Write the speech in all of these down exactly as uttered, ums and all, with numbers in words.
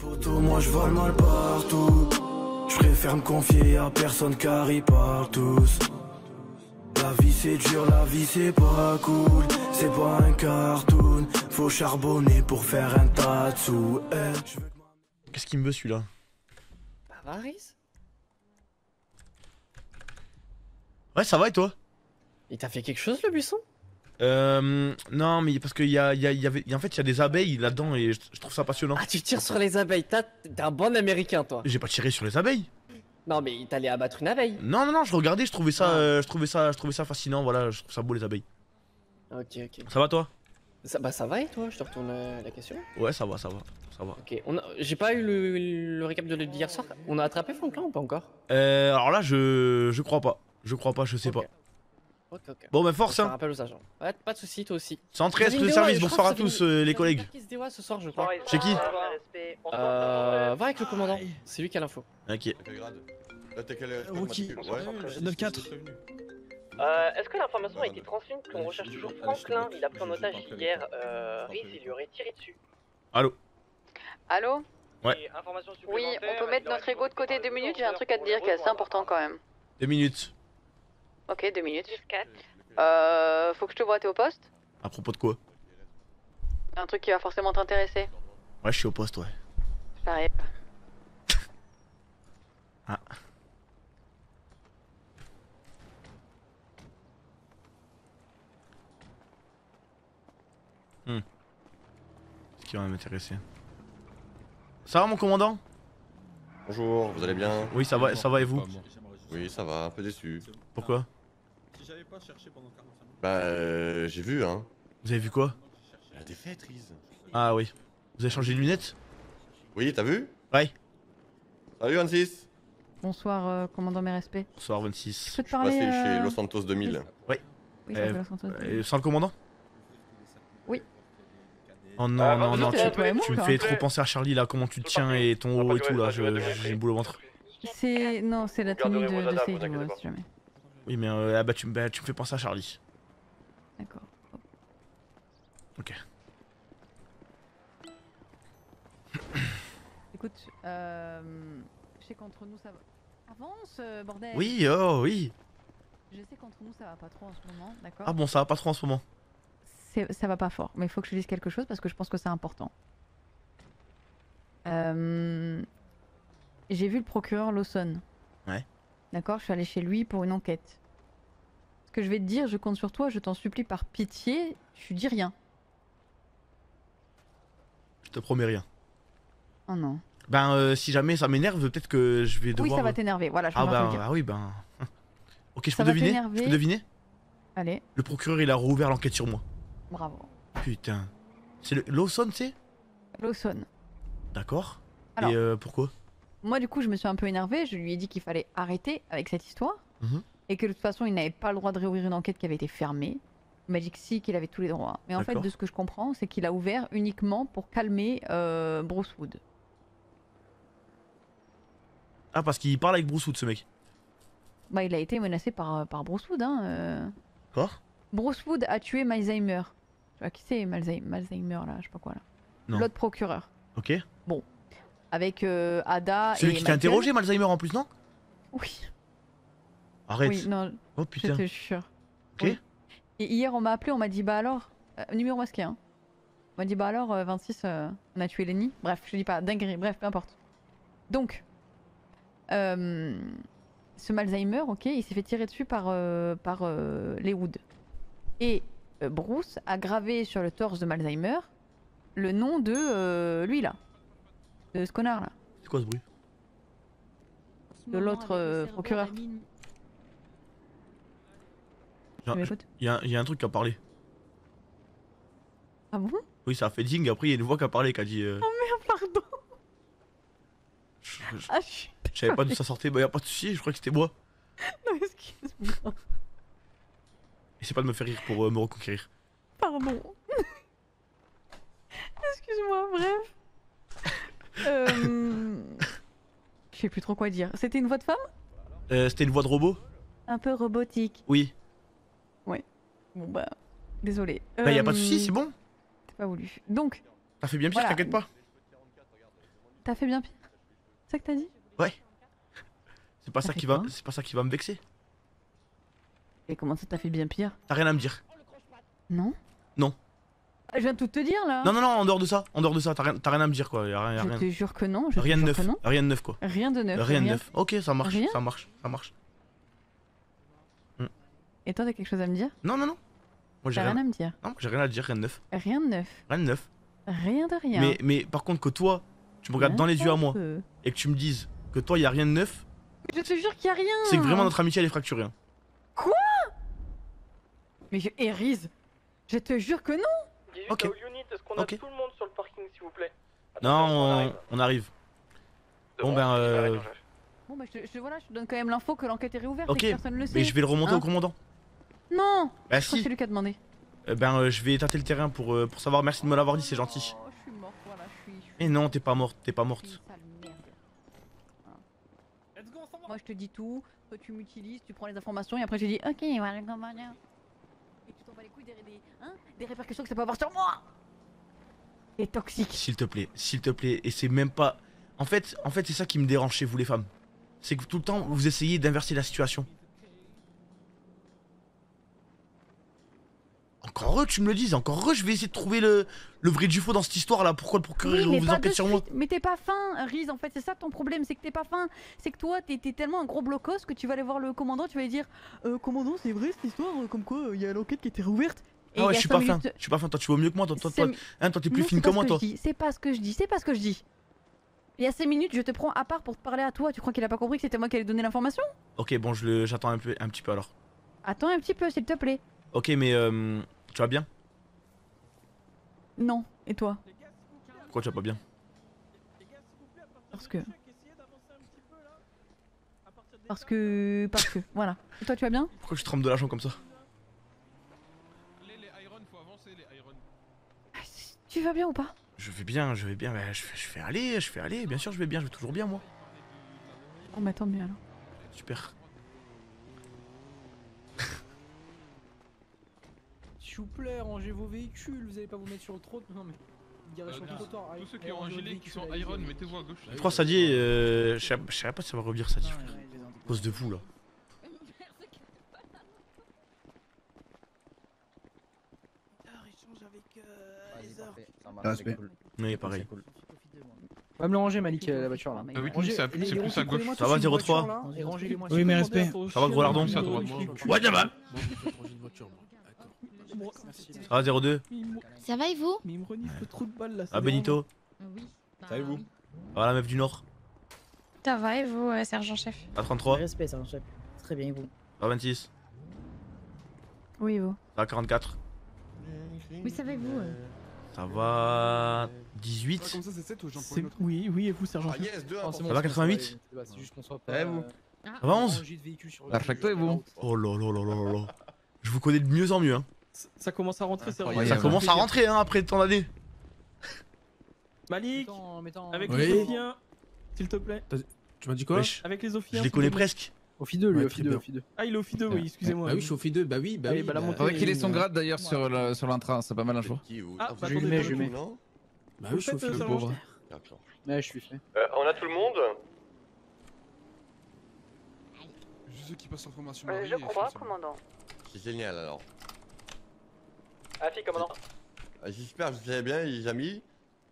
Poto, moi je vole mal partout. Je préfère me confier à personne car ils parlent tous. La vie c'est dur, la vie c'est pas cool. C'est pas un cartoon. Faut charbonner pour faire un tas de sous. Eh, qu'est-ce qu'il me veut celui-là? Bah Varys. Ouais, ça va et toi? Il t'a fait quelque chose le buisson? Euh... Non, mais parce qu'il y a, y a, y avait... en fait, il y a des abeilles là-dedans et je, je trouve ça passionnant. Ah, tu tires sur les abeilles, t'es un bon américain toi. J'ai pas tiré sur les abeilles. Non mais t'allais abattre une abeille. Non, non, non, je regardais, je trouvais ça, Ah. euh, je trouvais ça, je trouvais ça fascinant, voilà, je trouve ça beau les abeilles. Ok, ok. Ça va toi? Ça, bah ça va et toi? Je te retourne euh, la question. Ouais, ça va, ça va, ça va. Ok, on a... j'ai pas eu le, le récap de d'hier soir. On a attrapé Franklin ou pas encore? Euh, alors là, je, je crois pas, je crois pas, je sais Ok. pas. Ok, ok. Bon, bah force, Je hein. rappelle aux agents. Ouais, pas de soucis, toi aussi. Centré, Vous avez esprit de une service, déo, je bonsoir crois à que ça tous fait une- euh, les ça fait une collègues. perquise des Wa ce soir, je crois. Chez qui? Euh... Va avec le commandant, c'est lui qui a l'info. Ok. Là, t'as quel Rookie, Ouais. neuf quatre. Euh, est-ce que l'information a été transmise qu'on recherche toujours Franklin? Il a pris en otage hier, euh, Riz, il lui aurait tiré dessus. Allô? Allô? Ouais. Oui, on peut mettre notre ego de côté deux minutes, j'ai un truc à te dire qui est assez important quand même. Deux minutes. Ok, deux minutes. Euh, faut que je te voie, t'es au poste? À propos de quoi? Un truc qui va forcément t'intéresser. Ouais, je suis au poste, ouais. J'arrive. Ah. Hmm. Ce qui va m'intéresser. Ça va mon commandant? Bonjour, vous allez bien? Oui, ça va, ça va et vous? Oui, ça va, un peu déçu. Pourquoi? Bah, euh, j'ai vu, hein. Vous avez vu quoi? La défaite, Riz. Ah oui. Vous avez changé de lunettes? Oui, t'as vu? Ouais. Salut, vingt-six. Bonsoir, euh, commandant mes respects. Bonsoir Je vingt-six. peux te Passé parler chez euh... Los Santos deux mille. Oui, ça Euh, fait Los Santos. Euh, sans le commandant? Oui. Oh non, non, non, tu, juste, toi et moi, tu me quoi. fais trop penser à Charlie là, comment tu te tiens et ton haut et tout là, je- j'ai une boule au ventre. C'est... Non, c'est la tenue de, de Seydou, euh, si jamais. Oui, mais euh, ah bah, tu, me- bah, tu me fais penser à Charlie. D'accord. Ok. Écoute, euh... je sais qu'entre nous ça va... Avance, euh, bordel. Oui, oh oui. Je sais qu'entre nous ça va pas trop en ce moment, d'accord? Ah bon, ça va pas trop en ce moment. C'est- Ça va pas fort, mais il faut que je te dise quelque chose parce que je pense que c'est important. Euh... J'ai vu le procureur Lawson. Ouais. D'accord, je suis allée chez lui pour une enquête. Ce que je vais te dire, je compte sur toi, je t'en supplie par pitié, tu dis rien. Je te promets rien. Oh non. Ben, euh, si jamais ça m'énerve, peut-être que je vais devoir... Oui, ça va t'énerver, voilà, je Ah préfère te ben, le dire. ah oui, ben... Ok, je Ça peux va deviner? Je t'énerver. peux deviner? Allez, Le procureur, il a rouvert l'enquête sur moi. bravo. Putain. C'est le Lawson, c'est? Lawson. D'accord. Alors. Et euh, pourquoi? Moi, du coup, je me suis un peu énervée, je lui ai dit qu'il fallait arrêter avec cette histoire. Mhm. Et que de toute façon, il n'avait pas le droit de réouvrir une enquête qui avait été fermée. Il m'a dit que si, qu'il avait tous les droits. Mais en fait, D'accord. de ce que je comprends, c'est qu'il a ouvert uniquement pour calmer euh, Bruce Wood. Ah, parce qu'il parle avec Bruce Wood, ce mec. Bah, il a été menacé par, par Bruce Wood, hein. euh. Quoi? Bruce Wood a tué Malzheimer. Tu vois qui c'est, Malzheimer, Malzheimer, là, je sais pas quoi, là. Non. L'autre procureur. Ok. Avec euh, Ada Celui et qui t'a Michael. interrogé, Malzheimer, en plus, non? Oui, Arrête. oui, non, Oh je putain. te jure. Ok. Oui. Et hier, on m'a appelé, on m'a dit, bah alors, euh, numéro masqué, hein. On m'a dit, bah alors, euh, vingt-six, euh, on a tué Lenny. Bref, je dis pas, dinguerie, bref, peu importe. Donc, euh, ce Malzheimer, ok, il s'est fait tirer dessus par, euh, par euh, les Wood. Et euh, Bruce a gravé sur le torse de Malzheimer le nom de euh, lui là, de ce connard là, C'est quoi ce bruit? de l'autre euh, procureur. Tu m'écoutes? Il y, a- y a un truc qui a parlé. Ah bon? Oui, ça a fait ding, après il y a une voix qui a parlé, qui a dit... euh, Pardon. je je- Ah, je suis... je savais pas d'où ça sortait, bah y a pas de soucis, je crois que c'était moi. Non, excuse-moi. Essaie pas de me faire rire pour euh, me reconquérir. Pardon. Excuse-moi, bref. Euh... Je sais plus trop quoi dire. C'était une voix de femme? Euh, c'était une voix de robot? Un peu robotique. Oui. Bon bah, désolé. Bah y a pas de Euh, soucis, c'est bon. C'est pas voulu. Donc, T'as fait bien pire, Voilà. t'inquiète pas. T'as fait bien pire. C'est ça que t'as dit? Ouais. C'est pas T'as ça fait qui va, quoi c'est pas ça qui va me vexer. Et comment ça t'as fait bien pire? T'as rien à me dire. Non? Non. Ah, je viens de tout te dire là. Non non non, en dehors de ça, en dehors de ça, t'as rien, t'as rien à me dire quoi. Y a rien, y a Je rien. te jure que non. Je Rien te de jure neuf, que non. rien de neuf quoi. Rien de neuf. Rien de neuf. Ok, ça marche, Rien ça marche, ça marche. Et toi, t'as quelque chose à me dire? Non non non. Moi j'ai T'as rien. rien à me dire. Non, j'ai rien à dire, rien de neuf. Rien de neuf. Rien de neuf. Rien de rien. Mais mais par contre que toi, tu me regardes dans les yeux à moi N'importe. et que tu me dises que toi y a rien de neuf, Mais je te jure qu'il y a rien. c'est que vraiment notre amitié elle est fracturée. hein. Mais je... Erise, je te jure que non. Dis juste Ok. à All Unit, est-ce qu'on a Ok. tout le monde sur le parking s'il vous plaît? Non, Attention, on, arrive. on arrive. C'est Bon, ben, je euh, m'arrête, mon chef. Bon bah je, te- je, voilà, je te donne quand même l'info que l'enquête est réouverte Ok, et que personne ne le sait. Mais je vais le remonter Hein au commandant. Non. Bah Je crois que si. c'est lui qui a demandé. Euh, ben euh, je vais tâter le terrain pour, euh, pour savoir. Merci de me l'avoir dit, c'est gentil. Oh, je suis morte, voilà, je suis. je suis- Et non, t'es pas morte, t'es pas je suis morte. une sale merde. Voilà. Moi je te dis tout, toi tu m'utilises, tu prends les informations et après je dis ok, voilà le commandant. Et tu t'en bats les couilles des, des, hein, des répercussions que ça peut avoir sur moi. Et toxique. S'il te plaît, s'il te plaît. Et c'est même pas. En fait, en fait c'est ça qui me dérange chez vous les femmes. C'est que tout le temps vous essayez d'inverser la situation. Encore heureux que tu me le dises, encore heureux je vais essayer de trouver le, le vrai du faux dans cette histoire là. Pourquoi le procureur Oui, il mais vous pas enquête de sur moi? suite. Mais t'es pas fin, Riz, en fait, c'est ça ton problème, c'est que t'es pas fin. C'est que toi, t'es t'es tellement un gros blocos que tu vas aller voir le commandant, tu vas lui dire euh, commandant, c'est vrai cette histoire, euh, comme quoi il y a l'enquête qui était réouverte. Ah ouais, il y a je suis cinq pas fin. minutes- Je suis pas fin. Toi, tu vaux mieux que moi. Toi, toi, C'est- toi, hein, toi t'es plus Non, fine c'est que pas moi, ce toi. je dis, C'est pas ce que je dis, c'est pas ce que je dis. Il y a cinq minutes, je te prends à part pour te parler à toi. Tu crois qu'il a pas compris que c'était moi qui allais donner l'information? Ok, bon, je le, j'attends un peu, un petit peu alors. Attends un petit peu, s'il te plaît. Ok, mais euh, tu vas bien? Non, et toi? Pourquoi tu vas pas bien? Parce que. Parce que. Parce que. Voilà. Et toi, tu vas bien? Pourquoi tu trempes de l'argent comme ça? Les, les Iron, faut avancer les Iron. Tu vas bien ou pas? Je vais bien, je vais bien. Bah, je, fais, je fais aller, je fais aller. Bien sûr, je vais bien. Je vais toujours bien, moi. Bon, bah tant mieux alors. Super. S'il vous plaît, rangez vos véhicules, vous allez pas vous mettre sur le trottoir. Non mais. Garez Euh, sur le tous- trottoir. Tous ceux qui allez, ont un rangez vos gilet qui véhicules, sont allez, Iron, allez. mettez-vous à gauche. Je crois que ça dit. Euh, je sais je sais pas si ça va redire ça dit. frère. À cause de vous, là. Respect. Oui, pareil. Va me le ranger, Malik, euh, la voiture là. Ah oui, Rangez- c'est à- les- c'est les plus à roues, prenez-moi gauche. Ça tous va, une zéro voiture, trois? là, et rangez-les-moi. Oui, mais respect. Ça va, gros lardon? Ouais, ça va. Ça va, zéro deux? Ça va et vous? Mais il me renifle trop de balles là. ça Ah, Benito? Oui. Ça et vous? Ah, la meuf du Nord? Ça va et vous, euh, sergent-chef? À trente-trois? Respect, sergent chef. Très bien, et vous? À vingt-six? Oui, vous. À quarante-quatre? Oui, ça va et vous? euh Ça va. dix-huit? Comme ça, c'est sept ou j'en prends C'est- une autre? Oui, oui, et vous, sergent Ah chef? yes, deux Oh, important. c'est bon, Ça va, c'est bon, quatre-vingt-huit? bah, c'est juste qu'on soit Eh, pas. vous? Ah, Ça va, onze? rangé de véhicules sur le- Perfecto, et vous? Oh là là là là là là. Je vous connais de mieux en mieux, hein. Ça- Ça commence à rentrer, sergent. Incroyable. Ça Ouais, commence à rentrer, hein, après tant d'années. Malik, Mettons- mettons- avec Oui. les Ophiens, s'il te plaît. Tu m'as dit quoi? Wesh, Avec les je Ophiens. les connais presque. Au F deux, lui, Ouais, au très F deux, bien. au F deux. Ah, il est au F deux, oui, excusez-moi. Bah oui, je suis au F deux, bah oui, bah Allez, oui. bah, la bah- montée- Faudrait qu'il ait son grade d'ailleurs sur le- sur l'intra, c'est pas mal un choix. Qui, vous Ah, Ah, bah, vous attendez, faites je tout, mets. non Bah oui, je suis au Faites, F deux. euh, Le pauvre. D'accord. Ouais, je suis fait. Euh, on a tout le monde? Juste ceux qui passent en formation. Euh, Marie je et crois, c'est bon. commandant. C'est génial alors. Ah, fille, commandant. Ah, J'espère que vous allez bien, les amis.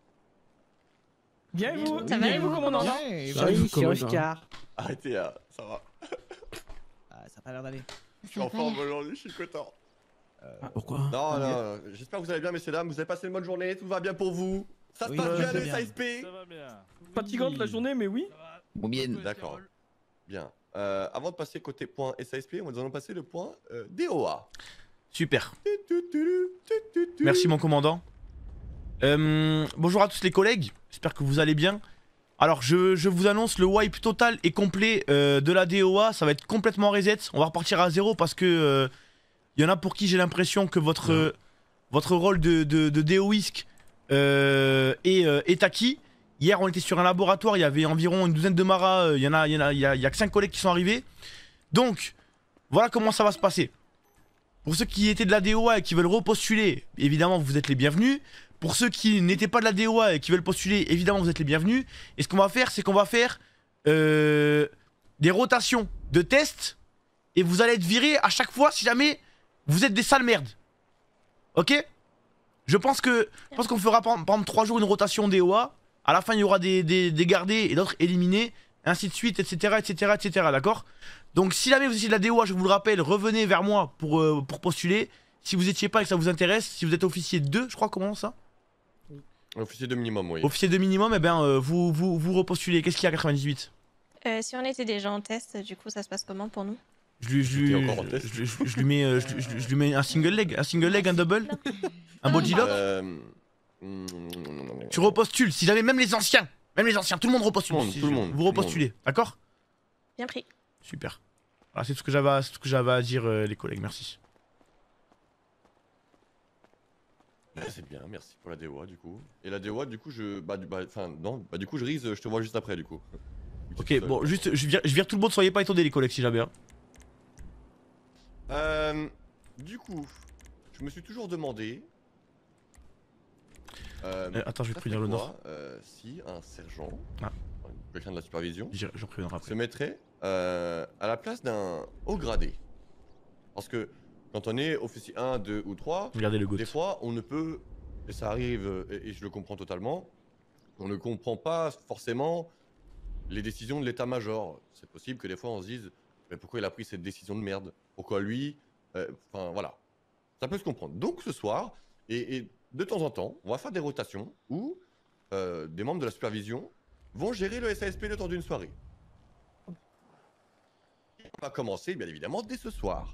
Bien et vous? Ça va Bien et et vous, vous, commandant? Ouais, Ça arrive, commandant. Oscar. Arrêtez là, ça va. Ah, ça a pas l'air d'aller. Je suis en forme aujourd'hui, je suis content. Ah, pourquoi? Non, non, j'espère que vous allez bien, messieurs dames. Vous avez passé une bonne journée, tout va bien pour vous. Ça se Oui, passe ouais, bien, très le bien. S A S P. Fatigante la journée, mais oui. Bon bien. D'accord. Bien. Euh, avant de passer côté point S A S P, nous allons passer le point euh, D O A. Super. Merci mon commandant. Euh, bonjour à tous les collègues, j'espère que vous allez bien. Alors je, je vous annonce le wipe total et complet euh, de la D O A, ça va être complètement reset, on va repartir à zéro parce que euh, y en a pour qui j'ai l'impression que votre, euh, votre rôle de, de, de DOISC euh, est, euh, est acquis. Hier on était sur un laboratoire, il y avait environ une douzaine de maras, il y en a, il y en a, il y a, il y a que cinq collègues qui sont arrivés. Donc voilà comment ça va se passer. Pour ceux qui étaient de la D O A et qui veulent repostuler, évidemment vous êtes les bienvenus. Pour ceux qui n'étaient pas de la D O A et qui veulent postuler, évidemment vous êtes les bienvenus. Et ce qu'on va faire, c'est qu'on va faire euh, des rotations de tests. Et vous allez être virés à chaque fois si jamais vous êtes des sales merdes. Ok? Je pense que je pense qu'on fera par exemple trois jours une rotation D O A. À la fin il y aura des, des, des gardés et d'autres éliminés. Ainsi de suite, etc, etc, etc, d'accord? Donc si jamais vous étiez de la D O A, je vous le rappelle, revenez vers moi pour, euh, pour postuler. Si vous étiez pas et que ça vous intéresse, si vous êtes officier deux, je crois, comment ça? Officier de minimum, oui. Officier de minimum, eh bien euh, vous, vous, vous repostulez. Qu'est-ce qu'il y a à quatre-vingt-dix-huit? Euh, si on était déjà en test, du coup, ça se passe comment pour nous? Je lui, je, lui, je, je, je, je lui mets, euh, je, je, je lui mets un single leg, un single leg, un double, un body lock. Euh... Tu repostules. Si jamais même les anciens, même les anciens, tout le monde repostule. Tout le monde, Si tout le je- monde, Vous tout le repostulez, d'accord? Bien pris. Super. Voilà, c'est tout ce que j'avais, à- c'est tout ce que j'avais à dire, euh, les collègues. Merci. Ouais, c'est bien, merci pour la D O A du coup. Et la D O A du coup je... Bah du bah, enfin non, bah du coup je rise, je te vois juste après du coup. Ok, bon, juste, je vire, je vire tout le monde, soyez pas étonnés les collègues si jamais. Hein. Euh... Du coup, je me suis toujours demandé... Euh, Euh, attends, je vais te ça prévenir serait l'honneur. quoi, euh, si un sergent, Ah. quelqu'un de la supervision, Je, je préviendrai après. se mettrait euh, à la place d'un haut gradé. Parce que quand on est officier un, deux ou trois, Regardez le goût. des fois on ne peut, et ça arrive, euh, et, et je le comprends totalement, on ne comprend pas forcément les décisions de l'état-major. C'est possible que des fois on se dise, mais pourquoi il a pris cette décision de merde? Pourquoi lui? euh, Enfin voilà, ça peut se comprendre. Donc ce soir, et, et de temps en temps, on va faire des rotations où euh, des membres de la supervision vont gérer le S A S P le temps d'une soirée. On va commencer bien évidemment dès ce soir.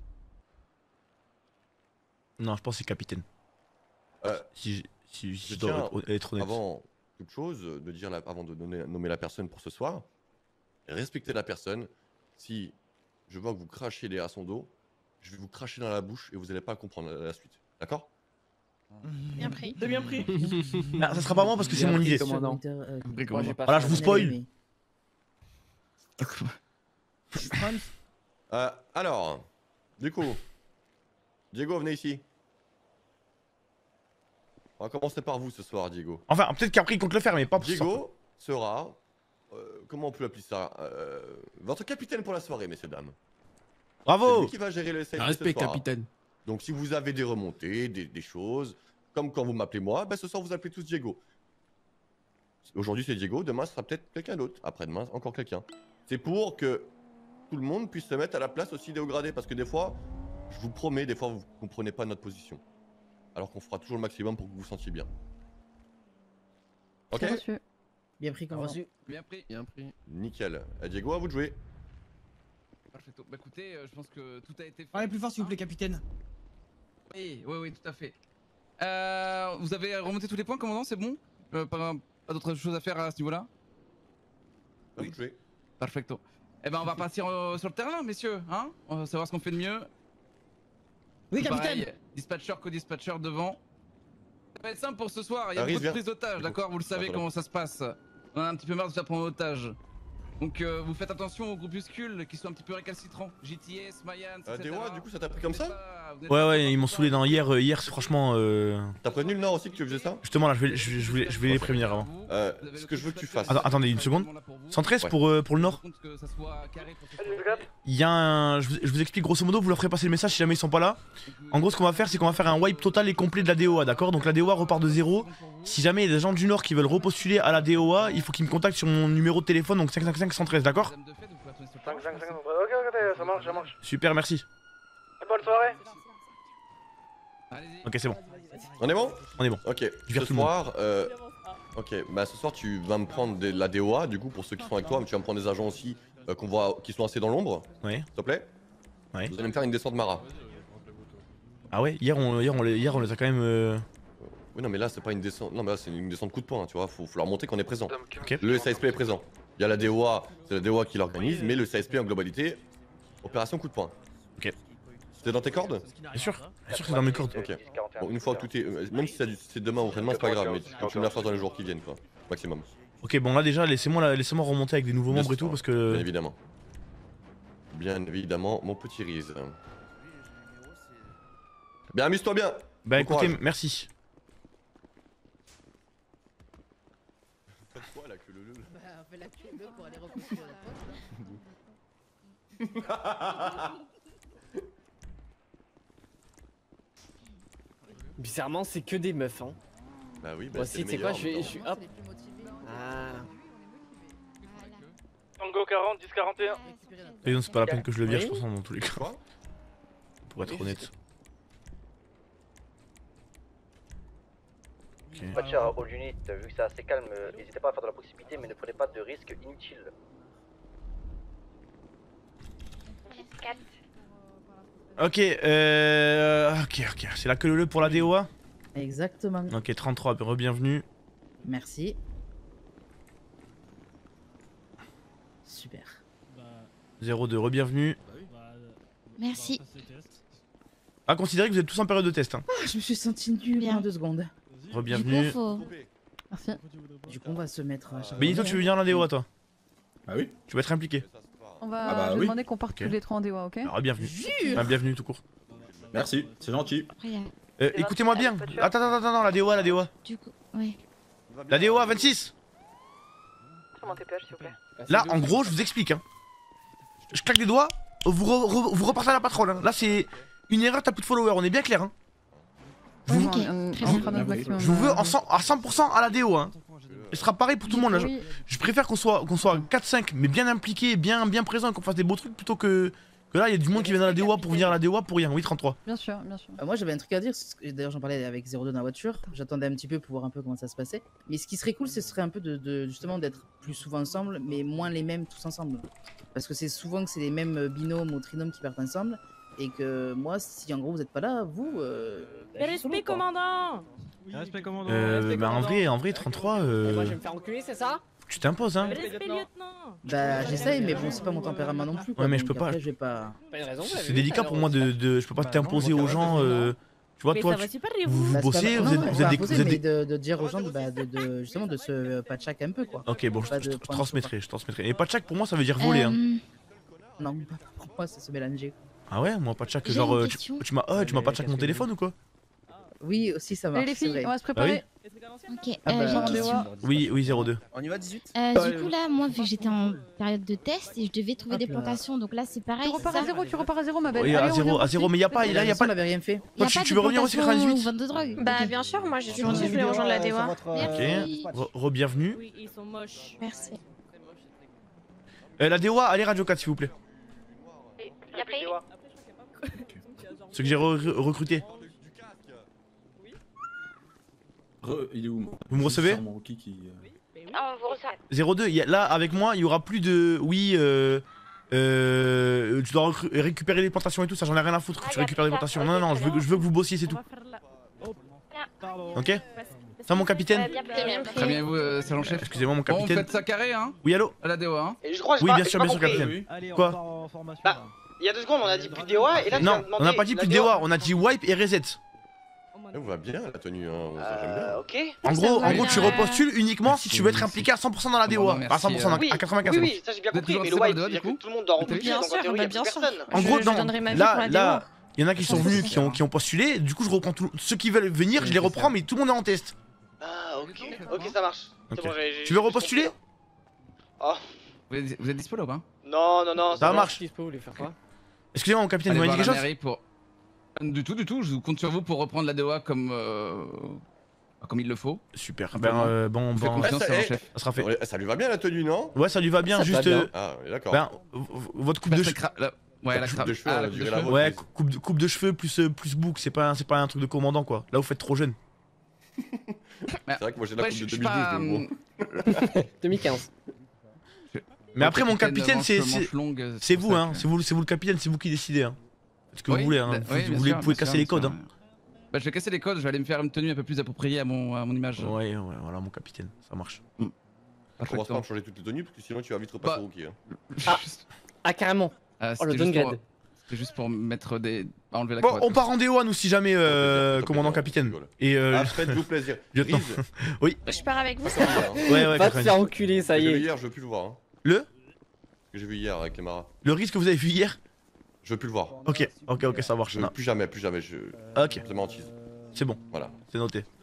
Non, je pense que c'est capitaine. Euh, Si, si, si je je dois tiens, être honnête. avant toute chose, de dire la- avant de donner- nommer la personne pour ce soir, respectez la personne. Si je vois que vous crachez derrière son dos, je vais vous cracher dans la bouche et vous n'allez pas comprendre la, la suite. D'accord? Bien pris. T'as bien pris. Ah, ça sera pas moi parce que c'est Bien mon pris, idée. commandant. Euh, Compris, moi, j'ai commandant. pas Voilà, fait je vous un spoil. mais- Euh, alors, du coup, Diego, venez ici. On va commencer par vous ce soir, Diego. Enfin, peut-être qu'après il compte le faire, mais pas pour ce soir. Diego sera, euh, comment on peut appeler ça, euh, votre capitaine pour la soirée, messieurs dames. C'est Bravo! lui qui va gérer le S A S P Respect, ce soir. capitaine. Donc si vous avez des remontées, des, des choses, comme quand vous m'appelez moi, bah, ce soir vous appelez tous Diego. Aujourd'hui c'est Diego, demain ce sera peut-être quelqu'un d'autre, après-demain encore quelqu'un. C'est pour que tout le monde puisse se mettre à la place aussi des hauts gradés, parce que des fois, je vous promets, des fois vous comprenez pas notre position. Alors qu'on fera toujours le maximum pour que vous vous sentiez bien. Ok? C'est reçu. Bien pris, comme reçu. Bien pris, bien pris. Nickel. Euh, Diego, à vous de jouer. Perfecto. Bah écoutez, euh, je pense que tout a été fait. Parlez plus fort, s'il vous plaît, capitaine. Oui, oui, oui, tout à fait. Euh, vous avez remonté tous les points, commandant, c'est bon? euh, Pas, pas d'autres choses à faire à ce niveau-là? À vous de jouer. Perfecto. Eh ben on va partir euh, sur le terrain, messieurs, hein? On va savoir ce qu'on fait de mieux. Oui, Tout capitaine. pareil, dispatcher, co-dispatcher devant. Ça va être simple pour ce soir, il y a Harris, beaucoup de viens. prises d'otages, d'accord? Vous le savez Voilà. comment ça se passe. On a un petit peu marre de se faire prendre en otage. Donc euh, vous faites attention aux groupuscules qui sont un petit peu récalcitrants. G T S, Mayans, Euh, et cetera. D O A, du coup, ça t'a pris comme ça? Ouais, ouais, ils m'ont saoulé dans hier. euh, hier, c'est franchement. Euh... T'as prévenu le Nord aussi que tu faisais ça? Justement, là, je vais, je, vais- je vais, je vais les prévenir avant. Euh, ce que je veux que tu fasses. Attends, attendez une seconde. cent treize Ouais. pour, euh, pour le Nord. Il y a un. Je vous, je vous explique grosso modo, vous leur ferez passer le message si jamais ils sont pas là. En gros, ce qu'on va faire, c'est qu'on va faire un wipe total et complet de la D O A, d'accord? Donc la D O A repart de zéro. Si jamais il y a des gens du Nord qui veulent repostuler à la D O A, il faut qu'ils me contactent sur mon numéro de téléphone, donc cinq cinq cinq cent treize, d'accord? cinq cinq cinq, ok, ok, ça marche, ça marche. Super, merci. Bonne soirée. Ok, c'est bon. On est bon? On est bon. Ok. Je vire Ce tout le monde. soir, euh, ok, bah ce soir tu vas me prendre de la D O A, du coup pour ceux qui sont avec toi, mais tu vas me prendre des agents aussi euh, qu'on voit, qui sont assez dans l'ombre. Ouais. S'il te plaît. Ouais. Vous allez me faire une descente Mara. Ah ouais, hier on, hier on, les, hier on les a quand même. Euh... Oui non mais là c'est pas une descente, non mais là c'est une descente coup de poing, tu vois, faut, faut leur montrer qu'on est présent. Ok. Le S A S P est présent. Il y a la D O A, c'est la D O A qui l'organise, mais le S A S P en globalité, opération coup de poing. Ok. C'est dans tes cordes? Bien sûr, bien sûr que c'est dans mes cordes. Ok. Bon, une fois que tout est, euh, même si c'est du- c'est demain ou après-demain, c'est pas grave, mais tu continues à la faire dans les jours qui viennent, quoi, maximum. Ok, bon là déjà, laissez-moi la- laissez-moi remonter avec des nouveaux Bien membres et sûr, tout parce que. Bien évidemment. Bien évidemment, mon petit Riz. Bien, amuse-toi bien. Bah Bon écoutez, courage. merci. Bah, on fait la queue bleue pour aller reconstruire la poste. Bizarrement, c'est que des meufs, hein. Bah oui, bah Moi c'est aussi, les tu sais quoi, meilleurs, je vais. en Je suis. Hop. Ah. Tango quarante, dix quarante et un. Et non, c'est pas la peine que je le vire, Oui. je pense, dans tous les cas. Pour être honnête. Ok. Patcher, all unit, vu que c'est assez calme, euh, n'hésitez pas à faire de la proximité, mais ne prenez pas de risques inutiles. Ok, euh. Ok, ok. C'est la queue leu pour la D O A? Exactement. Ok, trente-trois, re-bienvenue. Merci. Super. zéro deux, re-bienvenue. Merci. À considérer que vous êtes tous en période de test. Hein. Ah, je me suis senti nulle pendant deux secondes. Re-bienvenue. Merci. Du coup, on va se mettre à chaque Benito, tu veux venir à la D O A toi? Ah oui. Tu vas être impliqué. On va. Ah bah je vais oui. demander qu'on parte Ok. tous les trois en D O A, ok? Alors, bienvenue. Jure. Enfin, bienvenue tout court. Merci, c'est gentil. Euh, écoutez-moi bien. Attends, attends, attends, attends, la D O A, la D O A. Du coup, ouais. La D O A vingt-six. Mon T P H, s'il vous plaît. Là, en gros, je vous explique. Hein. Je claque des doigts, vous, re- re- vous repartez à la patronne. Hein. Là, c'est une erreur, t'as plus de followers, on est bien clair. Hein. Vous- Ok, on- on fera notre maximum. Je vous veux en cent- à cent pour cent à la D O A. Hein. Ce sera pareil pour tout le monde. Là. Je, Oui. je préfère qu'on soit, qu'on soit quatre cinq, mais bien impliqués, bien, bien présents, qu'on fasse des beaux trucs plutôt que, que là, il y a du monde qui vient à la D O A pour venir à la D O A pour rien. Oui, trente-trois. Bien sûr, bien sûr. Euh, moi j'avais un truc à dire, c'est ce que- d'ailleurs j'en parlais avec zéro deux dans la voiture, j'attendais un petit peu pour voir un peu comment ça se passait. Mais ce qui serait cool, ce serait un peu de, de- justement d'être plus souvent ensemble, mais moins les mêmes tous ensemble. Parce que c'est souvent que c'est les mêmes binômes ou trinômes qui partent ensemble, et que moi, si en gros vous êtes pas là, vous... Euh, bah, je suis solo, quoi. commandant. Respect, commandant. Euh, bah en vrai, en vrai, trente-trois, Et euh, moi, je vais me faire enculer, c'est ça? tu t'imposes. Hein. Respect, lieutenant. Bah j'essaye, mais bon, c'est pas mon tempérament non plus. Quoi, Ouais, mais je donc peux pas. après, je vais pas... Pas une raison. C'est délicat pour moi de, de. Je peux pas t'imposer aux gens. euh, Tu vois, Mais toi, ça va tu- super, et vous, vous vous Bah, c'est bossez, pas- vous non, êtes, non, vous pas êtes des. imposer, Vous êtes mais des... de, de dire aux gens de, bah, de, de- justement de se patchak un peu quoi. Ok, bon, je, Pas je- de je prendre transmettrai, je transmettrai. Et Patchak pour moi ça veut dire voler. Hein. Euh, Non, pas pour moi, ça se mélanger. Ah ouais, moi Patchak, J'ai genre. une euh, Tu, question. tu m'as oh, tu m'as Patchak mon téléphone ou quoi? Oui, aussi ça marche. Allez les c'est filles, vrai. on va se préparer. Ok, Ah euh, bah, j'ai une question. Oui, oui, zéro deux. On y va dix-huit Euh, du coup, là, moi, vu que j'étais en période de test et je devais trouver Hop des là. plantations, donc là, c'est pareil. Tu repars à zéro, tu repars à zéro, ma belle. Oui, Allez, à on zéro, vient à zéro, mais y a pas, là y a pas. On avait rien fait. Toi, tu, tu veux revenir aussi quatre-vingt-dix-huit? Vente de drogue. Bah, bien sûr, moi j'ai Je toujours dit que je voulais rejoindre la D O A. Ok, re-bienvenue. Oui, ils sont moches. Merci. Euh, la D O A, allez Radio quatre s'il vous plaît. Y'a pris Ceux que j'ai re- re- recrutés. Re, il est où moi Vous me recevez C'est mon rookie qui. euh, Ah, on vous reçoit. zéro deux, y a- là avec moi il y aura plus de. Oui, euh. Euh. Tu dois recru- récupérer les plantations et tout, ça j'en ai rien à foutre que tu récupères les plantations. Non, non, non, je veux, que- je veux que vous bossiez, c'est tout. Ok? Ça, mon capitaine? Très bien, vous, euh, sergent chef. Excusez-moi, mon Bon, capitaine. faites ça carré, hein? Oui, allô? À la D O A, hein? Et je crois, j'ai Oui, pas- bien j'ai sûr, pas bien sûr, compris. capitaine. Quoi? Bah, il y a deux secondes, on a dit plus de D O A et là tu viens de Non, demander on n'a pas dit la plus de D O A, on a dit wipe et reset. On va bien la tenue, hein. on- ça, j'aime bien. Ok. En gros, en gros, tu repostules uniquement si tu veux être impliqué à cent pour cent dans la D O A. Pas à cent pour cent, Oui, à quatre-vingt-quinze oui, pour cent. oui, ça j'ai bien Vous êtes compris, toujours mais le actif wipe, dans la c'est-à-dire D O A, que tout le monde doit remplir, Bien donc en sûr, théorie, bah, il y a bien plus sûr. personne. En Je- gros, je non. donnerai ma vie pour Là, la là, D O A. il y en a qui sont venus, qui ont, qui ont postulé. Du coup, je reprends tout, ceux qui veulent venir, je les reprends, mais tout le monde est en test. Ah, ok, ok, ça marche. C'est Ok. bon, j'ai- j'ai- Tu veux j'ai repostuler? compris. Oh, Vous êtes, vous êtes dispo là ou pas? non, non, non, Ça va. marche. Dispo, vous voulez faire quoi? Excusez-moi, mon capitaine, Allez vous m'avez voir dit la quelque chose? mairie pour. Du tout, du tout, je compte sur vous pour reprendre la D O A comme. euh, comme il le faut. Super, ben Simplement. euh, bon, On fait bon, confiance, ça, sergent eh, chef. ça sera fait. Ouais, ça lui va bien la tenue, non? Ouais, ça lui va bien, Ça te va juste. bien. euh, Ah, on est d'accord. Ben, v- v- votre coupe de Faire cheveux. sa cra- la- Ouais, La la coupe cra- de cheveux, Ah, elle la a coupe duré de la cheveux. vôtre. Ouais, cou- coupe de, coupe de cheveux plus, euh, plus bouc, c'est pas, c'est pas un truc de commandant quoi. Là, vous faites trop jeune. C'est vrai que moi j'ai la Ouais, coupe je de suis deux mille douze, pas, donc bon. deux mille quinze. Mais après, mon capitaine, manche- c'est. manche c'est- longue, euh, C'est pour vous, ça hein. que- C'est vous, c'est vous le capitaine, c'est vous qui décidez. Hein. Ce que Oui, vous voulez, hein. bah, Vous, oui, vous bien voulez, sûr, pouvez bien casser sûr, les bien codes. sûr. Hein. Bah, je vais casser les codes, je vais aller me faire une tenue un peu plus appropriée à mon, à mon image. Ouais, ouais, voilà, mon capitaine, ça marche. On commence pas à me changer toutes les tenues parce que sinon tu vas vite repasser Bah. au rookie. Hein. Ah, ah carrément. Euh, Oh, le c'était juste downgrade. pour- C'était juste pour mettre des. enlever la Bon, cravate. on part en D O A, nous, si jamais, euh, commandant capitaine. Et euh. Ah, faites-vous plaisir. Lieutenant. Grise. Oui. Je pars avec vous. Ouais, ouais, Va te quatre-vingt-dix. faire enculer, ça Ce y que j'ai vu est. hier, je veux plus le voir. Hein. Le Ce que j'ai vu hier avec les maras. Le risque que vous avez vu hier? Je veux plus le voir. Ok, ok, ok, ça marche. Je veux plus jamais, plus jamais. Je. Ok. Ça m'hantise. C'est bon. Voilà. C'est noté.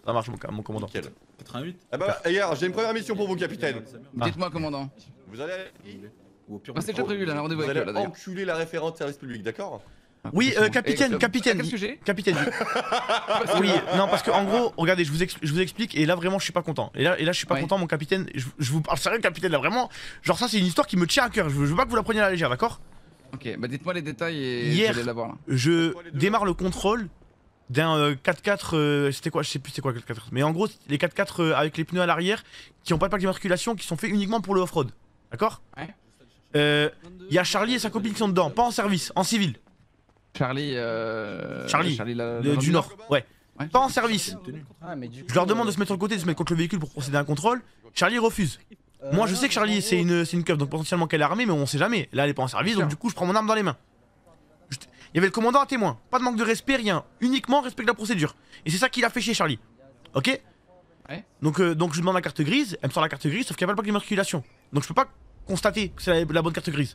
Ça marche, mon, mon commandant. Nickel. quatre-vingt-huit. Ah bah, hier, j'ai une première mission pour vous, capitaine. Dites-moi, commandant. Vous allez. Ou au pire, Ah, c'est déjà prévu là, rendez-vous Vous avec eux allez là d'ailleurs. enculer la référente service public, d'accord? Oui, euh, capitaine, Et, euh, capitaine. à quel sujet Capitaine. Oui, non, parce que en gros, regardez, je vous, ex- je vous explique, et là vraiment, je suis pas content. Et là, et là je suis pas Ouais. content, mon capitaine. Je, je vous parle sérieux, capitaine, là vraiment. Genre, ça, c'est une histoire qui me tient à cœur. Je veux, je veux pas que vous la preniez à la légère, d'accord? Ok, bah dites-moi les détails et Hier, je vais la voir là. je démarre le contrôle d'un euh, quatre quatre. Euh, c'était quoi? Je sais plus c'est quoi le quatre quatre. Mais en gros, les quatre quatre euh, avec les pneus à l'arrière qui ont pas de plaque d'immatriculation, qui sont faits uniquement pour le off-road. D'accord? Ouais. Euh. Il y a Charlie et sa copine qui sont dedans, pas en service, en civil. Charlie, euh... Charlie, la- le- la- du Nord, ouais. Ouais. Pas en service. Ah, mais du Je leur coup, demande euh, de se mettre sur le côté, de se mettre contre le véhicule pour procéder à un contrôle. Charlie refuse. Moi, je sais que Charlie, c'est une, c'est une keuf, donc potentiellement qu'elle est armée, mais on sait jamais. Là, elle est pas en service, donc du coup, je prends mon arme dans les mains. Je- Il y avait le commandant à témoin. Pas de manque de respect, rien. Uniquement respect de la procédure. Et c'est ça qui l'a fait chier, Charlie. Ok? Ouais. Donc, euh, donc, je lui demande la carte grise. Elle me sort la carte grise, sauf qu'il n'y a pas de plaque d'immatriculation. Donc, je peux pas constater que c'est la, la bonne carte grise.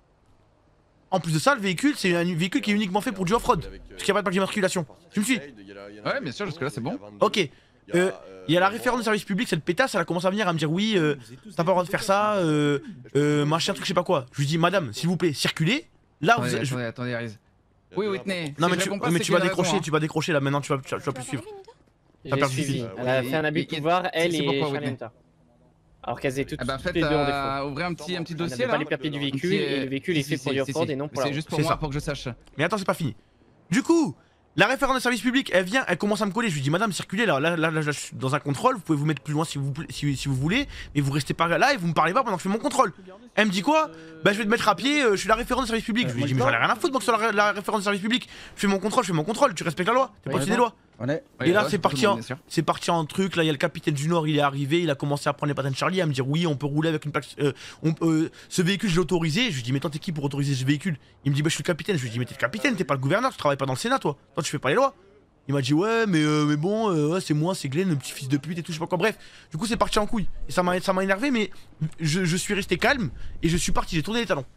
En plus de ça, le véhicule, c'est un véhicule qui est uniquement fait pour du off-road. Parce qu'il n'y a pas de plaque d'immatriculation. Tu me suis? Ouais, bien sûr, jusque-là c'est bon. Ok. Euh, il y a la référente de service public, cette pétasse, elle a commencé à venir à me dire oui, euh, t'as pas le droit de faire ça, euh, euh, machin, truc, je sais pas quoi. Je lui dis, madame, s'il vous plaît, circulez. Là, Attendez, vous. attendez, je- attendez, Riz. Oui, Whitney. Non, si mais je tu, réponds pas, mais c'est tu vas qu'il a décrocher, raison, tu vas décrocher là maintenant, tu vas, tu vas, tu vas plus suivre. Je T'as l'ai perdu suivi. vie. Elle a fait un abus de Et- et- pouvoir, elle c'est et pourquoi, Charlie Whitney. Hunter. Alors qu'elles étaient toutes, Ah bah toutes faites les deux en défaut. euh, ouvrez un petit, un petit Elle dossier n'avait là. pas les papiers du Un véhicule petit, et le véhicule est si, fait si, pour si, du si, off-road si. et non pour C'est la juste pour C'est moi, ça. pour que je sache. Mais attends, c'est pas fini. Du coup, la référente de service public, elle vient, elle commence à me coller. Je lui dis, madame, circulez là, là, là, là, je suis dans un contrôle, vous pouvez vous mettre plus loin si vous, si, si vous voulez, mais vous restez pas là et vous me parlez pas pendant que je fais mon contrôle. Elle me dit quoi? Bah, je vais te mettre à pied, euh, je suis la référente de service public. Je lui dis, mais j'en ai rien à foutre, moi que ce soit la, la référente de service public. Je fais mon contrôle, je fais mon contrôle, tu respectes la loi, t'es pas au-dessus des lois. On est. Et là, c'est parti, en, c'est parti en truc. Là, il y a le capitaine du Nord, il est arrivé, il a commencé à prendre les patins de Charlie, à me dire oui, on peut rouler avec une plaque. Euh, on, euh, ce véhicule, je l'ai autorisé. Je lui dis, mais toi, t'es qui pour autoriser ce véhicule? Il me dit, bah, je suis le capitaine. Je lui dis, mais t'es le capitaine, t'es pas le gouverneur, tu travailles pas dans le Sénat, toi. Toi, tu fais pas les lois. Il m'a dit, ouais, mais, euh, mais bon, euh, ouais, c'est moi, c'est Glenn, le petit fils de pute et tout, je sais pas quoi. Bref, du coup, c'est parti en couille. Et ça m'a ça m'a énervé, mais je, je suis resté calme et je suis parti, j'ai tourné les talons.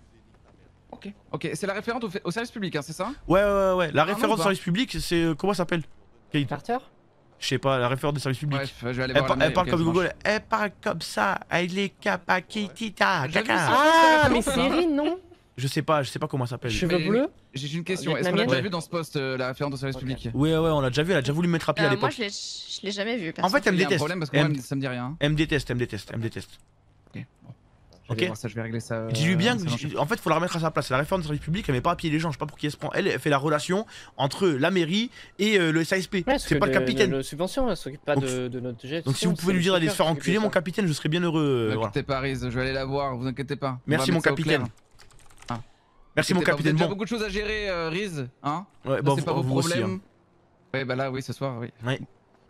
Ok, ok, c'est la référente au, au service public, hein, c'est ça? Ouais, ouais, ouais, ouais. La Ah, non, référente ou de pas service public, c'est. euh, comment ça s'appelle? Kate. Carter? Je sais pas, la référente de service public. Bref, je vais aller Elle, voir. par- le elle mail, parle ok, comme ça Google, marche. elle parle comme ça, elle est capacitita, J'ai vu caca. ça. Ah, mais c'est Erin, non? Je sais pas, je sais pas comment ça s'appelle. Cheveux Mais- bleus? J'ai une question, est-ce qu'on l'a Vietnamienne? déjà Ouais. vu dans ce poste, euh, la référente au service public? Ouais, ouais, on l'a déjà vu, elle a déjà voulu me mettre à pied à Euh, moi, l'époque. je l'ai je l'ai jamais vu. En fait, elle me Il y a un déteste. problème parce que Elle moi, me- ça me dit rien. Elle me déteste, elle me déteste, elle me déteste. Ok, bon. Je vais Ok. aller voir ça, je vais régler ça. euh, Dis-lui bien, ça que- marche. en fait, faut la remettre à sa place. C'est la référente du service public, elle met pas à pied les gens, je sais pas pour qui elle se prend. Elle, elle fait la relation entre la mairie et euh, le S A S P. Ouais, c'est pas le capitaine. Le subvention, elle s'occupe pas Donc, de, de notre gestion. Donc si vous pouvez lui dire d'aller se faire enculer, mon capitaine, je serais bien heureux. euh, Ne voilà. inquiétez pas, Riz, je vais aller la voir, vous inquiétez pas. On Merci va mon mettre ça au capitaine. clair. Ah. Merci mon Inquiétez pas, capitaine. Vous avez déjà Bon. beaucoup de choses à gérer, euh, Riz, hein? Ouais, Ça, bah, c'est vous- pas vos vous aussi, problèmes. hein. Ouais, bah là, oui, ce soir, oui. Ouais.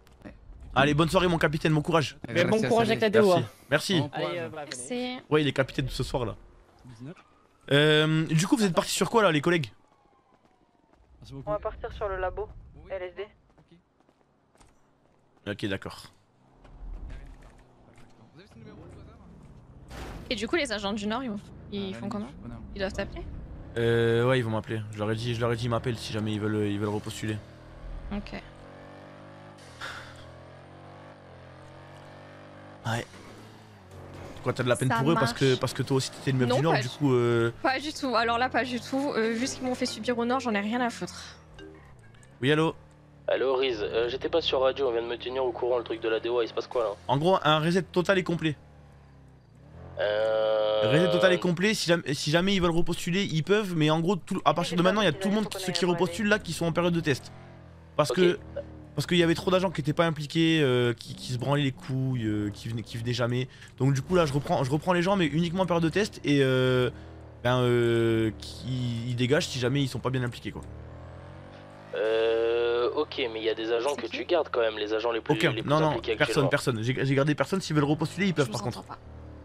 Allez, bonne soirée mon capitaine, bon courage. Mais bon courage avec la D O. Merci. hein. Merci. Bon Allez, courage. euh, bravo. C'est. Ouais, il est capitaine de ce soir là. Euh, du coup, vous êtes partis sur quoi là, les collègues? On va partir sur le labo. L S D. Ok, d'accord. Vous avez ce numéro au hasard? Et du coup, les agents du Nord, ils, vont- ils Ah, font là, comment? je suis bonhomme. Ils doivent t'appeler? Euh, ouais, ils vont m'appeler. Je leur ai dit, je leur ai dit, ils m'appellent si jamais ils veulent, ils veulent repostuler. Ok. Ouais. Quoi, t'as de la peine Ça pour eux parce que, marche. parce que toi aussi t'étais une meuf Non, du Nord, pas du du- coup. Euh... Pas du tout. Alors là, pas du tout. Euh, vu ce qu'ils m'ont fait subir au Nord, j'en ai rien à foutre. Oui, allô? Allo Riz, euh, j'étais pas sur radio, on vient de me tenir au courant le truc de la D O A, il se passe quoi là? En gros, un reset total et complet. Euh... Reset total et complet, si jamais, si jamais ils veulent repostuler, ils peuvent, mais en gros, tout, à partir de maintenant, il y a tout le monde, ceux qui repostulent là, qui sont en période de test. Parce Ok. que. Parce qu'il y avait trop d'agents qui étaient pas impliqués, euh, qui, qui se branlaient les couilles, euh, qui, venaient, qui venaient jamais. Donc du coup là je reprends, je reprends les gens mais uniquement en période de test et euh, ben euh, qui ils dégagent si jamais ils sont pas bien impliqués quoi. Euh... Ok, mais il y a des agents que tu gardes quand même, les agents les plus, Aucun, les plus non non, impliqués personne, actuellement. personne. J'ai j'ai gardé personne, s'ils veulent repostuler ils peuvent Je par vous contre. entends pas.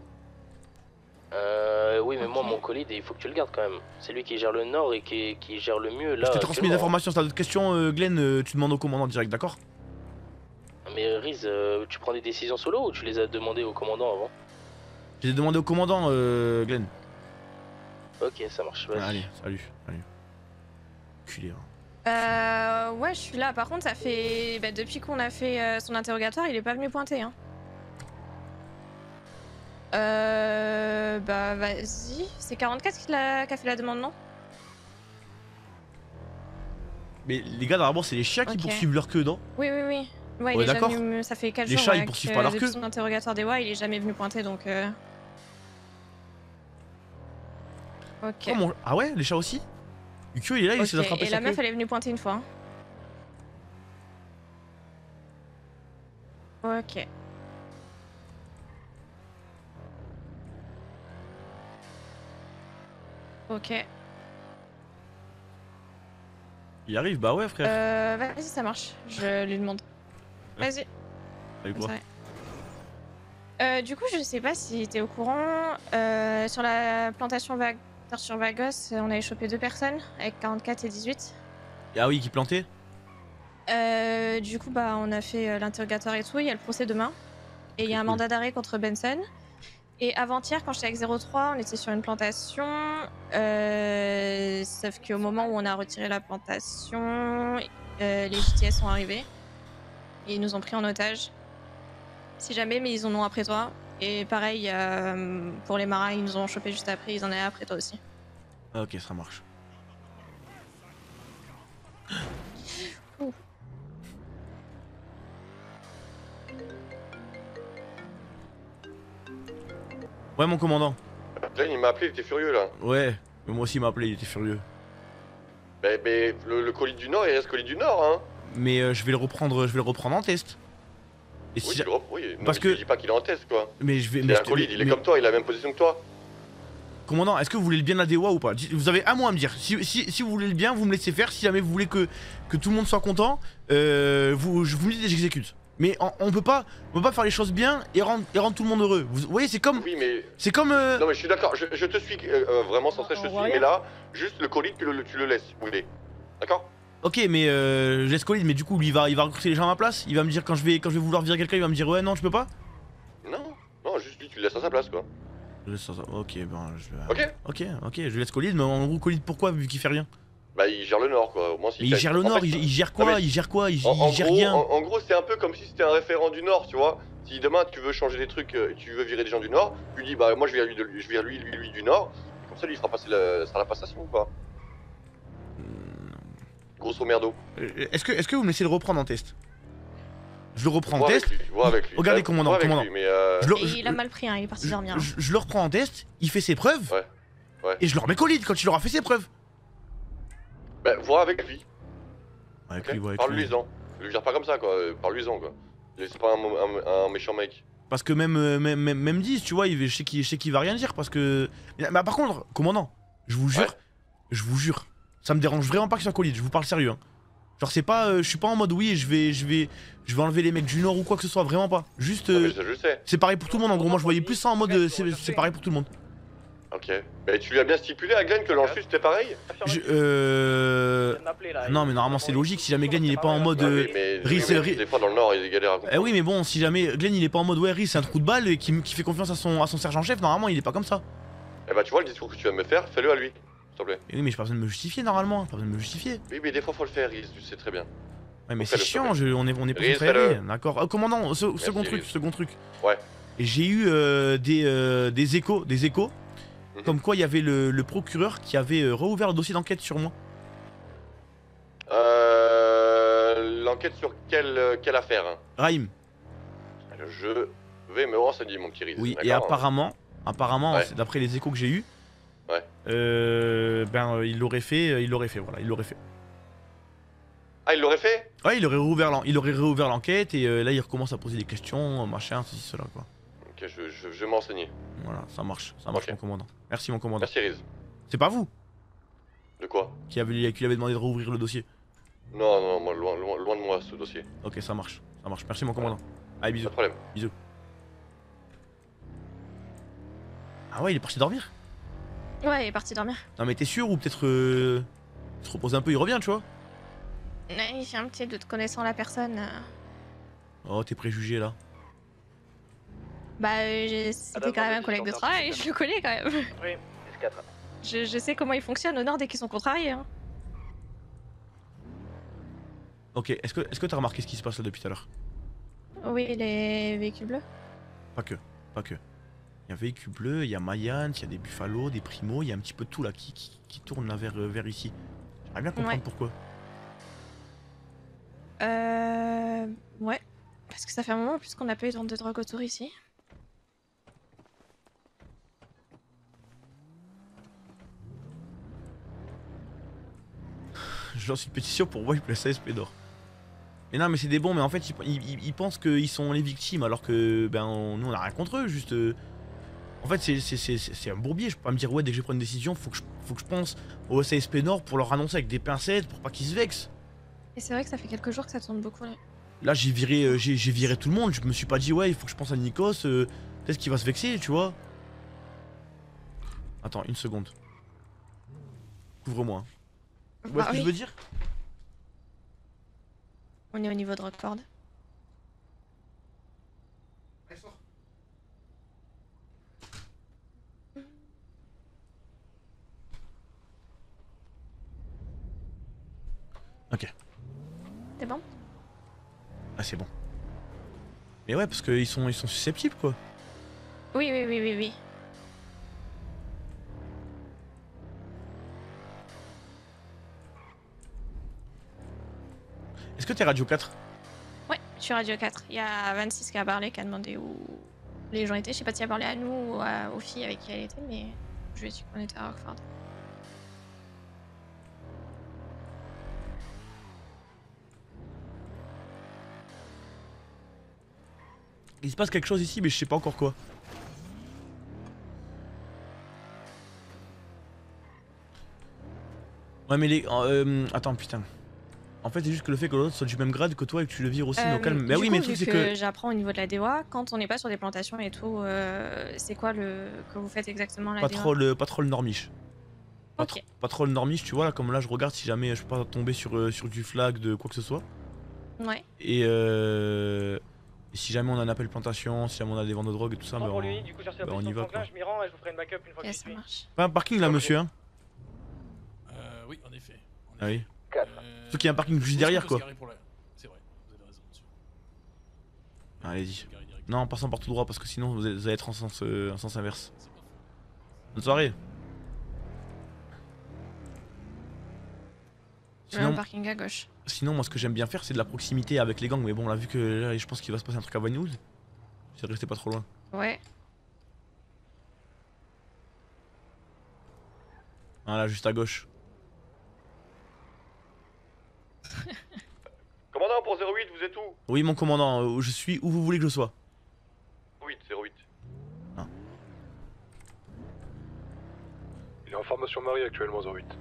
Euh... Oui, mais moi Ok. mon colis, il faut que tu le gardes quand même. C'est lui qui gère le Nord et qui, qui gère le mieux là. Je t'ai transmis les actuellement. informations, si t'as d'autres questions euh, Glenn, euh, tu demandes au commandant direct, d'accord? Mais Riz, euh, tu prends des décisions solo ou tu les as demandées au commandant avant? J'ai demandé au commandant euh, Glenn. Ok, ça marche, vas-y. Allez, salut, salut. Culé, hein. Euh, ouais, je suis là. Par contre, ça fait. Bah, depuis qu'on a fait euh, son interrogatoire, il est pas venu pointer. Hein. Euh. Bah, vas-y. C'est quarante-quatre qui a... qui a fait la demande, non? Mais les gars, normalement, c'est les chiens qui Ok. poursuivent leur queue, non? Oui, oui, oui. Ouais, On il est est d'accord. jamais venu. Ça fait quatre Les jours. chats, ils ouais, poursuivent que pas leur depuis queue. son interrogatoire des W A, il est jamais venu pointer donc. Euh... Ok. Oh, mon- Ah ouais, les chats aussi? Ukyo, il est là, il Ok, essaie d'attraper et sa la meuf, queue. elle est venue pointer une fois. hein. Ok. Ok. Il arrive, bah ouais, frère. Euh, vas-y, ça marche. Je lui demande. Vas-y. Avec quoi? Ouais. Euh, du coup, je sais pas si t'es au courant. Euh, sur la plantation Va- sur Vagos, on avait chopé deux personnes avec quarante-quatre et dix-huit. Ah oui, qui plantait? Euh, du coup, bah, on a fait euh, l'interrogatoire et tout. Il y a le procès demain. Et il y a un mandat d'arrêt contre Benson. Et avant-hier, quand j'étais avec zéro trois, on était sur une plantation. Euh, sauf qu'au moment où on a retiré la plantation, euh, les J T S sont arrivés. Et ils nous ont pris en otage. Si jamais, mais ils en ont après toi. Et pareil, euh, pour les marins, ils nous ont chopé juste après. Ils en avaient après toi aussi. Ah, ok, ça marche. Ouh. Ouais, mon commandant. Glenn, il m'a appelé, il était furieux là. Ouais, mais moi aussi il m'a appelé, il était furieux. Mais, mais le, le colis du Nord, il reste colis du Nord, hein. Mais euh, je vais le reprendre, je vais le reprendre en test. Et Oui, si tu le rep- oui. Non, Parce mais que- je dis pas qu'il est en test, quoi. Mais je vais. C'est mais un je te- colis, il est mais- comme toi, il a la même position que toi. Commandant, est-ce que vous voulez le bien de la D O A ou pas? Dites- Vous avez un mot à me dire. Si, si, si vous voulez le bien, vous me laissez faire. Si jamais vous voulez que, que tout le monde soit content, euh, vous, je vous me dites et j'exécute. Mais on, on peut pas, on peut pas faire les choses bien et rendre, et rendre tout le monde heureux. Vous voyez, c'est comme. Oui, mais. C'est comme. euh, Non, mais je suis d'accord, je, je te suis euh, euh, vraiment sans stress, je te suis. Mais là, juste le colis, tu le, tu le laisses où il est. D'accord? Ok, mais euh, je laisse Colin, mais du coup, lui, il va, il va recruter les gens à ma place. Il va me dire quand je vais, quand je vais vouloir virer quelqu'un, il va me dire ouais, non, tu peux pas. Non, non, juste lui, tu le laisses à sa place, quoi. Je laisse ça, ça- ok, ben je. Ok. Ok, ok, je laisse Colin, mais en gros, Colin, pourquoi vu qu'il fait rien? Bah, il gère le Nord, quoi. Au moins, s'il Mais il fait- gère le en Nord, fait, il, il gère non, quoi? mais- Il gère quoi? Il, En, en il gère gros, rien. en, en gros, c'est un peu comme si c'était un référent du Nord, tu vois. Si demain tu veux changer des trucs, euh, tu veux virer des gens du Nord, tu lui dis bah moi je vire lui, de, je vire lui, lui, lui du Nord, et comme ça lui il fera passer la, sera la passation ou pas? Grosso merdo. Euh, Est-ce que, est-ce que vous me laissez le reprendre en test? Je le reprends en Vois test. avec lui, vois avec lui. Regardez, Ouais, commandant, vois avec commandant. lui, mais euh, Je le- Et je- il a mal pris, hein, il est parti dormir. hein. je, je le reprends en test, il fait ses preuves. Ouais. Ouais. Et je le remets Colin quand il aura fait ses preuves. Bah vois avec lui. Avec ok lui, ouais, avec lui. Parle-lui-en. Ne lui gère pas comme ça quoi, euh, parle-lui-en quoi. C'est pas un, un- un méchant mec. Parce que même, euh, même, même, même dix, tu vois, il, je sais qu'il je sais qu'il va rien dire parce que. Mais, mais par contre, commandant, je vous jure, je vous jure, ça me dérange vraiment pas qu'il soit Colin, je vous parle sérieux. Hein. Genre c'est pas, euh, je suis pas en mode oui, je vais, je vais, je vais enlever les mecs du Nord ou quoi que ce soit, vraiment pas. Juste, Non, mais euh, ça, je sais. c'est pareil pour tout le monde. En gros, moi je voyais plus ça en mode, euh, c'est c'est pareil pour tout le monde. Ok. Mais tu lui as bien stipulé à Glenn que l'enjeu c'était pareil? Je, euh... Non mais normalement c'est logique, si jamais Glenn il est pas en mode Ah euh, oui, mais, Riz, oui, mais Riz- des fois dans le Nord il galère à comprendre. Eh oui mais bon, si jamais Glenn il est pas en mode ouais Riz c'est un trou de balle et qui, qui fait confiance à son, à son sergent-chef, normalement il est pas comme ça. Eh bah tu vois le discours que tu vas me faire, fais-le à lui, s'il te plaît. Et oui mais j'ai pas besoin de me justifier normalement, pas besoin de me justifier. Oui mais des fois faut le faire, Riz, tu sais très bien. Ouais mais Faut c'est fais-le, chiant, s'il te je- on est, on est pas Riz, censé fais-le. aller, d'accord. Euh, commandant, ce- Merci, second truc, Riz. second truc. Ouais. J'ai eu euh, des, euh, des échos, des échos, Mhm. comme quoi il y avait le, le procureur qui avait euh, réouvert le dossier d'enquête sur moi. Euh... L'enquête sur quelle, euh, quelle affaire hein? Raïm. Je vais me renseigner mon petit Riz. Oui, et d'accord, hein. apparemment, apparemment, Ouais. c'est d'après les échos que j'ai eu, Ouais. euh, ben euh, il l'aurait fait, euh, il l'aurait fait, voilà, il l'aurait fait. Ah il l'aurait fait? Ouais, il aurait réouvert l'en- il aurait réouvert l'enquête et euh, là il recommence à poser des questions, machin, ceci, cela quoi. Ok, je, je, je vais m'enseigner. Voilà, ça marche, ça marche Ok. mon commandant. Merci mon commandant. Merci Riz. C'est pas vous De quoi? qui avait, qui lui avait demandé de rouvrir le dossier. Non, non, moi, loin, loin, loin de moi ce dossier. Ok, ça marche, ça marche. Merci mon commandant. Allez, bisous. Pas de problème. Bisous. Ah ouais, il est parti dormir? Ouais, il est parti dormir. Non mais t'es sûr ou peut-être euh, se reposer un peu, il revient, tu vois? Ouais, j'ai un petit doute connaissant la personne. euh. Oh, tes préjugés là. Bah, euh, j'ai- c'était quand même un collègue de travail, je le connais quand même. Oui, dix quatre. Je, je sais comment il fonctionne au Nord dès qu'ils sont contrariés. Hein. Ok, est-ce que est-ce que t'as remarqué ce qui se passe là depuis tout à l'heure? Oui, les véhicules bleus. Pas que, pas que. Il y a un véhicule bleu, il y a Mayans, il y a des Buffalo, des Primo, il y a un petit peu de tout là qui, qui, qui tourne là vers, vers ici. J'aimerais bien comprendre Ouais. pourquoi. Euh... Ouais. Parce que ça fait un moment en plus qu'on n'a pas eu de vente de drogue autour ici. Je lance une pétition pour wipe la C S P d'or. Mais non mais c'est des bons, mais en fait ils, ils, ils pensent qu'ils sont les victimes alors que ben on, nous on a rien contre eux, juste... euh, En fait c'est un bourbier, je peux pas me dire ouais dès que je prends une décision faut que je, faut que je pense au C S P Nord pour leur annoncer avec des pincettes pour pas qu'ils se vexent. Et c'est vrai que ça fait quelques jours que ça tourne beaucoup là. Là j'ai viré, euh, j'ai viré tout le monde, je me suis pas dit ouais il faut que je pense à Nikos, euh, peut-être qu'il va se vexer tu vois. Attends une seconde. Couvre-moi. Tu vois Bah ce que oui. je veux dire? On est au niveau de Rockford. Ok. C'est bon? Ah c'est bon. Mais ouais parce qu'ils sont, ils sont susceptibles quoi. Oui, oui, oui, oui, oui. Est-ce que t'es Radio quatre? Ouais, je suis Radio quatre. Il y a vingt-six qui a parlé, qui a demandé où les gens étaient. Je sais pas s'il a parlé à nous ou à- aux filles avec qui elle était, mais je lui ai dit qu'on était à Rockford. Il se passe quelque chose ici mais je sais pas encore quoi. Ouais mais les... Euh, attends putain. En fait c'est juste que le fait que l'autre soit du même grade que toi et que tu le vires aussi Euh, au calme. Bah du oui coup, mais le vu truc c'est que, que... j'apprends au niveau de la D O A, quand on n'est pas sur des plantations et tout, euh, c'est quoi le que vous faites exactement la Pas D O A? trop le, pas trop le normiche. Pas, Ok. trop, pas trop le normiche tu vois là comme là je regarde si jamais je peux pas tomber sur, euh, sur du flag de quoi que ce soit. Ouais. Et euh... et si jamais on a un appel plantation, si jamais on a des ventes de drogue et tout ça, bah, Pour on, lui, du coup, cherchez la bah, on y position de va quoi. Franklin, je m'y rends et je vous ferai une backup une fois que Ok, je ça suis. marche. Pas un parking là monsieur hein? Euh, oui, en effet. Ah oui. Euh, Surtout qu'il y a un parking juste je pense derrière qu'on peut quoi. se garer pour la- C'est vrai, vous avez raison dessus. Allez-y. Non, en passant par tout droit parce que sinon vous allez, vous allez être en sens, euh, en sens inverse. Bonne soirée. Je vais un Sinon, parking à gauche. sinon, moi ce que j'aime bien faire c'est de la proximité avec les gangs, mais bon là vu que là je pense qu'il va se passer un truc à Vagnouz, j'essaie de rester pas trop loin. Ouais. Voilà, juste à gauche. Commandant pour zéro huit, vous êtes où? Oui mon commandant, euh, je suis où vous voulez que je sois. huit, zéro huit. Il est en formation Marie actuellement, zéro huit.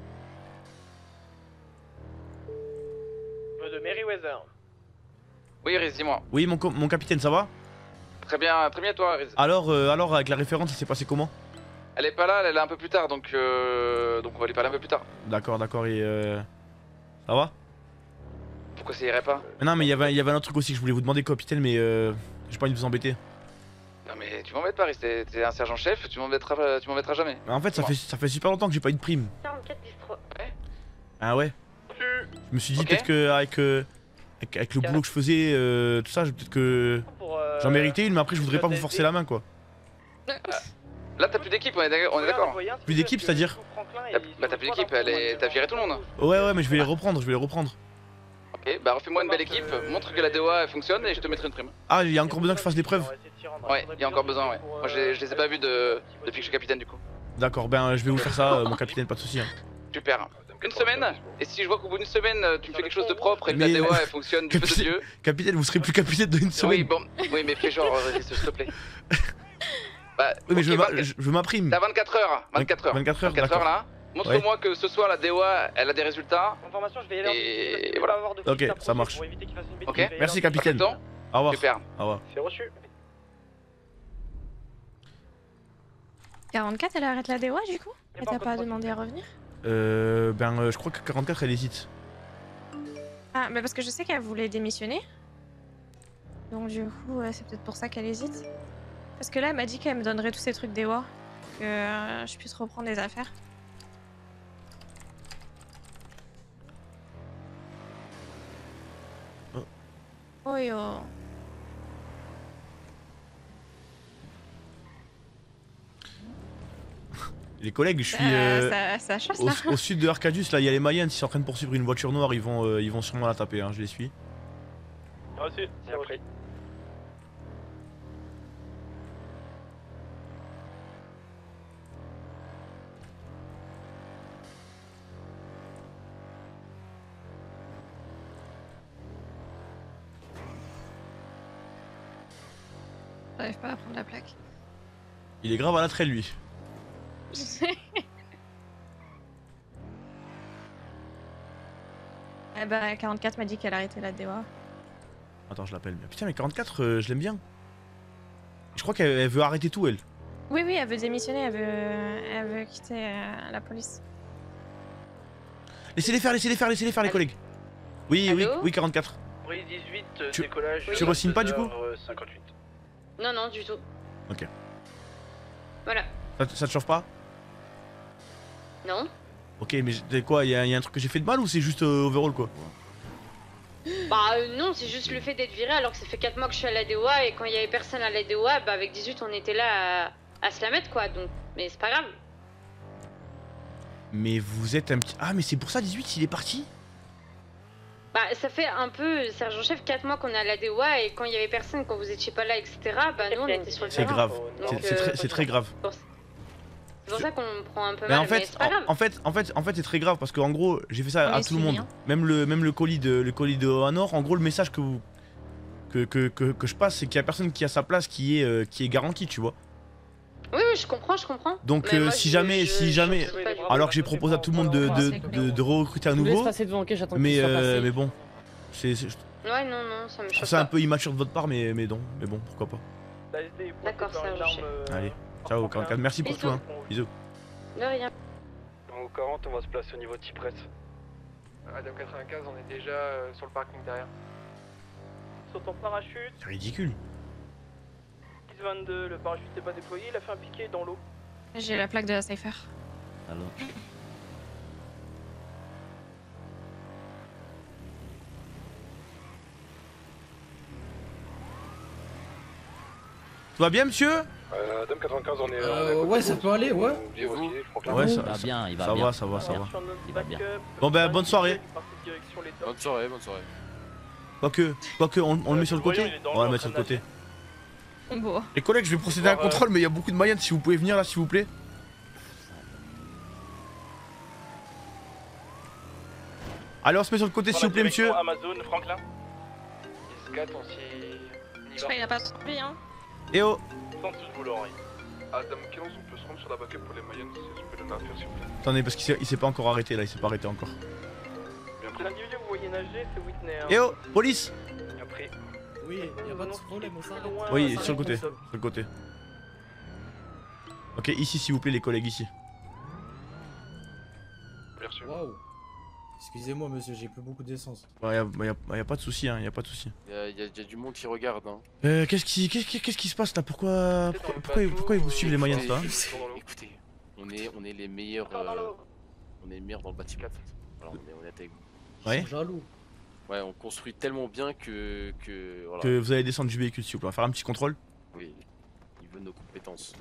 De Meriwether. Oui, Riz, dis-moi. Oui mon, co- mon capitaine ça va? Très bien, très bien toi, Riz. Alors, euh, alors avec la référence ça s'est passé comment? Elle est pas là, elle est là un peu plus tard, donc euh... donc on va lui parler un peu plus tard. D'accord, d'accord et euh... ça va? Pourquoi ça irait pas? Mais non mais il y avait il y avait un autre truc aussi que je voulais vous demander capitaine mais euh... j'ai pas envie de vous embêter. Non mais tu m'embêtes pas, Riz, t'es t'es un sergent-chef, tu m'embêteras tu m'embêteras jamais. Mais en fait ça fait, ça fait super longtemps que j'ai pas eu de prime. quarante-quatre dix-trois. Ah ouais? Je me suis dit Ok. peut-être que avec, euh, avec, avec le boulot que je faisais, euh, tout ça, peut-être que j'en méritais une mais après je voudrais pas vous forcer la main quoi. Là t'as plus d'équipe, on est d'accord, on est d'accord. Plus d'équipe c'est-à-dire? T'as- Bah t'as plus d'équipe, elle est... t'as viré tout le monde. Ouais ouais mais je vais les reprendre, je vais les reprendre. Ok, bah refais-moi une belle équipe, montre que la D O A elle fonctionne et je te mettrai une prime. Ah il y a encore besoin que je fasse des preuves? Ouais, il y a encore besoin, ouais. Moi je les, je les ai pas vus de... depuis que je suis capitaine du coup. D'accord, ben je vais vous faire ça euh, mon capitaine, pas de soucis. Hein. Super. Une semaine, et si je vois qu'au bout d'une semaine tu me fais quelque chose de propre et que la Mais- D O A elle fonctionne du feu de Capitaine, Dieu. capitaine, vous serez plus capitaine de une Oui, semaine. bon, oui, mais fais genre, euh, s'il te plaît. Bah, Oui mais je ok, veux ma- vingt-quatre je je veux ma prime. T'as vingt-quatre heures, vingt-quatre heures. vingt-quatre heures, vingt-quatre d'accord. heures là. Montre-moi que ce soir la D O A elle a des résultats. Information, je vais y aller. Et voilà. Ok, ça marche. Ok, Merci capitaine. Temps. Au revoir. Super. Au revoir. C'est reçu. quarante-quatre, elle arrête la D O A du coup? Elle t'a pas demandé à revenir? Euh, ben euh, je crois que quarante-quatre elle hésite. Ah, mais parce que je sais qu'elle voulait démissionner. Donc du coup, euh, c'est peut-être pour ça qu'elle hésite. Parce que là, elle m'a dit qu'elle me donnerait tous ces trucs D O A. Que euh, je puisse reprendre des affaires. oui, oh. Les collègues, je suis Euh, euh, ça- ça chasse, au, là. au sud de Arcadius, là il y a les Mayens, ils sont en train de poursuivre une voiture noire, ils vont, euh, ils vont sûrement la taper, hein, je les suis. Ah si, c'est après. J'arrive pas à prendre la plaque. Il est grave à la traîne lui. Je sais. Eh bah, quarante-quatre m'a dit qu'elle arrêtait la D O A. Attends, je l'appelle bien. Putain, mais quarante-quatre, euh, je l'aime bien. Je crois qu'elle elle veut arrêter tout, elle. Oui, oui, elle veut démissionner, elle veut, elle veut quitter euh, la police. Laissez-les faire, laissez-les faire, laissez-les faire, les collègues. Oui, oui, oui, quarante-quatre. Bruit dix-huit, euh, Tu- décollage. tu re-signes pas, du coup cinquante-huit. Non, non, du tout. Ok. Voilà. Ça, te- ça te chauffe pas? Non. Ok, mais j'ai- quoi, y'a y a un truc que j'ai fait de mal ou c'est juste euh, overall quoi? Bah euh, non, c'est juste le fait d'être viré alors que ça fait quatre mois que je suis à la D O A et quand il y avait personne à la D O A, bah avec dix-huit on était là à, à se la mettre quoi, donc mais c'est pas grave. Mais vous êtes un petit... Ah, mais c'est pour ça dix-huit, il est parti? Bah ça fait un peu, sergent chef, quatre mois qu'on est à la D O A et quand il y avait personne, quand vous étiez pas là, et cetera, bah nous on était sur le C'est terrain. grave, Donc, c'est c'est euh, très, c'est très grave. C'est pour ça qu'on me prend un peu Mais mal, en mais fait, c'est pas grave. en, en fait, en fait, en fait, c'est très grave parce qu'en gros, j'ai fait ça On à est tout le suivi, monde. hein. Même le, même le colis de, le colis de Honor. En gros, le message que vous, que, que, que, que je passe, c'est qu'il y a personne qui a sa place qui est, euh, qui est garantie, tu vois. Oui, oui, je comprends, je comprends. Donc Mais euh, moi, si je- jamais, je- si je jamais, refuse pas du tout. alors que j'ai proposé à tout le monde de, de, de, de recruter à Je vous nouveau. laisse passer devant, ok, j'attends qu'il Mais, soit euh, passé. mais bon, c'est, c'est- je Ouais, non, non, ça me trouve choque ça un pas. peu immature de votre part, mais, mais non, mais bon, pourquoi pas. D'accord, sergent chef. Allez, ciao quarante-quatre, merci pour Bisous. tout, hein. Bisous. De rien. Au quarante, on va se placer au niveau de Cypress. Adam quatre-vingt-quinze, on est déjà euh, sur le parking derrière. Sur ton parachute, C'est ridicule. dix vingt-deux, le parachute n'est pas déployé, il a fait un piqué dans l'eau. J'ai la plaque de la Cypher. Alors. Tout va bien, monsieur? Euh, Adam quatre-vingt-quinze, on est. Euh, ouais, ça peut aller, ouais. Ouais, ça, va bien, il va ça bien. va, ça va, ça va. Il va bien. Bon bah bonne soirée. Bonne soirée, bonne soirée. Quoique, quoique on, on le met sur le côté. On va le mettre sur le côté. Bon. Les collègues, je vais procéder à un contrôle, mais il y a beaucoup de Mayens. Si vous pouvez venir là, s'il vous plaît. Allez, on se met sur le côté, s'il vous plaît, monsieur. Amazon, Franklin. dix quatre, on s'y. Je crois qu'il a pas suivi, hein. Eh oh. Sans tous boulot, Adam quinze, on peut se rendre sur la backup pour les Mayens, si tu peux donner un fil, s'il vous plaît. Attendez, parce qu'il s'est- il s'est pas encore arrêté là, il s'est pas arrêté encore. L'individu que vous voyez nager, c'est Whitney. hein. Eh oh, police. Après. Oui, y a pas de problème, on s'arrête. Oui, sur le côté, sur le côté. Ok, ici, s'il vous plaît, les collègues, ici. Merci. Waouh. Excusez-moi, monsieur, j'ai plus beaucoup d'essence. Ouais, y'a y a, y a pas de souci, hein, y a pas de souci. Il y, a- y a- y a du monde qui regarde. Hein. Euh, qu'est-ce qui, qu'est-ce qui, qu'est-ce qui se passe là? Pourquoi, pourquoi, pourquoi, pourquoi ils vous suivent les Mayens là? Écoutez, écoutez, on est, on est les meilleurs. euh, on est les meilleurs dans le bâtiment. En fait. Voilà, on est honnête avec vous. Ouais. Jaloux. Ouais, on construit tellement bien que. que voilà. Que vous allez descendre du véhicule, s'il vous plaît. On va faire un petit contrôle. Oui, il veut nos compétences.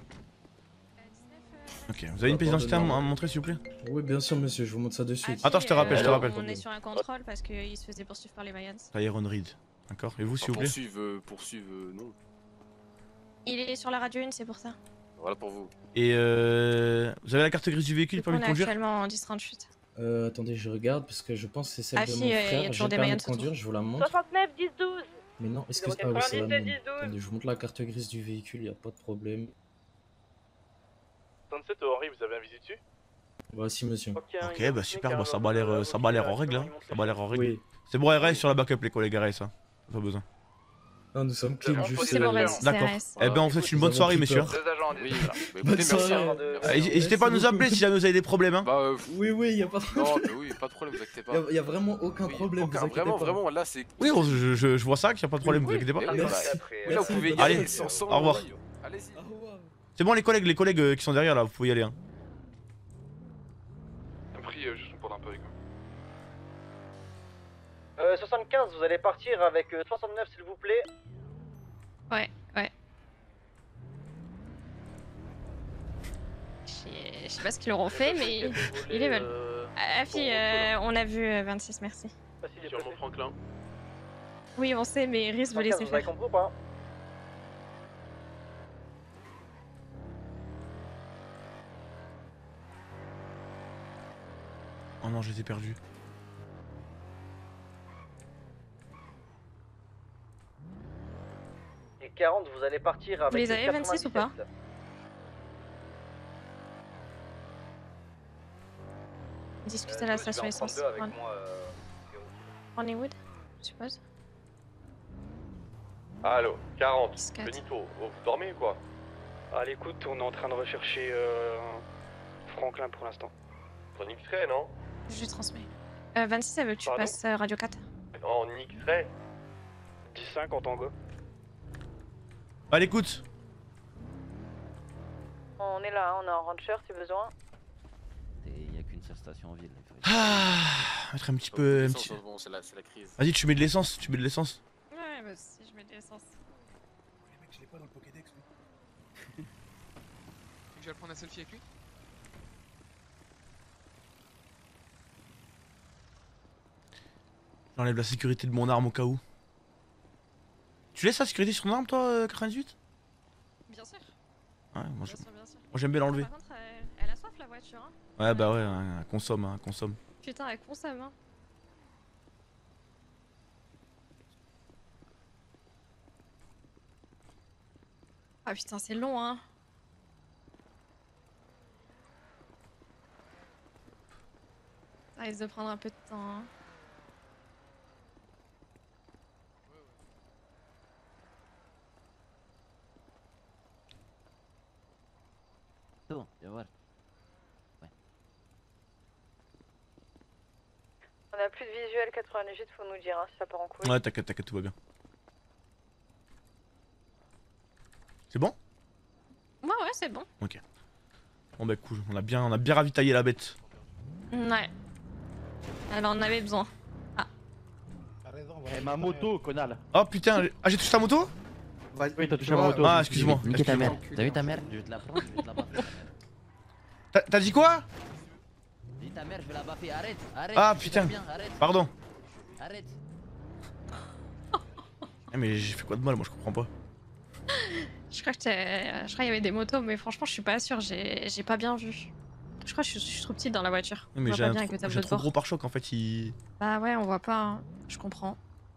Ok, vous avez une pièce d'identité à m- à me montrer, s'il vous plaît? Oui, bien sûr, monsieur, je vous montre ça de suite. Attends, je te rappelle, je te Euh, rappelle. On est sur un contrôle parce qu'il se faisait poursuivre par les Mayans. Tyron Reed. D'accord, et vous, s'il vous plaît? Poursuivre, euh, poursuivre, euh, non. Il est sur la radio une, c'est pour ça. Voilà pour vous. Et euh. Vous avez la carte grise du véhicule, On permis de est conduire? actuellement en dix trente-huit. Euh, attendez, je regarde parce que je pense que c'est celle Ah, de si, mon euh, y a frère. toujours J'ai des le permis Mayans de conduire, autour. je vous la montre. soixante-neuf, dix, douze. Mais non, est-ce que zéro ah oui, c'est la quatre-vingt-dix-sept, même. dix, douze. Attendez, je vous montre la carte grise du véhicule, y a pas de problème. soixante-sept, Henri, vous avez un visu dessus? Voici, monsieur. Ok, bah super, bah ça m'a l'air euh, ça m'a l'air en règle, hein. Ça m'a l'air en règle. Oui. C'est bon, R S sur la backup, les collègues, R S, hein. Pas besoin. Non, nous sommes clean, juste. C'est bon, vas-y, D'accord. C R S. Eh ben, on vous souhaite une bonne soirée, messieurs. Deux agents, oui, voilà. Bah, écoutez, Bonne merci. soirée. hein. Euh, Merci. N'hésitez pas à nous appeler si jamais vous avez des problèmes, hein. Bah, euh, Oui, oui, y a pas de non, problème. bah oui, pas de problème, vous inquiétez pas. Y a, y a vraiment aucun Oui, problème, aucun- vous inquiétez vraiment, pas. vraiment, là c'est. Oui, on- je, je, je vois ça, qu'il n'y a pas de problème, vous inquiétez pas. Oui, voilà. Merci. Oui, là, vous pouvez y Allez, aller sans- sans- au revoir. Allez-y. Au revoir. C'est bon, les collègues, les collègues euh, qui sont derrière là, vous pouvez y aller, hein. Un prix, euh, juste pour un peu avec moi. Euh, soixante-quinze, vous allez partir avec euh, soixante-neuf s'il vous plaît. Ouais, ouais. Je sais- je sais pas ce qu'ils leur ont fait, mais ils ils les veulent. Euh, Ah, fille, euh, on a vu euh, vingt-six, merci. Sur mon Franklin. Oui, on sait, mais Riz veut laisser Vous avez faire. compris ou pas? Oh non, je les ai perdus. Et quarante, vous allez partir avec Vous les avez euh, vingt-six ou pas? quatre-vingt-dix-sept. Discuter à la station essence. trente-deux avec Ron- moi, euh, Ronnywood, je suppose. Allô, quarante, Scat. Benito, oh, vous dormez ou quoi? À l'écoute, on est en train de rechercher euh, Franklin pour l'instant. En X-ray, non? Je lui transmets. Euh, vingt-six, elle veut que tu Pardon passes euh, Radio quatre. En X-ray? dix-cinq en tango. À l'écoute. On est là, on est en rancher si besoin. Il n'y a qu'une seule station en ville. Ah, mettre un petit peu. un petit- Bon, c'est la, c'est la crise. Vas-y, tu mets de l'essence, tu mets de l'essence. Ouais, bah si je mets de l'essence. Les mecs, je l'ai pas dans le Pokédex, lui. Tu veux que j'aille prendre un selfie avec lui? J'enlève la sécurité de mon arme au cas où. Tu laisses la sécurité sur ton arme, toi, euh, quatre-vingt-dix-huit? Bien sûr. Ouais, moi Bien je- sûr, bien sûr. moi, j'aime bien l'enlever. Par contre, elle, elle a soif la voiture. Hein. Ouais, bah ouais, hein, elle consomme, hein, elle consomme. Putain, elle consomme. Hein. Ah putain, c'est long, hein. Ça risque de prendre un peu de temps. Hein. C'est bon, viens voir. On a plus de visuel quatre-vingt-dix-huit, faut nous dire hein, si ça part en couille. Ouais, t'inquiète, t'inquiète, tout va bien. C'est bon? Ouais, ouais, c'est bon. Ok. Bon bah cool, on a bien, on a bien ravitaillé la bête. Ouais. Elle en avait besoin. Ah. Eh, ma moto, connard. Oh putain, j'ai- ah j'ai touché ta moto? Oui, t'as touché ma moto. Ah, excuse-moi. Niquer ta excuse-moi. mère. T'as vu ta mère? Je vais te la prendre, je vais te la baffer. T'as t'as dit quoi? Dis ta mère, je vais la baffer. Arrête, arrête. Ah tu putain, fais bien, arrête. pardon. Arrête. Eh, mais j'ai fait quoi de mal, moi je comprends pas. Je crois que t'es- je crois qu'il y avait des motos, mais franchement, je suis pas sûre. J'ai j'ai pas bien vu. Je crois que je suis, je suis trop petite dans la voiture. Oui, On mais voit j'ai pas un, bien trop- avec le j'ai tableau un de trop bord. gros pare-choc en fait, il... Bah ouais, on voit pas. Hein. Je comprends.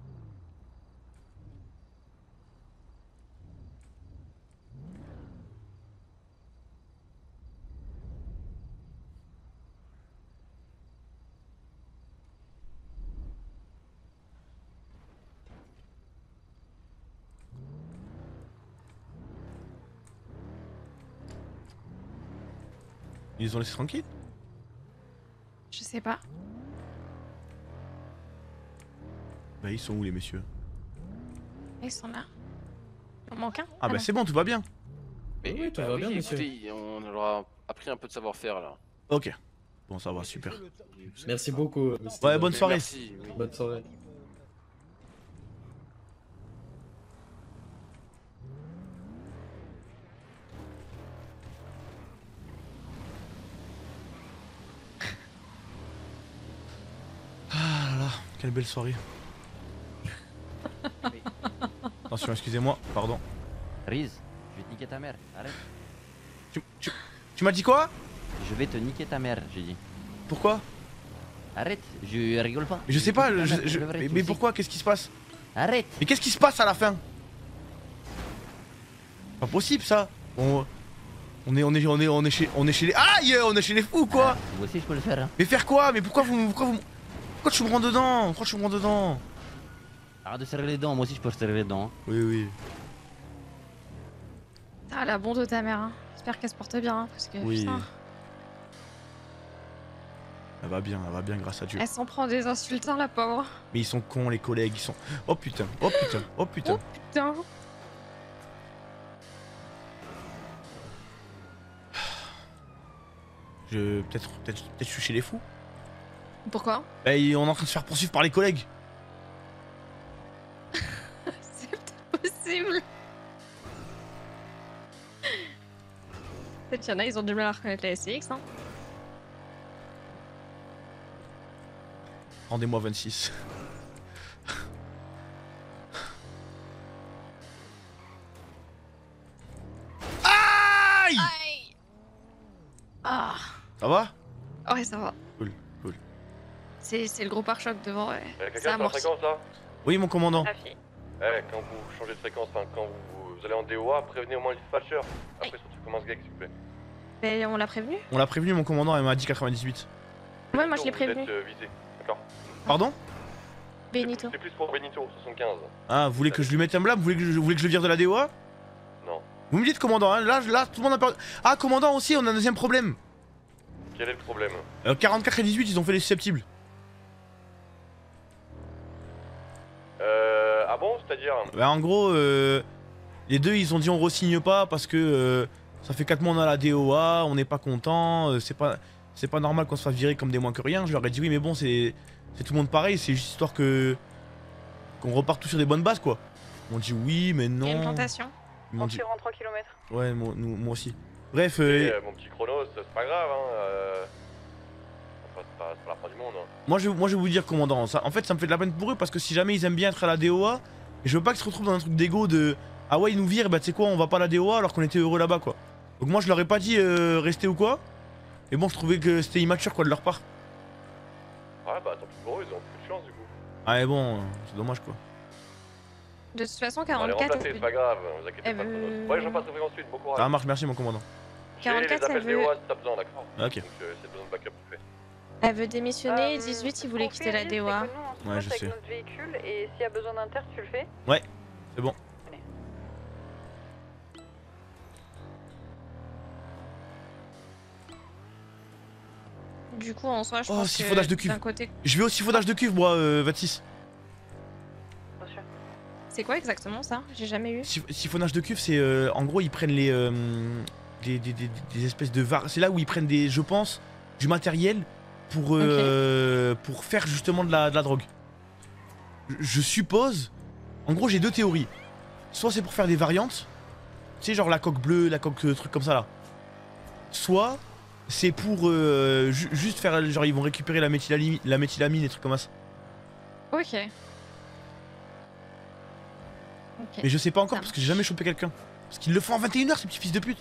Ils les ont laissés tranquilles? Je sais pas. Bah ils sont où les messieurs? Ils sont là. Il en manque un. Ah bah non. c'est bon, tout va bien. Mais Oui, tout bah va bien, monsieur. écoutez, on leur a appris un peu de savoir-faire là. Ok. Bon ça va, super. Merci beaucoup. euh, mister Ouais, Bob. bonne soirée. Merci. oui. Bonne soirée. Ah là là, quelle belle soirée. Attention, excusez-moi, pardon. Riz, je vais te niquer ta mère. Arrête. Tu, tu, tu m'as dit quoi? Je vais te niquer ta mère, j'ai dit. Pourquoi? Arrête, je rigole pas. Je sais pas, vais te je- niquer ta je- mère, pour de vrai, mais, tu mais le sais. pourquoi? Qu'est-ce qui se passe? Arrête. Mais qu'est-ce qui se passe à la fin? Pas possible ça. On, on est, on est, on est, on est chez, on est chez les, aïe, on est chez les fous quoi. Moi aussi je peux le faire. Hein. Mais faire quoi? Mais pourquoi vous, pourquoi vous, pourquoi tu me rends dedans? Pourquoi tu me rends dedans? Arrête de serrer les dents, moi aussi je peux serrer les dents. Oui, oui. Ah, la bonne de ta mère. Hein. J'espère qu'elle se porte bien. Hein, parce que Oui. putain, Elle va bien, elle va bien grâce à Dieu. elle s'en prend des insultes, hein, la pauvre. Mais ils sont cons les collègues, ils sont. Oh putain, oh putain, oh putain. Putain. Je peut-être, peut-être, peut-être je suis chez les fous. Pourquoi? Bah, on est en train de se faire poursuivre par les collègues. S'il y en a, ils ont du mal à reconnaître la S C X. Hein. Rendez-moi vingt-six. Aïe! Aïe! Ah! Ça va? Ouais, ça va. Cool, cool. C'est le gros pare-choc devant, ouais. Euh, Ça Quelqu'un sur la amortit. fréquence là? Oui, mon commandant. Eh, quand vous changez de fréquence, enfin, quand vous, vous allez en D O A, prévenez au moins le dispatcher. Après, surtout commence gag, s'il vous plaît. Mais on l'a prévenu? On l'a prévenu, mon commandant, elle m'a dit quatre-vingt-dix-huit. Ouais, moi je l'ai Vous prévenu. êtes euh, visé, d'accord? Pardon? Benito. C'est plus pour Benito, soixante-quinze. Ah, vous voulez que je lui mette un blâme? Vous voulez que je, vous voulez que je le vire de la D O A? Non. Vous me dites, commandant, hein, là, là, tout le monde a peur. Ah, commandant aussi, on a un deuxième problème. Quel est le problème? Euh, quarante-quatre et dix-huit, ils ont fait les susceptibles. Euh. Ah bon? C'est-à-dire? Bah, en gros, euh, les deux, ils ont dit on re-signe pas parce que euh, ça fait quatre mois on a la D O A, on n'est pas content, euh, c'est pas, c'est pas normal qu'on se fasse virer comme des moins que rien. Je leur ai dit oui, mais bon, c'est tout le monde pareil, c'est juste histoire que qu'on reparte tous sur des bonnes bases quoi. Ils m'ont dit oui, mais non. Il y a une plantation. Ils m'ont dit. Environ trois kilomètres. Ouais, moi, nous- moi aussi. Bref, Eh, euh, euh, mon petit chronos, c'est pas grave, hein. Euh... Enfin, c'est pas, c'est pas la fin du monde, hein. moi, je, moi je vais vous dire, commandant, ça, en fait, ça me fait de la peine pour eux parce que si jamais ils aiment bien être à la D O A, je veux pas qu'ils se retrouvent dans un truc d'ego de ah ouais, ils nous virent, bah tu sais quoi, on va pas à la D O A alors qu'on était heureux là-bas quoi. Donc moi je leur ai pas dit euh, rester ou quoi. Mais bon, je trouvais que c'était immature quoi de leur part. Ouais, bah tant pis pour eux, ils ont plus de chance du coup. Ah mais bon, euh, c'est dommage quoi. De toute façon, On va les quarante-quatre. remplacer, c'est pas grave, vous inquiétez Elle pas. veut- Ouais, je repasse le ensuite, bon courage. Ça marche, merci mon commandant. J'ai les quarante-quatre, elle appels D O veut- A si t'as besoin, d'accord? Ok. Donc, euh, si t'as besoin de backup, tu fais. Elle veut démissionner, dix-huit, il voulait quitter la D O A. Ouais, je sais. Notre véhicule et s'il y a besoin d'inter, tu le fais. Ouais, c'est bon. Du coup, en soi, je Oh, pense siphonnage de que cuve. d'un côté. Je vais au siphonnage de cuve moi, euh, vingt-six. C'est quoi exactement ça? J'ai jamais eu. Sif- Siphonnage de cuve, c'est euh, en gros ils prennent les, euh, des, des- des- des espèces de var. C'est là où ils prennent des, je pense, du matériel pour euh, pour faire justement de la, de la drogue. Je, je suppose. En gros, j'ai deux théories. Soit c'est pour faire des variantes, tu sais genre la coque bleue, la coque euh, truc comme ça là. Soit c'est pour euh, ju- juste faire genre ils vont récupérer la méthylamine, la méthylamine et trucs comme ça. Ok. Ok. Mais je sais pas encore Ça parce que j'ai jamais chopé quelqu'un. Parce qu'ils le font en vingt et une heures ces petits fils de pute.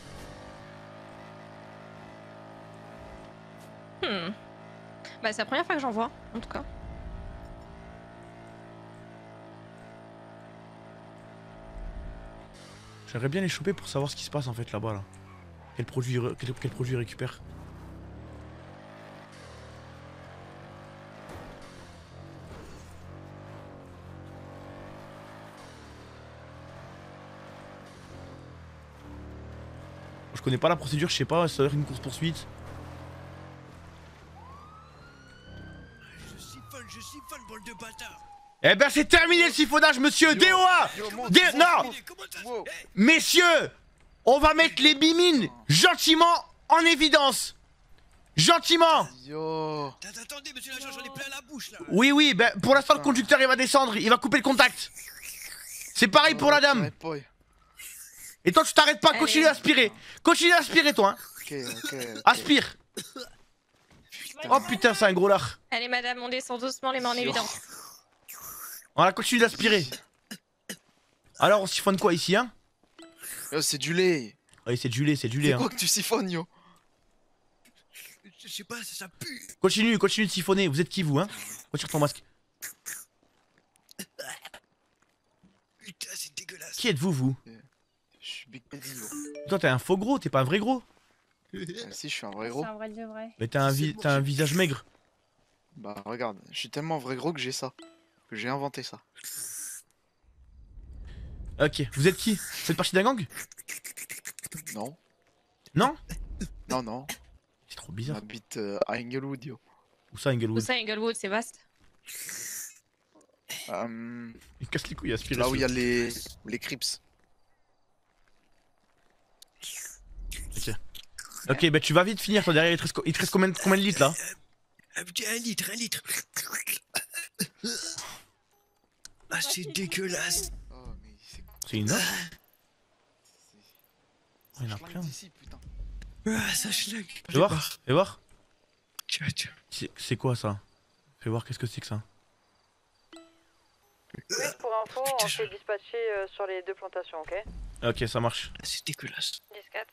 Hmm. Bah, c'est la première fois que j'en vois, en tout cas. J'aimerais bien les choper pour savoir ce qui se passe en fait là-bas là. Quel produit, ils re- quel, quel produit ils récupèrent. Je connais pas la procédure, je sais pas, ça doit être une course poursuite. Je siphonne, je siphonne, bol de bâtard. Eh ben c'est terminé le siphonnage monsieur, D O A D- Non Messieurs, on va mettre les bimines gentiment en évidence. Gentiment. Yo. Attendez, monsieur l'agent, j'en ai plein la bouche là. Oui oui, ben pour l'instant le conducteur il va descendre, il va couper le contact. C'est pareil pour la dame. Et toi tu t'arrêtes pas, continue d'aspirer. Continue d'aspirer toi hein. Ok, ok. Aspire. Oh putain c'est un gros lard. Allez, madame, on descend doucement, les mains en évidence. Voilà, continue d'aspirer. Alors on siphonne quoi ici hein? Yo, c'est du lait. Oui c'est du lait, c'est du lait C'est hein. quoi que tu siphonnes, yo? Je sais pas, ça pue. Continue, continue de siphonner, vous êtes qui vous hein? Retire ton masque. Putain, c'est dégueulasse. Qui êtes-vous vous? Je suis Big Daddy, yo. Toi t'es un faux gros, t'es pas un vrai gros. Euh, si, je suis un vrai gros. vrai de vrai. Mais t'as un, vi- t'as un visage maigre. Bah, regarde, je suis tellement vrai gros que j'ai ça. Que j'ai inventé ça. Ok, vous êtes qui? Vous faites partie d'un gang? Non. Non? Non, non. C'est trop bizarre. J'habite euh, à Inglewood, yo. Où ça Où Inglewood? ça, Inglewood, c'est vaste. Euh, Il casse les couilles, aspire. là où il y a les, les Crips. Ok. Ok, bah tu vas vite finir, toi derrière, il te reste, co- il te reste combien, de- combien de litres là? Un petit- un litre, un litre. Ah, c'est dégueulasse. C'est une offre? Oh, il y en a plein. Ah, ça schlag. Fais voir, fais voir. C'est c'est quoi ça? Fais voir, qu'est-ce que c'est que ça? Oui, pour info, on s'est dispatché euh, sur les deux plantations, ok? Ok, ça marche. C'est dégueulasse. dix quatre.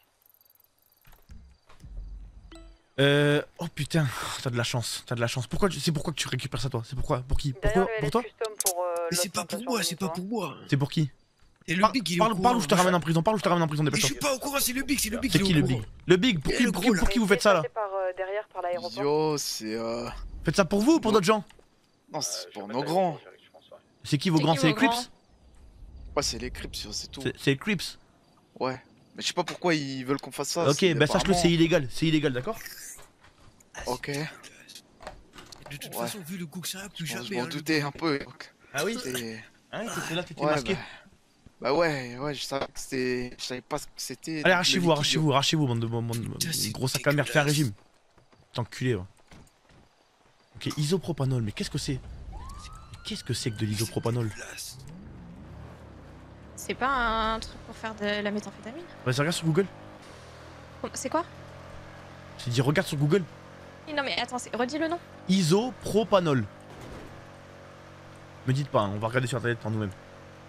Euh... Oh putain, t'as de la chance, t'as de la chance. Pourquoi tu... C'est pourquoi que tu récupères ça toi? C'est pourquoi? Pour qui? Pourquoi? Pour toi? Pour, euh, Mais c'est pas pour moi, c'est pas pour moi. C'est pour qui? Et le Par- big il est parle, au courant. parle ou je te ramène en prison, parle ou je te ramène en prison, Mais je dépêche-toi. suis pas au courant, c'est le big, c'est le big. C'est il est qui au le courant. big? Le big, pour Et qui, le pour, gros, qui, pour là. qui vous faites ça là? Par euh, derrière, par l'aéroport. Yo, c'est euh... Faites ça pour vous ou pour d'autres gens? Non, c'est pour nos grands. C'est qui vos C'est grands? qui C'est les vos Crips? grands Ouais, c'est les Crips, c'est tout. C'est c'est les Crips. Ouais. Mais je sais pas pourquoi ils veulent qu'on fasse ça. Ok, c'est bah sache-le, apparemment- c'est illégal, c'est illégal, d'accord? Ok. De toute Ouais. façon, vu le coup que ça a, plus Je jamais. m'en hein, le doutais big. un peu. Ah oui? Et... Hein, c'est là que t'étais Ouais, masqué. bah... bah ouais, ouais, je savais que c'était... Je savais pas ce que c'était. Allez, donc arrachez-vous, le arrachez-vous, liquide- arrachez-vous, bande de bande de gros sac à merde, fais un régime. T'es enculé, va. Ok, isopropanol, mais qu'est-ce que c'est? Mais Qu'est-ce que c'est que de l'isopropanol? C'est pas un truc pour faire de la méthamphétamine? Vas-y, regarde sur Google. C'est quoi? J'ai dit regarde sur Google. Non mais attends, c'est- redis le nom. Isopropanol. Me dites pas, hein, on va regarder sur internet par nous-mêmes.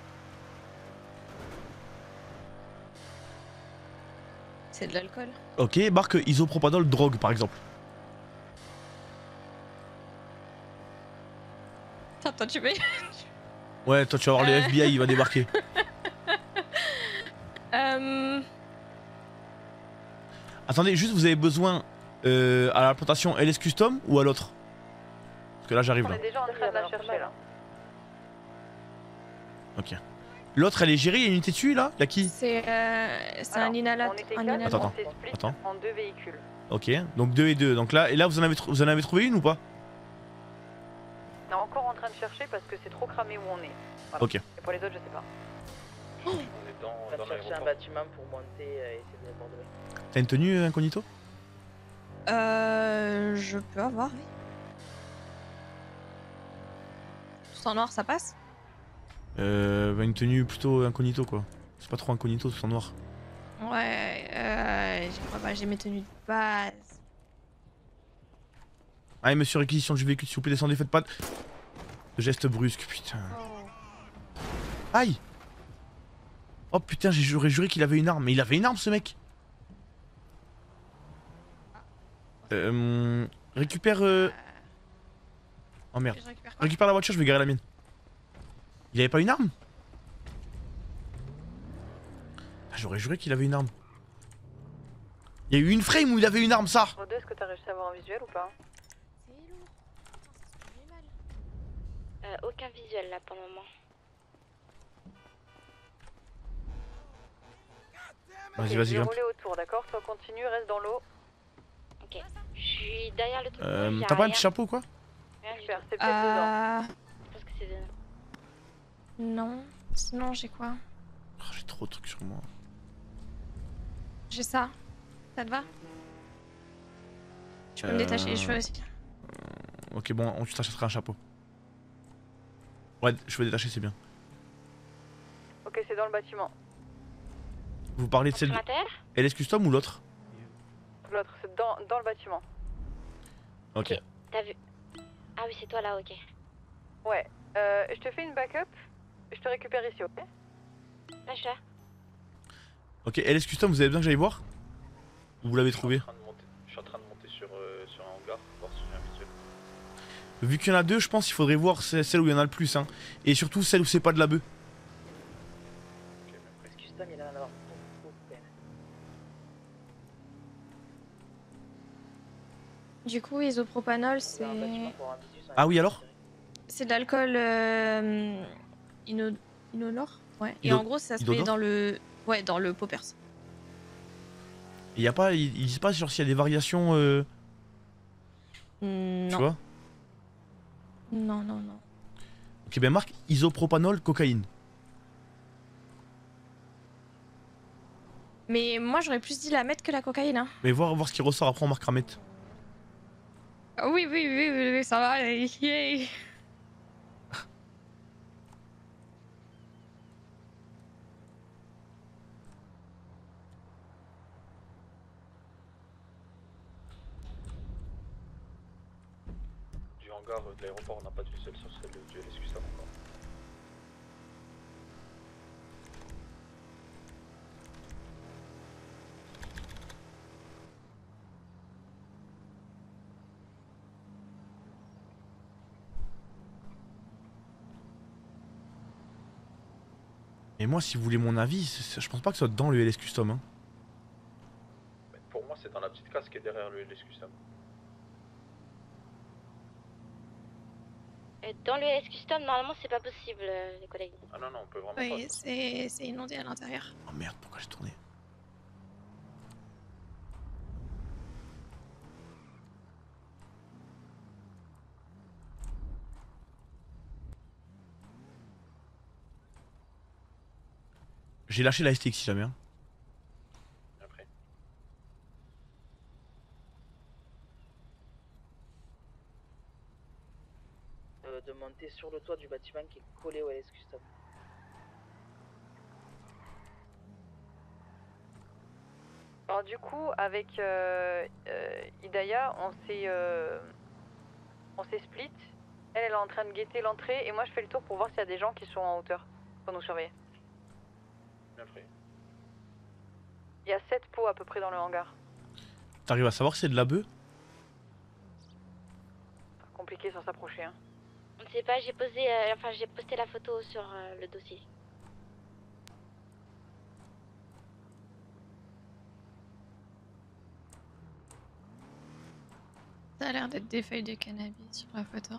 C'est de l'alcool. Ok, marque isopropanol drogue par exemple. Attends, toi tu veux... Ouais, toi tu vas voir le Euh. F B I, il va débarquer. euh... Attendez, juste vous avez besoin euh, à la plantation L S Custom ou à l'autre? Parce que là j'arrive On là. est déjà en train de la chercher là. Ok. L'autre elle est gérée, il y a une unité dessus là? Y'a qui? C'est euh, c'est un inhalat. On était Un quatre, inhalant. Attends, attends. on s'est split Attends. en deux véhicules. Ok, donc deux et deux. Donc là, et là vous en avez, tr- vous en avez trouvé une ou pas? On est encore en train de chercher parce que c'est trop cramé où on est. Voilà. Ok. Et pour les autres, je sais pas. On est dans, On va dans chercher un l'aéroport. bâtiment pour monter et essayer de l'aborder. T'as une tenue euh, incognito? Euh... Je peux avoir, oui. Tout en noir, ça passe? Euh, bah une tenue plutôt incognito quoi. C'est pas trop incognito tout en noir. Ouais, euh... j'ai quoi, bah, j'ai mes tenues de base. Allez monsieur, réquisition du véhicule s'il vous plaît, descendez, faites pas de... de gestes brusques, putain. Aïe! Oh putain, j'ai j'aurais juré qu'il avait une arme, mais il avait une arme ce mec! Euh... Récupère... Euh... Oh merde. Je récupère quoi? Récupère la voiture, je vais garer la mienne. Il avait pas une arme? Ah, j'aurais juré qu'il avait une arme. Il y a eu une frame où il avait une arme, ça! Rodeux, est-ce que t'as réussi à avoir un visuel ou pas? Euh, aucun visuel là pour le moment. Vas-y, Ok, vas-y, je vais grimpe. rouler autour, d'accord? Toi continue, reste dans l'eau. Ok. Je suis derrière le truc. Euh, rouge, y a T'as pas un rien. petit chapeau quoi? Rien du Super, tout. c'est peut-être dedans. Euh... Je pense que c'est dedans. Non. Sinon, j'ai quoi? Oh, j'ai trop de trucs sur moi. J'ai ça. Ça te va? Tu peux me Euh, détacher les cheveux aussi. Ok, bon, on t'achètera un chapeau. Ouais, cheveux détachés, c'est bien. Ok, c'est dans le bâtiment. Vous parlez de celle de L S Custom ou l'autre? L'autre, c'est dans, dans le bâtiment. Ok. T'as vu? Ah oui, c'est toi là, ok. Ouais, euh, je te fais une backup. Je te récupère ici, ok? Là, je suis là. Ok, L S Custom, vous avez besoin que j'aille voir? Ou vous l'avez trouvé? Je suis en train de monter sur, euh, sur un hangar, voir si j'ai un visuel. Vu qu'il y en a deux, je pense qu'il faudrait voir ce- celle où il y en a le plus. Hein. Et surtout celle où c'est pas de la bœuf. Custom, il a l'air d'avoir beaucoup de peine. Du coup, isopropanol, c'est... Ah oui, alors? C'est de l'alcool euh, ino... inodore. Ouais. Et Ido- en gros, ça se Idodore met dans le... Ouais, dans le poppers. Et y a pas, ils, ils disent pas sur s'il y a des variations. Euh... Mm, Tu non. vois? Non, non, non. Ok, ben marque isopropanol cocaïne. Mais moi, j'aurais plus dit la mettre que la cocaïne. Hein. Mais voir, voir ce qui ressort, après on marquera mettre. Ah oui, oui, oui, oui, oui, ça va. Yay. hangar de l'aéroport, on n'a pas de visuel sur celle du L S Q encore. Et moi, si vous voulez mon avis, je pense pas que ce soit dans le L S Custom. Hein. Mais pour moi, c'est dans la petite case qui est derrière le L S Custom. Dans le L S Custom, normalement, c'est pas possible, euh, les collègues. Ah non, non, on peut vraiment Oui, pas. c'est c'est inondé à l'intérieur. Oh merde, pourquoi j'ai tourné? J'ai lâché la S T X si jamais. Hein. Après. Euh, de monter sur le toit du bâtiment qui est collé au L S Custom. Alors du coup, avec euh, euh, Hidaya, on s'est euh, on s'est split. Elle, elle est en train de guetter l'entrée et moi je fais le tour pour voir s'il y a des gens qui sont en hauteur pour nous surveiller. Après. Il y a sept pots à peu près dans le hangar. T'arrives à savoir si c'est de la bœuf? Compliqué sans s'approcher. Hein. On ne sait pas, j'ai posé, euh, enfin, j'ai posté la photo sur euh, le dossier. Ça a l'air d'être des feuilles de cannabis sur la photo.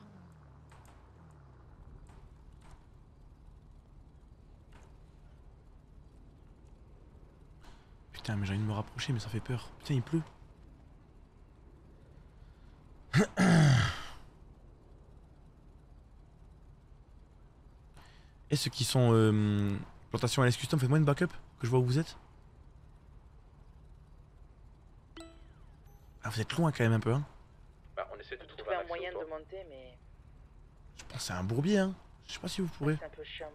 Putain, mais j'ai envie de me rapprocher, mais ça fait peur. Putain, il pleut. Et ceux qui sont euh, plantation L S Custom, faites-moi une backup, que je vois où vous êtes. Ah, vous êtes loin quand même un peu, hein. Bah, on essaie de trouver, Trouver un, un accès moyen au de toit. monter, mais Je pense que c'est un bourbier, hein. Je sais pas si vous pourrez. c'est un peu chiant.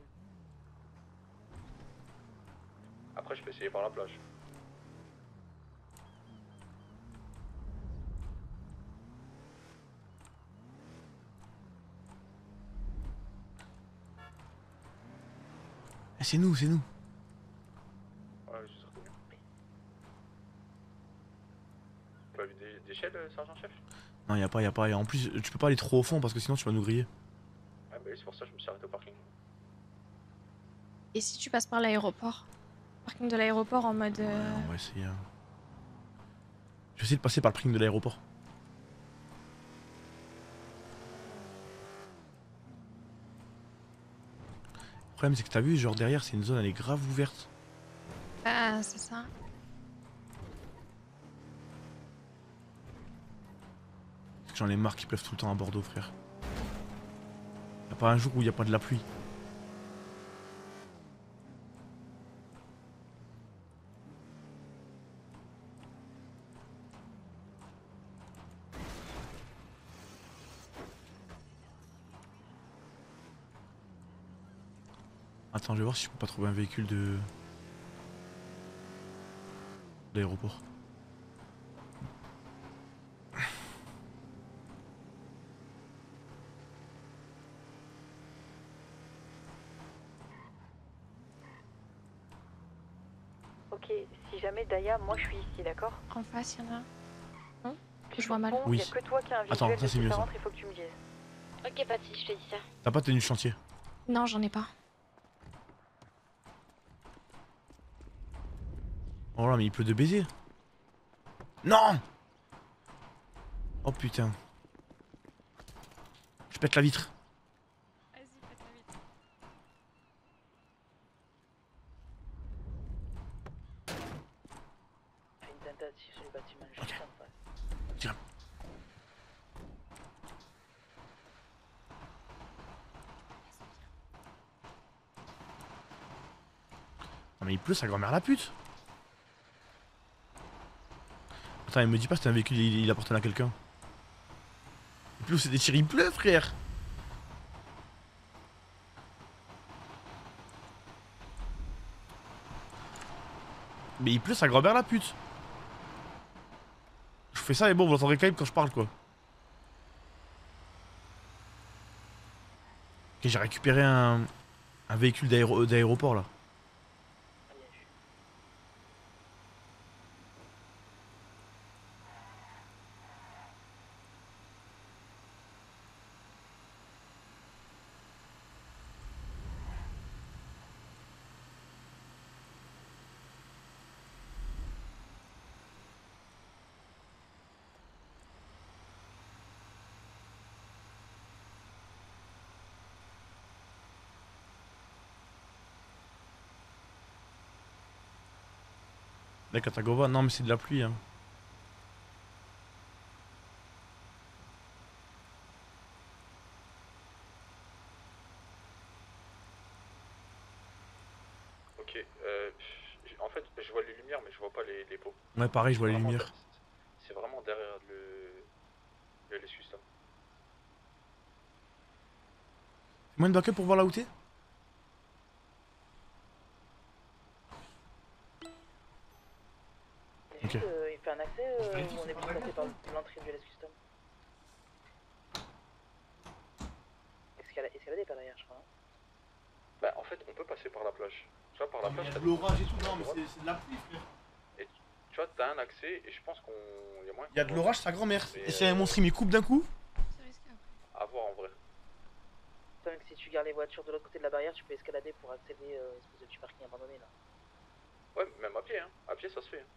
Après, je peux essayer par la plage. Eh, c'est nous, c'est nous. Ouais, je suis reconnu. Tu as vu des, des échelles, euh, sergent-chef? Non, y a pas, y a pas. Y a... En plus, tu peux pas aller trop au fond parce que sinon tu vas nous griller. Ah, bah oui, c'est pour ça que je me suis arrêté au parking. Et si tu passes par l'aéroport? Parking de l'aéroport en mode. euh, Ouais, on va essayer. hein. Je vais essayer de passer par le parking de l'aéroport. Le problème, c'est que t'as vu, genre derrière, c'est une zone, elle est grave ouverte. Ah, c'est ça. J'en ai marre qu'il pleuve tout le temps à Bordeaux, frère. Y'a pas un jour où y a pas de la pluie. Attends, je vais voir si je peux pas trouver un véhicule de... d'aéroport. Ok, si jamais Daya, moi je suis ici, d'accord? En face, il y en a. Non? Puis Je vois mal. Il Oui. y a que toi qui as un Attends, visuel ça, de c'est qui mieux, ça ça. rentre, il faut que tu me dises. Ok, pas de soucis, je te dis ça. T'as pas de tenue de chantier? Non, j'en ai pas. Oh là, mais il pleut de baiser. Non! Oh putain. Je pète la vitre. Vas-y, pète la vitre. Fais une tentative sur le bâtiment juste en face. Tiens. Non mais il pleut, sa grand-mère la pute. Attends, il me dit pas que c'est un véhicule, il, il appartenait à quelqu'un. Il pleut, c'est des tirs, il pleut, frère. Mais il pleut, sa grand-mère la pute. Je fais ça, mais bon, vous l'entendrez quand même quand je parle, quoi. Ok, j'ai récupéré un, un véhicule d'aéro- d'aéroport là. La Katagova, non mais c'est de la pluie hein. Ok, euh, j- en fait je vois les lumières mais je vois pas les, les pots. Ouais pareil, je vois les Vraiment lumières. derrière- C'est vraiment derrière le... le Lexus là. Moins de backup pour voir là où t'es? Ok. Euh, il fait un accès euh, ou on est plus passé par l'entrée du L S Custom? Escalade, escalader par derrière, je crois. Hein. Bah en fait on peut passer par la plage. Tu vois par la Non, mais plage y a t'as de l'orage et tout, non mais c'est- c'est de la pluie frère. Et tu vois t'as un accès et je pense qu'on... y a moins Il y a de l'orage, sa grand-mère. Mais, Et si un euh, monstre il me coupe d'un coup? À voir en vrai. Tant que si tu gardes les voitures de l'autre côté de la barrière, tu peux escalader pour accéder euh, à l'espèce de petit parking abandonné là. Ouais même à pied hein. À pied ça se fait. Hein.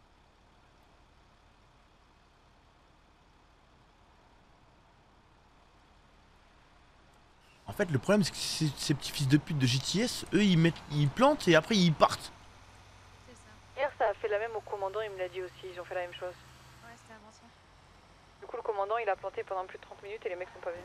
En fait le problème c'est que ces, ces petits fils de pute de G T S, eux ils mettent, ils plantent et après ils partent. Hier, ça a fait la même au commandant, il me l'a dit aussi, ils ont fait la même chose. Ouais, c'était avant-hier. Du coup, le commandant, il a planté pendant plus de trente minutes et les mecs sont pas venus.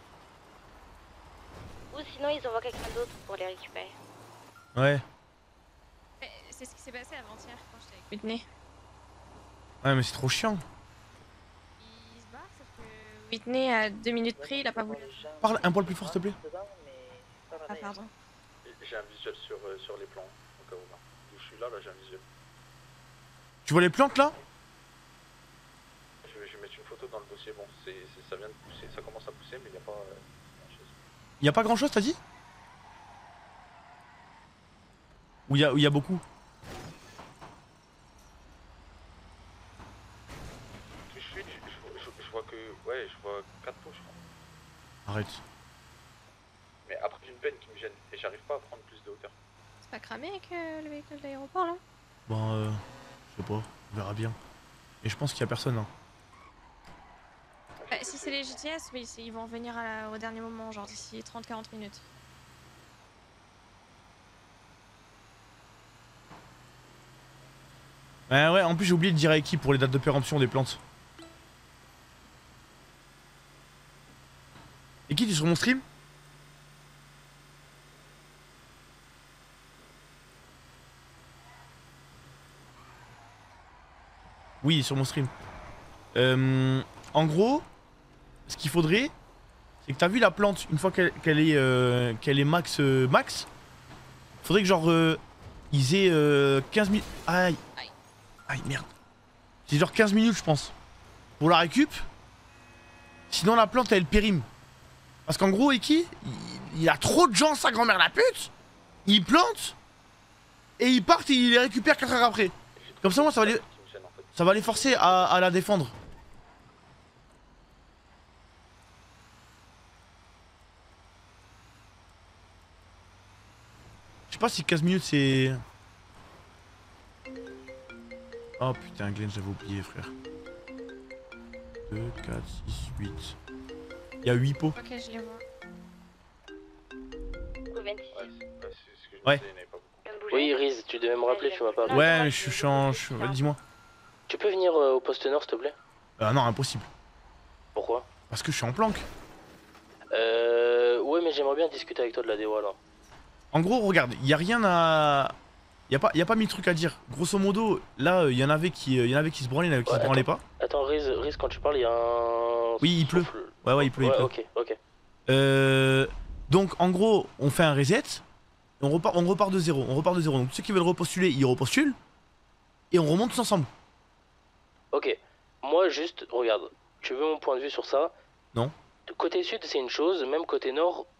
Ou sinon, ils envoient quelqu'un d'autre pour les récupérer. Ouais. Mais c'est ce qui s'est passé avant-hier quand j'étais avec Whitney. Ouais mais c'est trop chiant. Il se barre, sauf que Whitney, à deux minutes près, il a pas voulu. Parle un poil plus fort s'il te plaît. Ah, pardon. J'ai un visuel sur, euh, sur les plans. Au cas où là. D'où je suis là, là j'ai un visuel. Tu vois les plantes là? Je vais, je vais mettre une photo dans le dossier. Bon, c'est, c'est- ça vient de pousser, ça commence à pousser, mais il n'y a pas euh, grand chose. Y a pas grand chose t'as dit? Ou y a, ou y a beaucoup? Je, suis, je, je, je- je vois que. Ouais, je vois quatre pots, je crois. Arrête. Mais après, j'ai une peine qui me gêne et j'arrive pas à prendre plus de hauteur. C'est pas cramé avec euh, le véhicule de l'aéroport là? Bon euh... je sais pas, on verra bien. Et je pense qu'il y a personne hein. Bah, si c'est les G T S, oui, c'est- ils vont venir à la- au dernier moment, genre d'ici trente à quarante minutes. Ouais ouais, en plus j'ai oublié de dire à qui pour les dates de péremption des plantes. Et qui tu es sur mon stream? Oui, sur mon stream. Euh, en gros, ce qu'il faudrait, c'est que t'as vu la plante, une fois qu'elle qu'elle est, euh, qu'elle est max, euh, max, faudrait que genre, euh, ils aient euh, quinze minutes. Aïe. Aïe, merde. C'est genre quinze minutes, je pense, pour la récup. Sinon, la plante, elle périme. Parce qu'en gros, Eki, il, il a trop de gens, sa grand-mère la pute. Il plante, et ils partent et il les récupère quatre heures après. Comme ça, moi, ça va les, ça va les forcer à, à la défendre. Je sais pas si quinze minutes c'est... Oh putain Glenn, j'avais oublié frère. deux, quatre, six, huit. Il y a huit pots. Ok, je les vois. Ouais. Oui, Riz, tu devais me rappeler, tu m'as pas appelé. Ouais, je suis en... je suis- Dis-moi. Tu peux venir euh, au poste nord, s'il te plaît? Euh, non, impossible. Pourquoi? Parce que je suis en planque. Euh... Ouais, mais j'aimerais bien discuter avec toi de la D O A, là. En gros, regarde, il y a rien à... Il y a pas, y a pas mille trucs à dire. Grosso modo, là, il y en avait qui, il y en avait qui se branlaient, il y en avait qui Ouais, se branlaient attends. pas. Attends, Riz, Riz, quand tu parles, il y a un... Oui, il pleut. Ouais, ouais, il pleut, il Ouais, pleut. ok, ok. Euh, donc en gros, on fait un reset, et on repart, on repart de zéro, on repart de zéro. Donc ceux qui veulent repostuler, ils repostulent, et on remonte tous ensemble. Ok. Moi, juste, regarde, tu veux mon point de vue sur ça? Non. Côté sud, c'est une chose, même côté nord,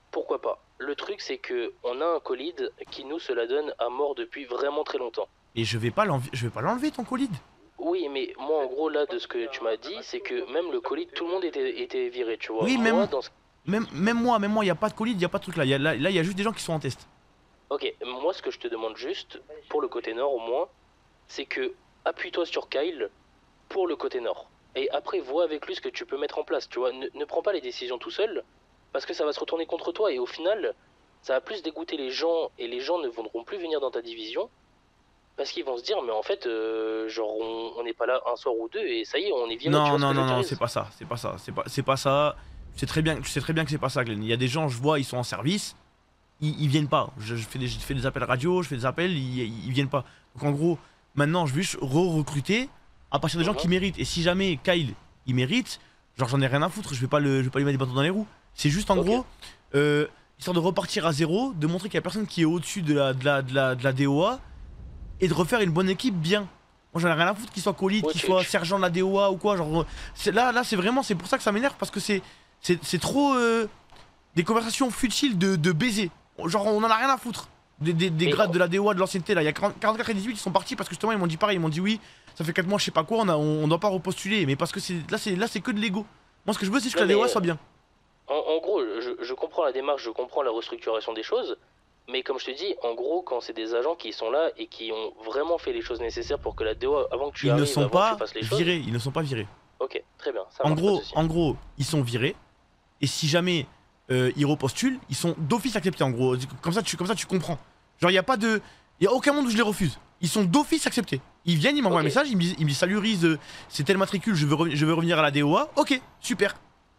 pourquoi pas. Le truc, c'est que on a un colide qui nous se la donne à mort depuis vraiment très longtemps. Et je vais pas l'enlever, je vais pas l'enlever ton colide. Oui, mais moi, en gros, là, de ce que tu m'as dit, c'est que même le colide, tout le monde était, était viré, tu vois. Oui, moi, même, dans ce... même, même moi, même moi, il y a pas de colide, il y a pas de truc là. Y a, là, là, il y a juste des gens qui sont en test. Ok, moi, ce que je te demande juste, pour le côté nord au moins, c'est que appuie-toi sur Kyle pour le côté nord. Et après, vois avec lui ce que tu peux mettre en place, tu vois. Ne, ne prends pas les décisions tout seul, parce que ça va se retourner contre toi, et au final, ça va plus dégoûter les gens, et les gens ne voudront plus venir dans ta division, parce qu'ils vont se dire, mais en fait, euh, genre, on n'est pas là un soir ou deux, et ça y est, on est viré. Non, non, non, non, c'est pas ça, c'est pas ça, c'est pas, c'est pas ça. Tu sais très bien, tu sais très bien que c'est pas ça, Glenn. Il y a des gens, je vois, ils sont en service, ils, ils viennent pas. Je, je, fais des, je fais des appels radio, je fais des appels, ils, ils viennent pas. Donc en gros, maintenant, je vais juste re-recruter à partir des gens qui méritent. Et si jamais Kyle, il mérite, genre, j'en ai rien à foutre, je vais pas, le, je vais pas lui mettre des bâtons dans les roues. C'est juste en okay. gros, euh, histoire de repartir à zéro, de montrer qu'il y a personne qui est au-dessus de la, de, la, de, la, de la D O A et de refaire une bonne équipe bien. Moi j'en ai rien à foutre qu'il soit colide, okay. qu'il soit sergent de la D O A ou quoi. Genre, là, là c'est vraiment, c'est pour ça que ça m'énerve parce que c'est c'est trop euh, des conversations futiles de, de baiser. Genre, on en a rien à foutre des, des, des grades de la D O A de l'ancienneté là. Il y a quarante-quatre et dix-huit qui sont partis parce que justement ils m'ont dit pareil, ils m'ont dit oui, ça fait quatre mois, je sais pas quoi, on, a, on, on doit pas repostuler. Mais parce que là, c'est là c'est que de l'ego. Moi ce que je veux, c'est que la D O A soit bien. En, en gros, je, je comprends la démarche, je comprends la restructuration des choses, mais comme je te dis, en gros, quand c'est des agents qui sont là et qui ont vraiment fait les choses nécessaires pour que la D O A, avant que tu ils arrives, ne sont avant pas que tu fasses les choses... virés, ils ne sont pas virés. Ok, très bien. Ça en marche, gros, en gros, ils sont virés, et si jamais euh, ils repostulent, ils sont d'office acceptés. En gros, comme ça, tu, comme ça, tu comprends. Genre, il y a pas de, il y a aucun monde où je les refuse. Ils sont d'office acceptés. Ils viennent, ils m'envoient okay. un message, ils me disent, ils me disent salut Riz, euh, c'est tel matricule, je veux, je veux revenir à la D O A. Ok, super.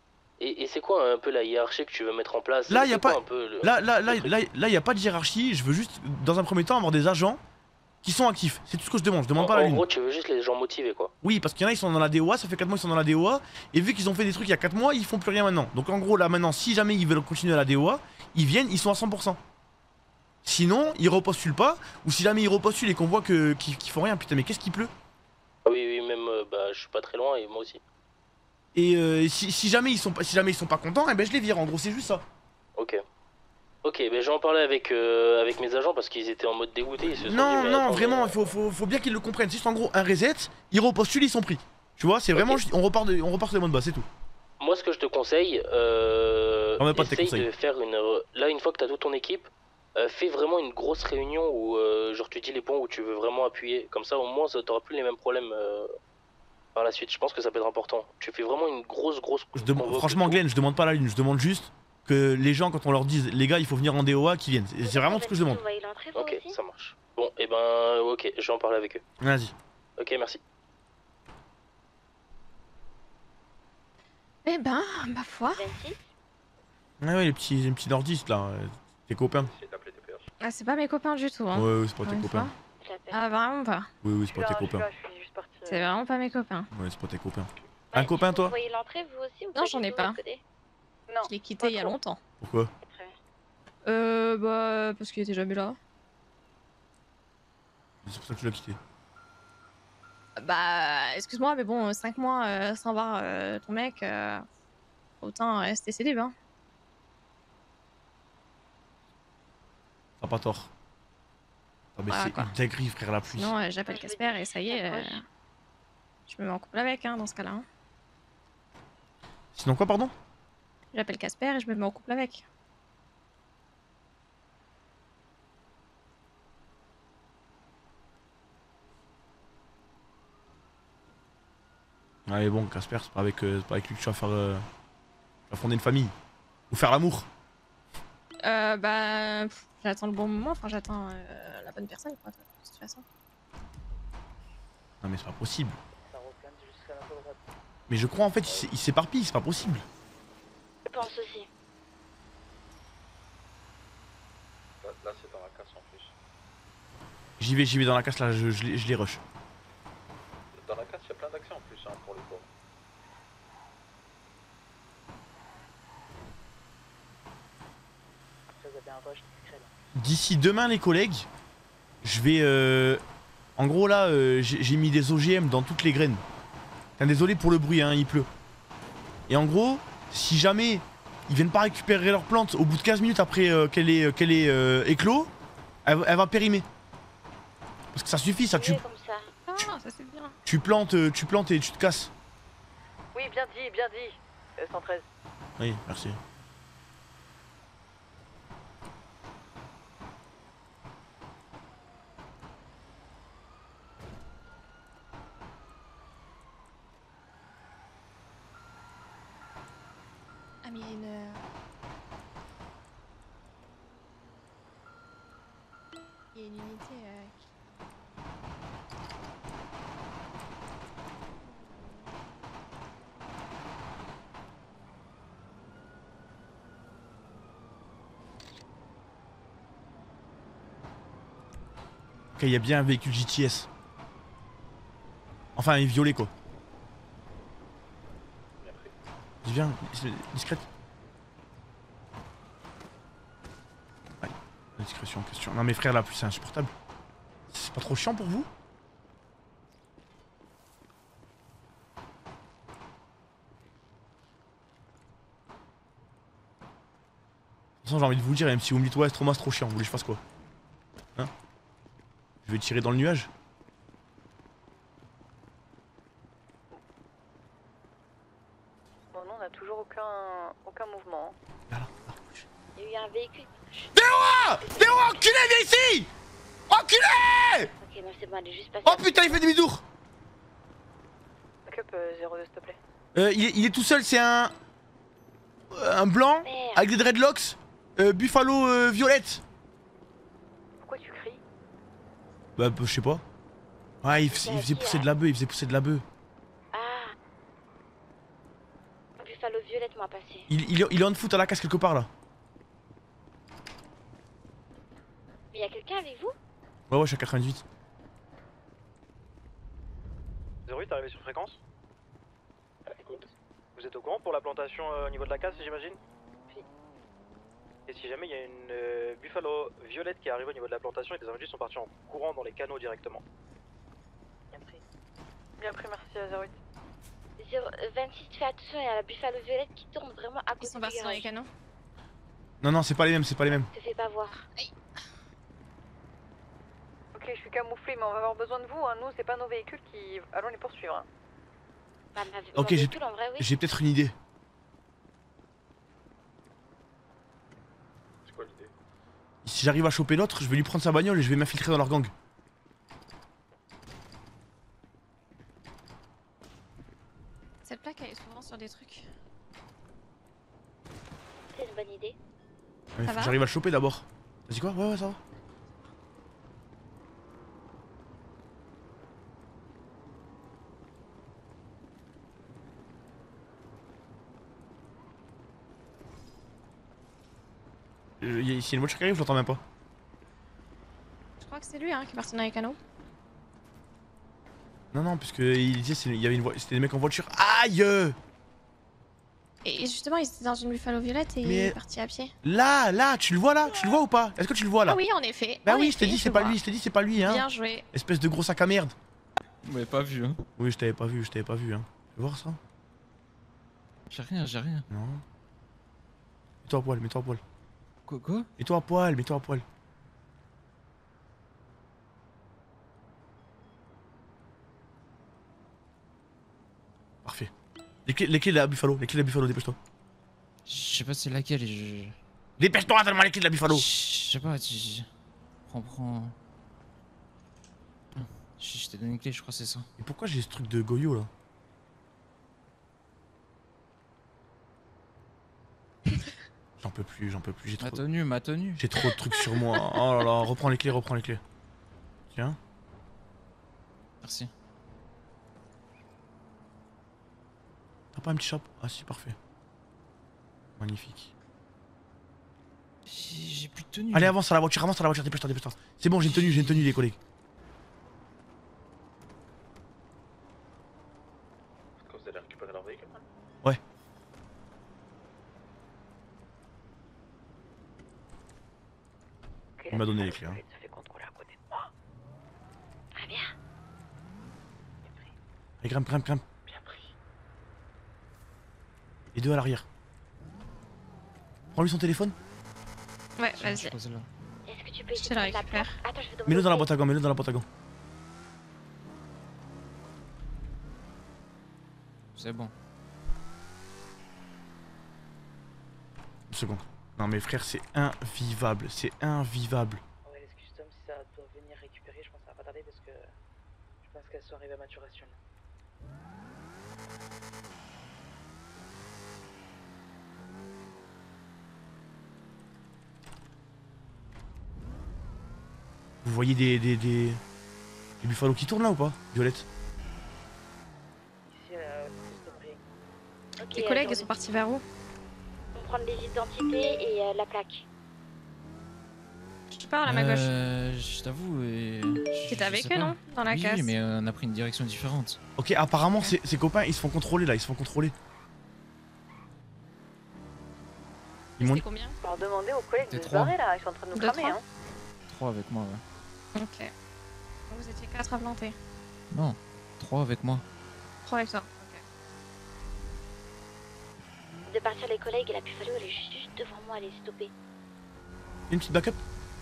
Et, et c'est quoi un peu la hiérarchie que tu veux mettre en place? Là, il y a pas. Un peu le... Là, là, là, là, là, il y a pas de hiérarchie. Je veux juste, dans un premier temps, avoir des agents qui sont actifs. C'est tout ce que je demande. Je demande en, pas la en lune. En gros, tu veux juste les gens motivés, quoi. Oui, parce qu'il y en a, ils sont dans la D O A. Ça fait quatre mois qu'ils sont dans la D O A. Et vu qu'ils ont fait des trucs il y a quatre mois, ils font plus rien maintenant. Donc en gros, là maintenant, si jamais ils veulent continuer à la D O A, ils viennent, ils sont à cent pour cent. Sinon, ils repostulent pas. Ou si jamais ils repostulent et qu'on voit que qu'ils qu'ils font rien, putain, mais qu'est-ce qu'il pleut? Oui, oui, même, euh, bah, je suis pas très loin et moi aussi. Et euh, si, si jamais ils sont pas, si jamais ils sont pas contents, eh ben je les vire. En gros, c'est juste ça. Ok. Ok, ben j'en parlais avec euh, avec mes agents parce qu'ils étaient en mode dégoûté. Ils se sont non, dit, non, attends, vraiment, mais... faut, faut, faut bien qu'ils le comprennent. C'est juste en gros un reset. Ils repostulent, ils sont pris. Tu vois, c'est okay. vraiment, juste, on repart, de, on repart sur les modes bas, c'est tout. Moi, ce que je te conseille, euh, on pas essaye de, de faire une. Là, une fois que t'as toute ton équipe, euh, fais vraiment une grosse réunion où euh, genre tu dis les points où tu veux vraiment appuyer. Comme ça, au moins, t'auras plus les mêmes problèmes. Euh... Par la suite, je pense que ça peut être important. Tu fais vraiment une grosse, grosse. Je demande, franchement, Glenn, je demande pas la lune, je demande juste que les gens, quand on leur dise, les gars, il faut venir en D O A, qu'ils viennent. C'est vraiment ce que je demande. Ok, ça marche. Bon, et ben, ok, je vais en parler avec eux. Vas-y. Ok, merci. Eh ben, ma foi. Ah ouais, les petits, les petits nordistes là, tes copains. Ah, c'est pas mes copains du tout. Hein. Ouais, ouais, c'est pas tes copains. Ah, vraiment pas. Oui, oui, c'est pas tes copains. C'est vraiment pas mes copains. Ouais, c'est pas tes copains. Un copain, toi? Vous voyez l'entrée, vous aussi ou Non, j'en ai pas. Non. Je l'ai quitté il y a longtemps. Pourquoi? Euh, bah, parce qu'il était jamais là. C'est pour ça que tu l'as quitté. Bah, excuse-moi, mais bon, cinq mois euh, sans voir euh, ton mec, euh, autant rester célib, hein. T'as pas tort. Ah, mais Voilà, c'est une dinguerie, frère, la pluie. Sinon, euh, j'appelle Casper et ça y est, euh, je me mets en couple avec, hein, dans ce cas-là. Hein. Sinon quoi, pardon? J'appelle Casper et je me mets en couple avec. Allez, bon, Casper, c'est pas avec, euh, pas avec lui que tu vas faire. Euh, tu vas fonder une famille. Ou faire l'amour. Euh, bah. Pff, j'attends le bon moment, enfin, j'attends euh, la bonne personne, quoi, de toute façon. Non, mais c'est pas possible. Mais je crois en fait, il s'éparpille, c'est pas possible. Je pense aussi. Là, là c'est dans la casse en plus. J'y vais, j'y vais dans la casse là, je, je, je les rush. Dans la casse, il y a plein d'accès en plus hein, pour les pauvres. D'ici demain, les collègues, je vais. Euh... En gros, là, euh, j'ai mis des O G M dans toutes les graines. Enfin, désolé pour le bruit, hein, il pleut. Et en gros, si jamais ils viennent pas récupérer leur plante au bout de quinze minutes après euh, qu'elle est, euh, qu'elle est euh, éclos, elle, elle va périmer. Parce que ça suffit, ça tu, Comme ça. Ah, ça c'est bien. tu plantes, euh, tu plantes et tu te casses. Oui, bien dit, bien dit. Euh, cent treize. Oui, merci. Ah mais il y a une... euh, Il y a une unité euh, qui... Ok, il y a bien un véhicule G T S. Enfin, il est violet quoi. Viens, discrète. Ouais, la discrétion en question. Non mais frère là, plus c'est insupportable. C'est pas trop chiant pour vous? De toute façon j'ai envie de vous le dire, même si vous me dites ouais c'est trop, c'est trop chiant, vous voulez que je fasse quoi? Hein? Je vais tirer dans le nuage? Bon, non, on a toujours aucun, aucun mouvement. Il y a eu un véhicule. Déoa! Déoa, enculé, viens ici! Enculé! Ok, non, c'est bon, allez juste passer. Oh putain, il fait demi-tour! Backup euh, zéro deux, s'il te plaît. Euh, il est, il est tout seul, c'est un... Un blanc, Merde. avec des dreadlocks, euh, buffalo euh, violette. Pourquoi tu cries? Bah, je sais pas. Ouais, il, fais- il faisait pousser de la bœuf, il faisait pousser de la bœuf. Ah. Buffalo violette m'a passé. Il, il, est- il est en foot à la casse quelque part là. Mais y a quelqu'un avec vous? Ouais, ouais, je suis à quatre-vingt-dix-huit. zéro huit, arrivé sur fréquence. Écoute. Vous êtes au courant pour la plantation euh, au niveau de la casse, j'imagine? Oui. Et si jamais il y a une euh, buffalo violette qui arrive au niveau de la plantation et des individus sont partis en courant dans les canaux directement. Bien pris. Bien pris, merci à zéro huit. zéro, euh, vingt-six, fais attention, il y a la buffalo violette qui tourne vraiment à côté. Ils sont partis dans les canaux. Non, non, c'est pas les mêmes, c'est pas les mêmes. Te fais pas voir. Ok, je suis camouflé, mais on va avoir besoin de vous. Hein. Nous, c'est pas nos véhicules qui allons les poursuivre. Hein. Bah, ma, Ok, mon j'ai véhicule, en vrai, oui. j'ai peut-être une idée. C'est quoi l'idée? Si j'arrive à choper l'autre, je vais lui prendre sa bagnole et je vais m'infiltrer dans leur gang. Cette plaque elle est souvent sur des trucs. C'est une bonne idée. Ouais, Ça faut va que j'arrive à le choper d'abord. Vas-y quoi? Ouais, ouais, ça va. Euh, y a ici une voiture qui arrive, je l'entends même pas. Je crois que c'est lui hein, qui est parti dans les canaux. Non, non, parce que il disait c'est- il y avait une voiture, c'était des mecs en voiture. Aïe! Et justement, il était dans une buffalo violette et il Mais- est parti à pied. Là, là, tu le vois là? Tu le vois ou pas? Est-ce que tu le vois là? Ah oui, en effet. Bah en oui, je t'ai effet, dit c'est je pas vois. lui, je t'ai dit c'est pas lui hein. Bien joué. Espèce de gros sac à merde. Vous m'avez pas vu, hein. Oui, je t'avais pas vu, je t'avais pas vu hein. Tu veux voir ça? J'ai rien, j'ai rien. Non. Mets-toi à poil, mets-toi à poil. Quoi, quoi? Mets-toi à poil, mets-toi à poil. Parfait. Les clés, les clés de la Buffalo, les clés de la Buffalo, dépêche-toi. Je sais pas c'est laquelle et je... Dépêche-toi, donne-moi les clés de la Buffalo. Je sais pas, tu... je- Prends, prends... Je, je t'ai donné une clé, je crois que c'est ça. Et pourquoi j'ai ce truc de Goyo là? J'en peux plus, j'en peux plus, j'ai trop... Ma tenue, ma tenue. J'ai trop de trucs sur moi. Oh là là, reprends les clés, reprends les clés. Tiens. Merci. T'as pas un petit chapeau? Ah si, parfait. Magnifique. J'ai j'ai plus de tenue. Allez, avance à la voiture, avance à la voiture, dépêche-toi, dépêche-toi. C'est bon, j'ai une tenue, j'ai une tenue les collègues. Est-ce que vous allez récupérer leur véhicule? Ouais. Il m'a donné les clés. Hein. Ça fait contrôler à côté de moi. Très bien. Allez, grimpe, grimpe, grimpe. Bien pris. Les deux à l'arrière. Prends-lui son téléphone. Ouais, vas-y. Est-ce que tu peux Je te le récupère. Attends, je vais demander. Mets-le dans la boîte à gants, mets-le dans la boîte à gants. C'est bon. Une seconde. Non mais frère, c'est invivable, c'est invivable. Ouais, les custom, si ça doit venir récupérer, je pense que ça va pas tarder parce que je pense qu'elles sont arrivées à maturation. Vous voyez des, des, des, des buffalos qui tournent là ou pas, Violette? Ici, euh, custom rien. Ok, Tes collègues, attends, ils sont partis vers où? on va prendre les identités et euh, la plaque. Je te parle à ma gauche. Euh, je t'avoue. euh, je- T'étais je avec sais eux, pas. non? Dans la oui, casse. Oui, mais euh, on a pris une direction différente. Ok, apparemment ces, ces copains ils se font contrôler là, ils se font contrôler. Ils m'ont C'était combien? Alors demandez aux collègues de C'était se trois. barrer là, ils sont en train de nous Deux, cramer. trois. Hein. Trois avec moi, ouais. Ok. Donc vous étiez quatre à planter. Non, trois avec moi. Trois avec toi. De partir les collègues et la Buffalo elle est juste devant moi, elle est stoppée. Une petite backup.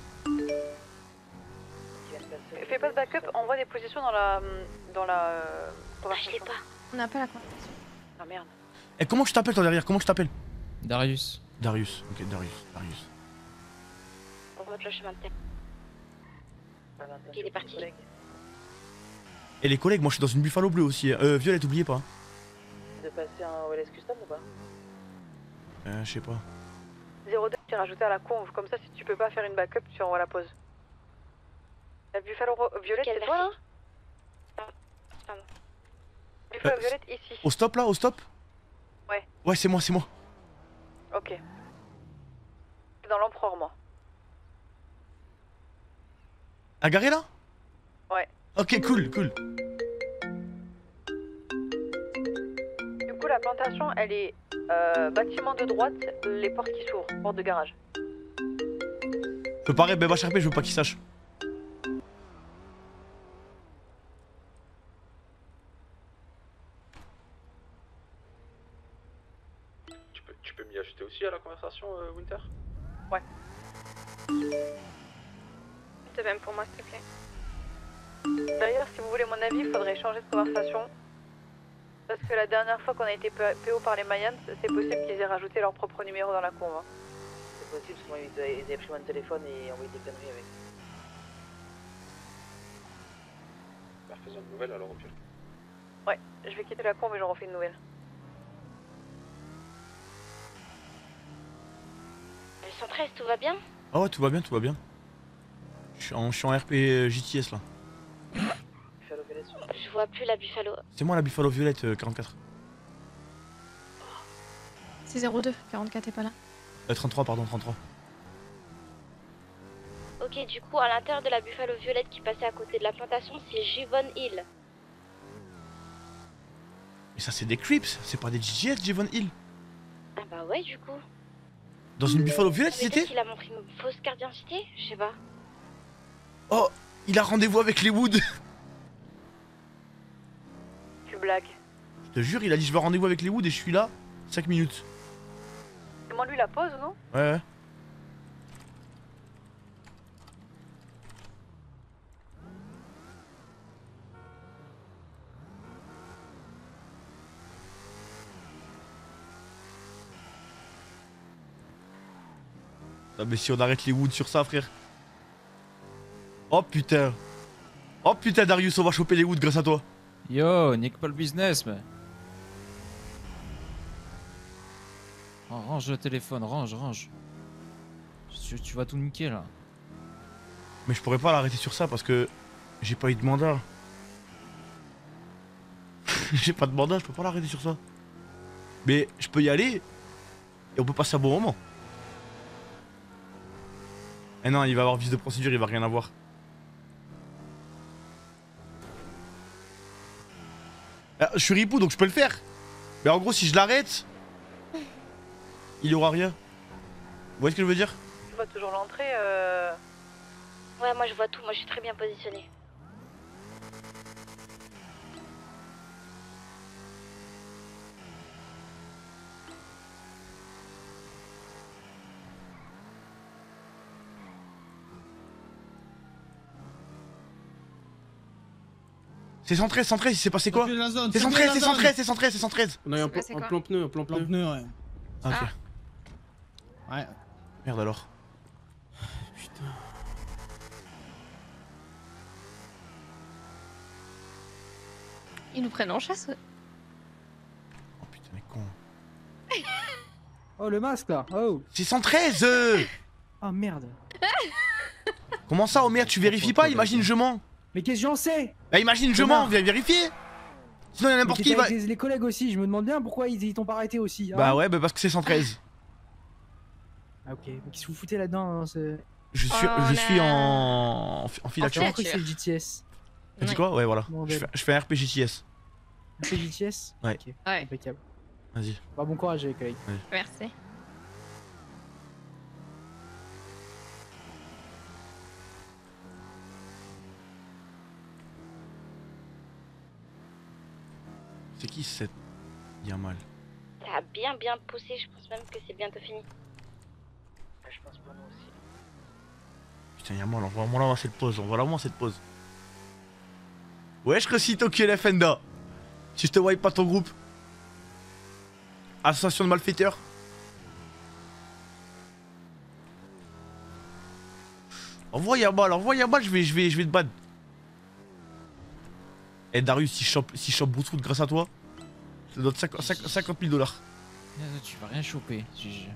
Fais pas de backup, envoie des positions dans la. dans la. Euh, je l'ai pas. On n'a pas la conversation. Ah merde. Et comment je t'appelle toi derrière? Comment je t'appelle? Darius. Darius, ok, Darius, Darius. On remonte le chemin de terre. Ok, il est parti. Et les collègues, moi je suis dans une buffalo bleue aussi. Euh, Violette, oubliez pas. De passer un O L S custom ou pas? Euh, je sais pas. zéro deux, tu es rajouté à la conve, comme ça si tu peux pas faire une backup, tu envoies la pause. La Buffalo Violette, Quelle c'est toi là? Pardon. Buffalo Euh, Violette ici. Au stop là, au stop? Ouais. Ouais, c'est moi, c'est moi. Ok. C'est dans l'empereur moi. À garer là? Ouais. Ok, cool, cool. Du coup la plantation elle est euh, bâtiment de droite, les portes qui s'ouvrent, porte de garage. Je peux pas, ben va charper, je veux pas qu'il sache. Tu peux, tu peux m'y ajouter aussi à la conversation, euh, Winter? Ouais. De même pour moi, s'il te plaît. D'ailleurs, si vous voulez mon avis, il faudrait changer de conversation. Parce que la dernière fois qu'on a été P O par les Mayans, c'est possible qu'ils aient rajouté leur propre numéro dans la conve. Hein. C'est possible, parce qu'ils avaient- ils avaient pris mon téléphone et envoyé des conneries avec. Bah, faisons une nouvelle alors au pire. Ouais, je vais quitter la conve et j'en refais une nouvelle. Le cent treize, tout va bien? Ah ouais, tout va bien, tout va bien. Je suis en, je suis en R P J T S là. Je vois plus la Buffalo. C'est moi la Buffalo Violette euh, quarante-quatre. C'est zéro deux, quarante-quatre t'es pas là. Euh, trente-trois, pardon, trente-trois. Ok, du coup, à l'intérieur de la Buffalo Violette qui passait à côté de la plantation, c'est Jivon Hill. Mais ça, c'est des creeps, c'est pas des J G S, Jevon Hill. Ah bah ouais, du coup. Dans une Buffalo Violette, Ça veut c'était? dire qu'il a montré une fausse carte d'identité? Je sais pas. Oh, il a rendez-vous avec les Woods. Tu blagues. Je te jure, il a dit je veux rendez-vous avec les Woods et je suis là cinq minutes. Demande-lui la pause, non? Ouais, ouais. Ah mais si on arrête les Woods sur ça, frère. Oh putain. Oh putain, Darius, on va choper les Woods grâce à toi. Yo, nique pas le business, mais. Oh, range le téléphone, range, range. Tu, tu vas tout niquer là. Mais je pourrais pas l'arrêter sur ça parce que j'ai pas eu de mandat. J'ai pas de mandat, je peux pas l'arrêter sur ça. Mais je peux y aller et on peut passer un bon moment. Eh non, il va avoir vice de procédure, il va rien avoir. Ah, je suis ripou donc je peux le faire. Mais en gros, si je l'arrête, il y aura rien. Vous voyez ce que je veux dire? Tu vois toujours l'entrée. Euh... Ouais, moi je vois tout, moi je suis très bien positionnée. C'est cent treize, cent treize, il s'est passé quoi? C'est cent treize, c'est cent treize, c'est cent treize, c'est cent treize. On a eu un, plan- un plan pneu, un plan pneu. pneu, ouais. Ok. Ouais. Merde alors. Putain. Ils nous prennent en chasse. Oh putain, mais con. Oh, le masque là. Oh. C'est cent treize euh Oh merde. Comment ça, oh merde, tu vérifies pas? Imagine je mens. Mais qu'est-ce que j'en sais? Bah imagine je Connard. mens, viens vérifier. Sinon y'a n'importe Mais qui t'étais va... avec Les, les collègues aussi, je me demande bien pourquoi ils ils t'ont pas arrêté aussi. hein. Bah ouais, bah parce que c'est cent treize. Ah ok, mais qu'est-ce que vous foutez là-dedans hein, c'est- Je suis, Oh, je on suis a- en... en, fi- en filature. J'ai compris que c'est le G T S. T'as dit quoi? Ouais, voilà. Bon, Je ben. fais, je fais un R P G T S. C'est G T S. Ouais. Ok, Ouais. impeccable. Vas-y. Bah, bon courage les collègues. Merci. C'est qui cette Yamal? Ça a bien bien poussé, je pense même que c'est bientôt fini. Je pense pour nous aussi. Putain, Yamal, envoie-moi là cette pause, envoie-moi cette pause. Wesh, recito Q L F Enda. Si je te voyais pas ton groupe. Association de malfaiteurs. Envoie Yamal, envoie Yamal, je vais, je vais, je vais te ban. Eh Darius, si je chope, si je chope Bruce grâce à toi, ça doit être cinquante mille dollars. Euh, Tu vas rien choper. G G.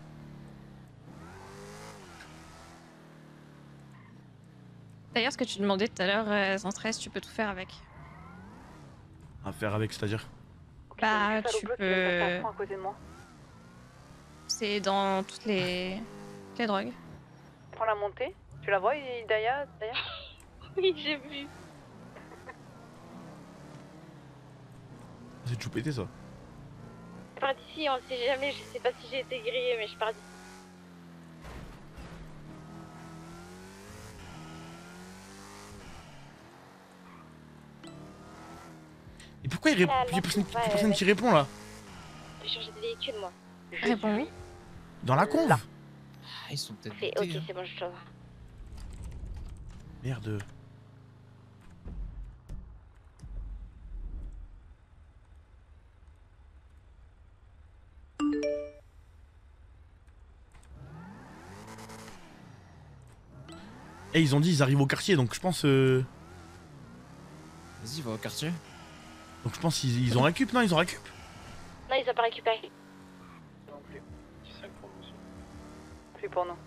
D'ailleurs, ce que tu demandais tout à l'heure, euh, sans stress, tu peux tout faire avec. À faire avec, c'est-à-dire. Bah, tu à peux. côté de moi. C'est dans toutes les... toutes les drogues. Prends la montée. Tu la vois, Idaya d'ailleurs? Oui, j'ai vu. C'est tout pété ça. Je pars d'ici, on sait jamais, je sais pas si j'ai été grillée, mais je pars d'ici. Et pourquoi il répond? Ah, Plus là, personne, ouais, plus personne ouais. qui répond là. Je vais changer de véhicule, moi. Réponds-lui. Dans la conve. Ah, ils sont peut-être. C'est ok, c'est bon, je te vois. Merde. Et ils ont dit ils arrivent au quartier donc je pense euh... Vas-y, va au quartier. donc je pense qu'ils ils ont récup, non ils ont récup. Non, ils ont pas récupéré. Non plus. dix-cinq pour nous aussi. Plus pour nous.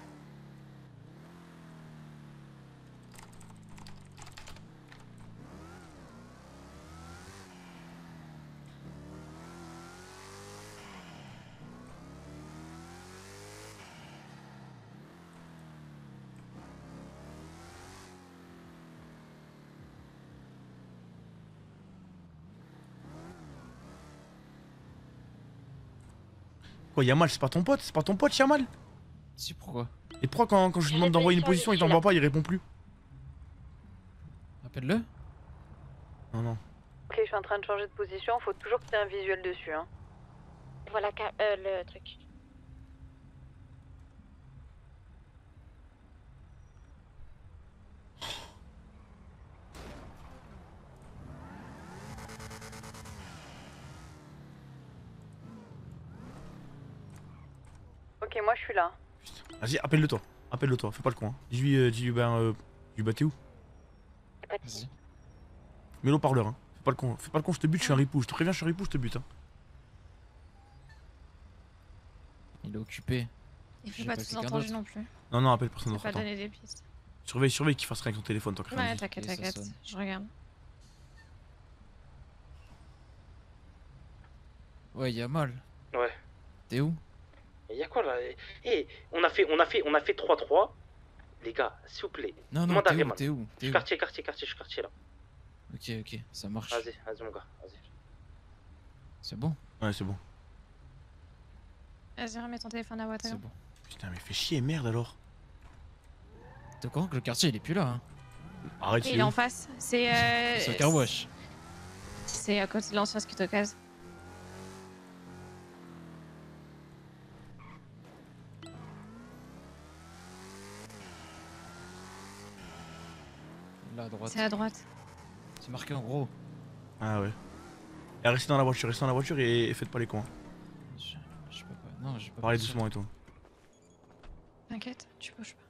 Quoi Yamal c'est pas ton pote? C'est pas ton pote Yamal? Si, pourquoi? Et pourquoi quand, quand je lui demande d'envoyer une position il t'envoie pas, il répond plus? Appelle-le. Non non. Ok, je suis en train de changer de position, faut toujours que tu aies un visuel dessus. Hein. Voilà euh, le truc. Ok, moi je suis là. Vas-y appelle-le toi. Appelle-le toi, fais pas le con. Hein. Dis-lui, euh, dis-lui ben euh, dis-lui bah t'es où? Vas-y. Mets-le au parleur hein. Fais pas le con, fais pas le con, je te bute, je suis un ripou. Je te préviens, je suis un ripou, je te bute hein. Il est occupé. Il J'ai fait pas pas tout quelqu'un entendu d'autre. non plus. Non non appelle personne Je d'autre. pas Attends. donner des pistes. Surveille, surveille qu'il fasse rien avec son téléphone tant que rien. Ouais, dit. t'inquiète, Et ça t'inquiète. sonne. Je regarde. Ouais, y'a mal. Ouais. T'es où? Et y'a quoi là? Eh, on a fait, on a fait, on a fait trois trois. Les gars, s'il vous plaît. Non, non, Demande à t'es où? Rayman. T'es où? Je T'es suis où? quartier, quartier, quartier, je suis quartier là. Ok, ok, ça marche. Vas-y, vas-y mon gars, vas-y. C'est bon? Ouais c'est bon. Vas-y, remets ton téléphone à Waterloo. C'est bon. Putain mais fais chier merde alors. T'es au courant que le quartier il est plus là, hein? Arrête Il c'est est où? en face. C'est. Euh... C'est au car wash. C'est à côté de l'ancien Skitocase. Là à droite. C'est à droite. C'est marqué en gros. Ah ouais. Et restez dans la voiture, restez dans la voiture et, et faites pas les cons. Je, je peux pas. Non, je peux pas. Parlez doucement et tout. T'inquiète, tu bouges pas.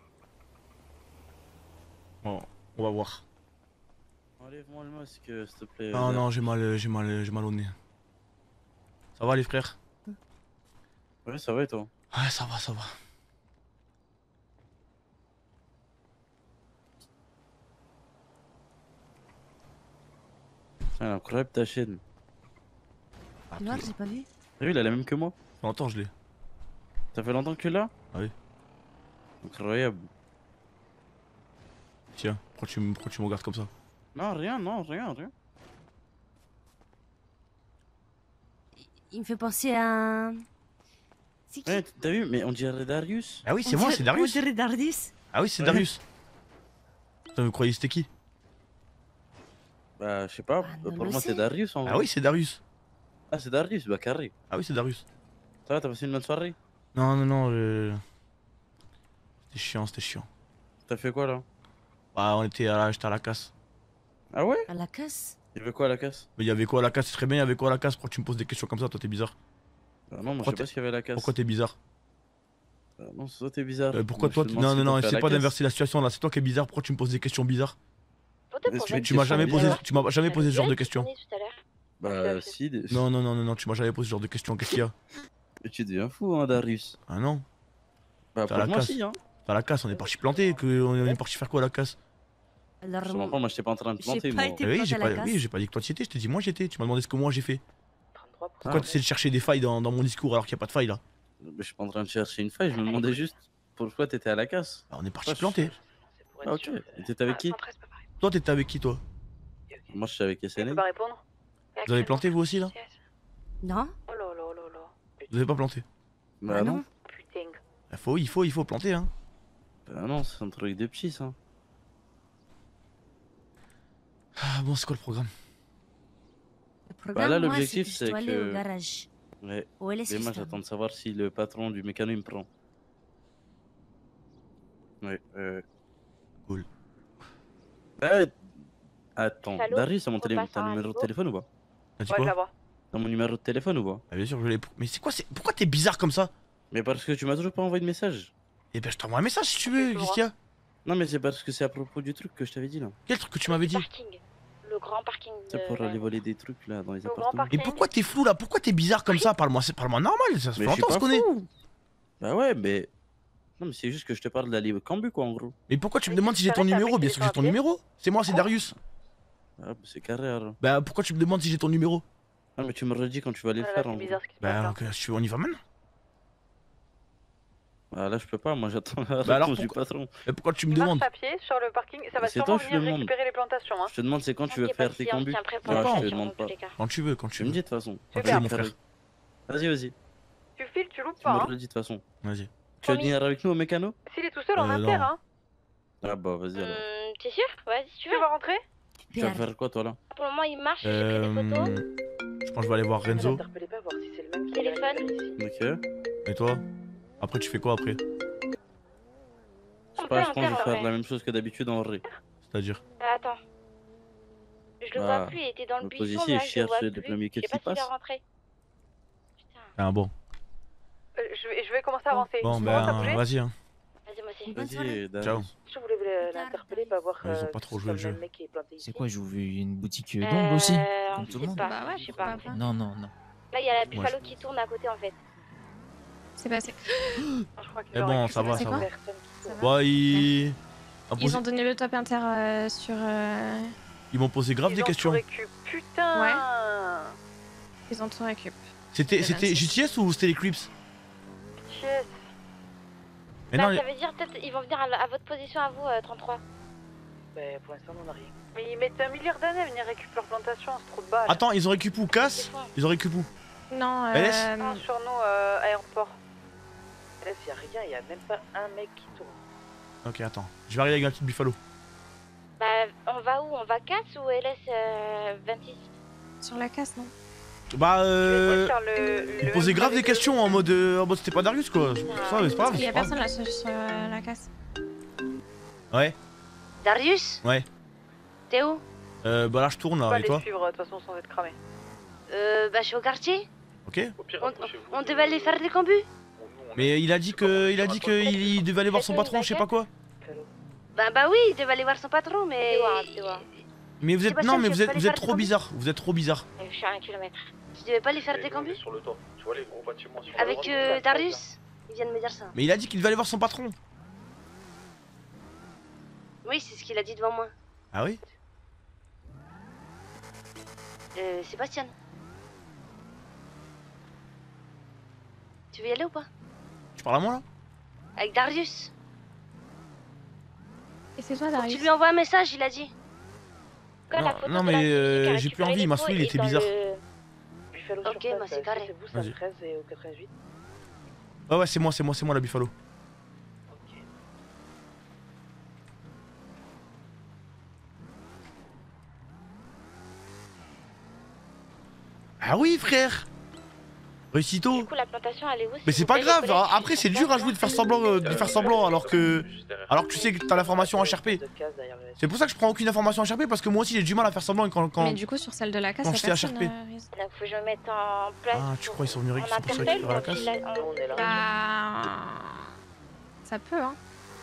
Bon, on va voir. Enlève-moi le masque, s'il te plaît. Non, non, j'ai mal, j'ai mal, j'ai mal au nez. Ça va les frères? Ouais, ça va et toi? Ouais, ça va, ça va. Elle est incroyable ta chaîne. Tu vois, j'ai pas vu. T'as vu, il a la même que moi. Ça fait longtemps je l'ai. Ça fait longtemps que tu l'as? Ah oui. Incroyable. Tiens, pourquoi tu, me- pourquoi tu me regardes comme ça? Non, rien, non, rien, rien. Il me fait penser à. C'est qui? Ouais, t'as vu, mais on dirait Darius. Ah oui, c'est On moi, dirait- c'est Darius. On dirait Darius. Ah oui, c'est Ouais. Darius. Putain, vous croyez que c'était qui? Bah, je sais pas, non, pour le moi c'est sait. Darius en vrai. Ah oui, c'est Darius. Ah, c'est Darius, bah carré. Ah oui, c'est Darius. Ça va, t'as passé une bonne soirée? Non, non, non, je... C'était chiant, c'était chiant. T'as fait quoi là? Bah, on était à la, j'étais à la casse. Ah ouais? À la casse. Il y avait quoi à la casse? Mais il y avait quoi à la casse? C'est très bien, il y avait quoi à la casse? Pourquoi tu me poses des questions comme ça? Toi, t'es bizarre. Bah non, moi je Pourquoi sais pas ce qu'il y avait à la casse. Pourquoi t'es bizarre? Bah non, c'est toi t'es bizarre. Euh, Pourquoi Moi, je toi te tu- demande Non, ce non, que non, t'as fait à essaie la pas casse. d'inverser la situation là. C'est toi qui es bizarre. Pourquoi tu me poses des questions bizarres? Mais c'est une Tu m'as question jamais posé, bizarre. tu m'as jamais posé ce genre de questions. Bah si, des- Non, non, non, non, non, tu m'as jamais posé ce genre de questions. Qu'est-ce qu'il y a? Mais tu deviens fou hein, Darius. Ah non. Bah T'as pour la moi casse. si hein. T'as la casse, on est parti planter. Que... On est parti faire quoi à la casse? Alors, Je comprends, moi j'étais pas en train de J'ai planter pas moi. été- Eh Oui, planté j'ai à la pas, casse. oui, j'ai pas dit que toi tu y étais. Je t'ai dit moi j'étais. Tu m'as demandé ce que moi j'ai fait. Pourquoi Ah. tu essaies de chercher des failles dans, dans mon discours alors qu'il n'y a pas de faille là? Mais je suis pas en train de chercher une faille, je me demandais juste pourquoi t'étais à la casse. Ah, on est parti Ouais, je- planter. Ah ok. Et t'étais avec qui? Toi, t'étais avec qui toi? Moi je suis avec S N A. pas répondre. Vous avez planté vous aussi là? Non. Oh là là là là. Vous avez pas planté? Bah non. Putain. Il faut, il faut, il faut planter hein. Bah non, c'est un truc de petits ça. Ah bon, c'est quoi le programme? Le programme, Bah là moi, l'objectif que je c'est dois aller au que... garage. Ouais. Au L S Et moi Custom. j'attends de savoir si le patron du mécano il me prend. Ouais, euh... Cool. Bah... Attends, Allô Darius, t'as mon Faut télé- passer t'as un un numéro de niveau téléphone ou pas? T'as dit Ouais, je la quoi? vois. T'as mon numéro de téléphone ou pas? Ah, bien sûr, je l'ai. Mais c'est quoi, c'est pourquoi t'es bizarre comme ça? Mais parce que tu m'as toujours pas envoyé de message. Eh ben, je t'envoie un message si tu veux. Qu'est-ce qu'il y a? Non mais c'est parce que c'est à propos du truc que je t'avais dit là. Quel truc que tu m'avais dit? Parking. Le grand parking. C'est de- pour aller voler des trucs là dans les Le grand appartements. Mais pourquoi t'es flou là? Pourquoi t'es bizarre comme ça? Parle-moi, c'est parle-moi normal. Ça se fait Mais je suis longtemps qu'on pas se connaît. fou. Bah ouais, mais... Non mais c'est juste que je te parle de la libre cambu quoi en gros. Mais pourquoi tu me demandes si j'ai ton numéro? Bien sûr que j'ai ton numéro. C'est moi, c'est Darius. Ah bah c'est carré alors. Bah pourquoi tu me demandes si j'ai ton numéro? Non mais tu me redis quand tu vas aller le Ah, là, faire c'est en bizarre gros. ce qui se passe Bah là. ok, si tu veux, on y va maintenant. Bah là je peux pas, moi j'attends la Bah alors réponse du pourquoi- patron. Mais pourquoi tu me Marche demandes? à pied sur le parking, ça va Mais c'est sûrement toi, je te venir demande. récupérer les plantations. Hein. Je te demande c'est quand tu veux Ok, faire pas de tes souci, on combus. tient prêt pour Ouais, la je te session, demande dans pas. tous les cas. Quand tu veux, quand tu Tu me veux. dis de toute façon. Quand tu Super. veux, mon frère. Vas-y, vas-y. Tu files, tu loupes Tu me pas. Hein. redis de toute façon. Vas-y. Tu veux venir avec nous au mécano? S'il est tout seul en Euh, inter, non. hein. Ah bah vas-y alors. Hum, T'es sûr? Vas-y, si tu Tu veux. veux rentrer? Tu vas faire quoi toi là? Pour le moment, il marche, j'ai pris des Euh. photos. Je pense que je vais aller voir Renzo. Interpellez pas, voir si c'est le même qui Téléphone. Ok. Et toi? Après, tu fais quoi après? Je sais On pas, peut je pense que je vais faire, faire ouais. la même chose que d'habitude en vrai. C'est-à-dire? Ah, attends. Je le Bah, vois plus, il était dans le me buisson. pose ici et là, je je le vois cherche le plus. premier Je quai sais pas qui s'il est passe. rentré. Ah bon. Euh, je, vais, je vais commencer à avancer. Bon, Tu commences à ben, bouger? vas-y hein. Vas-y, moi aussi. Vas-y, Darius. Ciao. Je voulais le- l'interpeller, pas voir. Ils ont euh, pas que trop ce joué le soit jeu. même mec qui est planté ici. C'est quoi, j'ouvre une boutique Euh, d'ongles aussi? on Comme tout le sait monde? pas. Bah ouais, je sais pas. pourquoi pas. Non, non, non. Là, il y a la Moi, Buffalo qui tourne à côté en fait. C'est passé. Je crois qu'ils Eh ont bon, ça récupéré va, C'est ça quoi va. Personne qui tourne. Bah, ils. Ah, Ils posé- ont donné le top inter euh, sur. euh, Ils m'ont posé grave Ils des ont questions. tout récup. Putain. Ils ont tout récup. C'était C'est c'était vingt-six. J T S ou c'était les Crips? Yes. Mais Bah, non, ça veut dire peut-être ils vont venir à, la- à votre position à vous, euh, trente-trois. Ben, pour l'instant, on n'a rien. Mais ils mettent un milliard d'années à venir récupérer leur plantation, c'est trop de balles. attends, ils ont récup où? Casse? Ils ont récup où? Non, L S? euh, Non, sur nous, euh, aéroport. Là, il n'y a rien, il n'y a même pas un mec qui tourne. Ok, attends. Je vais arriver avec la petite Buffalo. Bah, on va où? On va casse ou L S euh, vingt-six? sur la casse, non? Bah, euh. Faire le, Ils le- posaient grave des questions en mode. euh, en mode c'était pas Darius quoi. Ça, mais c'est pas grave. Il y a c'est pas personne là sur, sur, euh, la casse. grave. Ouais, Darius? ouais. T'es où? Euh, bah là je tourne On va là, et les toi? suivre de toute façon sans être cramé. Euh, bah, je suis au quartier. Ok. On, on devait aller faire des combus. Mais il a dit que, il a dit que il, il devait aller voir son patron, je sais pas quoi. Bah, bah oui, il devait aller voir son patron, mais. Mais vous êtes, Sébastien, non mais tu vous veux êtes, pas vous aller êtes faire trop des combus bizarre, vous êtes trop bizarre. Je suis à un kilomètre. Tu devais pas aller faire des combus Sur le toit, tu vois les gros bâtiments sur avec le euh, Darius. Il vient de me dire ça. Mais il a dit qu'il devait aller voir son patron. Oui, c'est ce qu'il a dit devant moi. Ah oui? Euh, Sébastien. Tu veux y aller ou pas? Tu parles à moi là? Avec Darius. Et c'est toi, Faut que Darius. tu lui envoies un message, il a dit. Non, non mais euh, j'ai plus envie, il m'a saoulé, il était bizarre. Ok, moi c'est carré. Vous, c'est treize et au quatre-vingt-huit. Ouais ouais c'est moi, c'est moi, c'est moi la Buffalo. Ah oui frère. Réussito. Du coup, la plantation, elle est où? Mais c'est pas grave, après c'est dur à jouer de faire semblant, euh, de faire semblant alors que alors que tu sais que t'as l'information H R P. C'est pour ça que je prends aucune information H R P parce que moi aussi j'ai du mal à faire semblant quand quand. Mais du coup, sur celle de la casse, quand y a j'étais personne, H R P. euh, Riz. Donc, faut que je me mette en place. Ah tu crois ils sont venus en récupérer pour ça interpelle, récupérer la donc casse? il a- On est là. Bah. Ça peut, hein.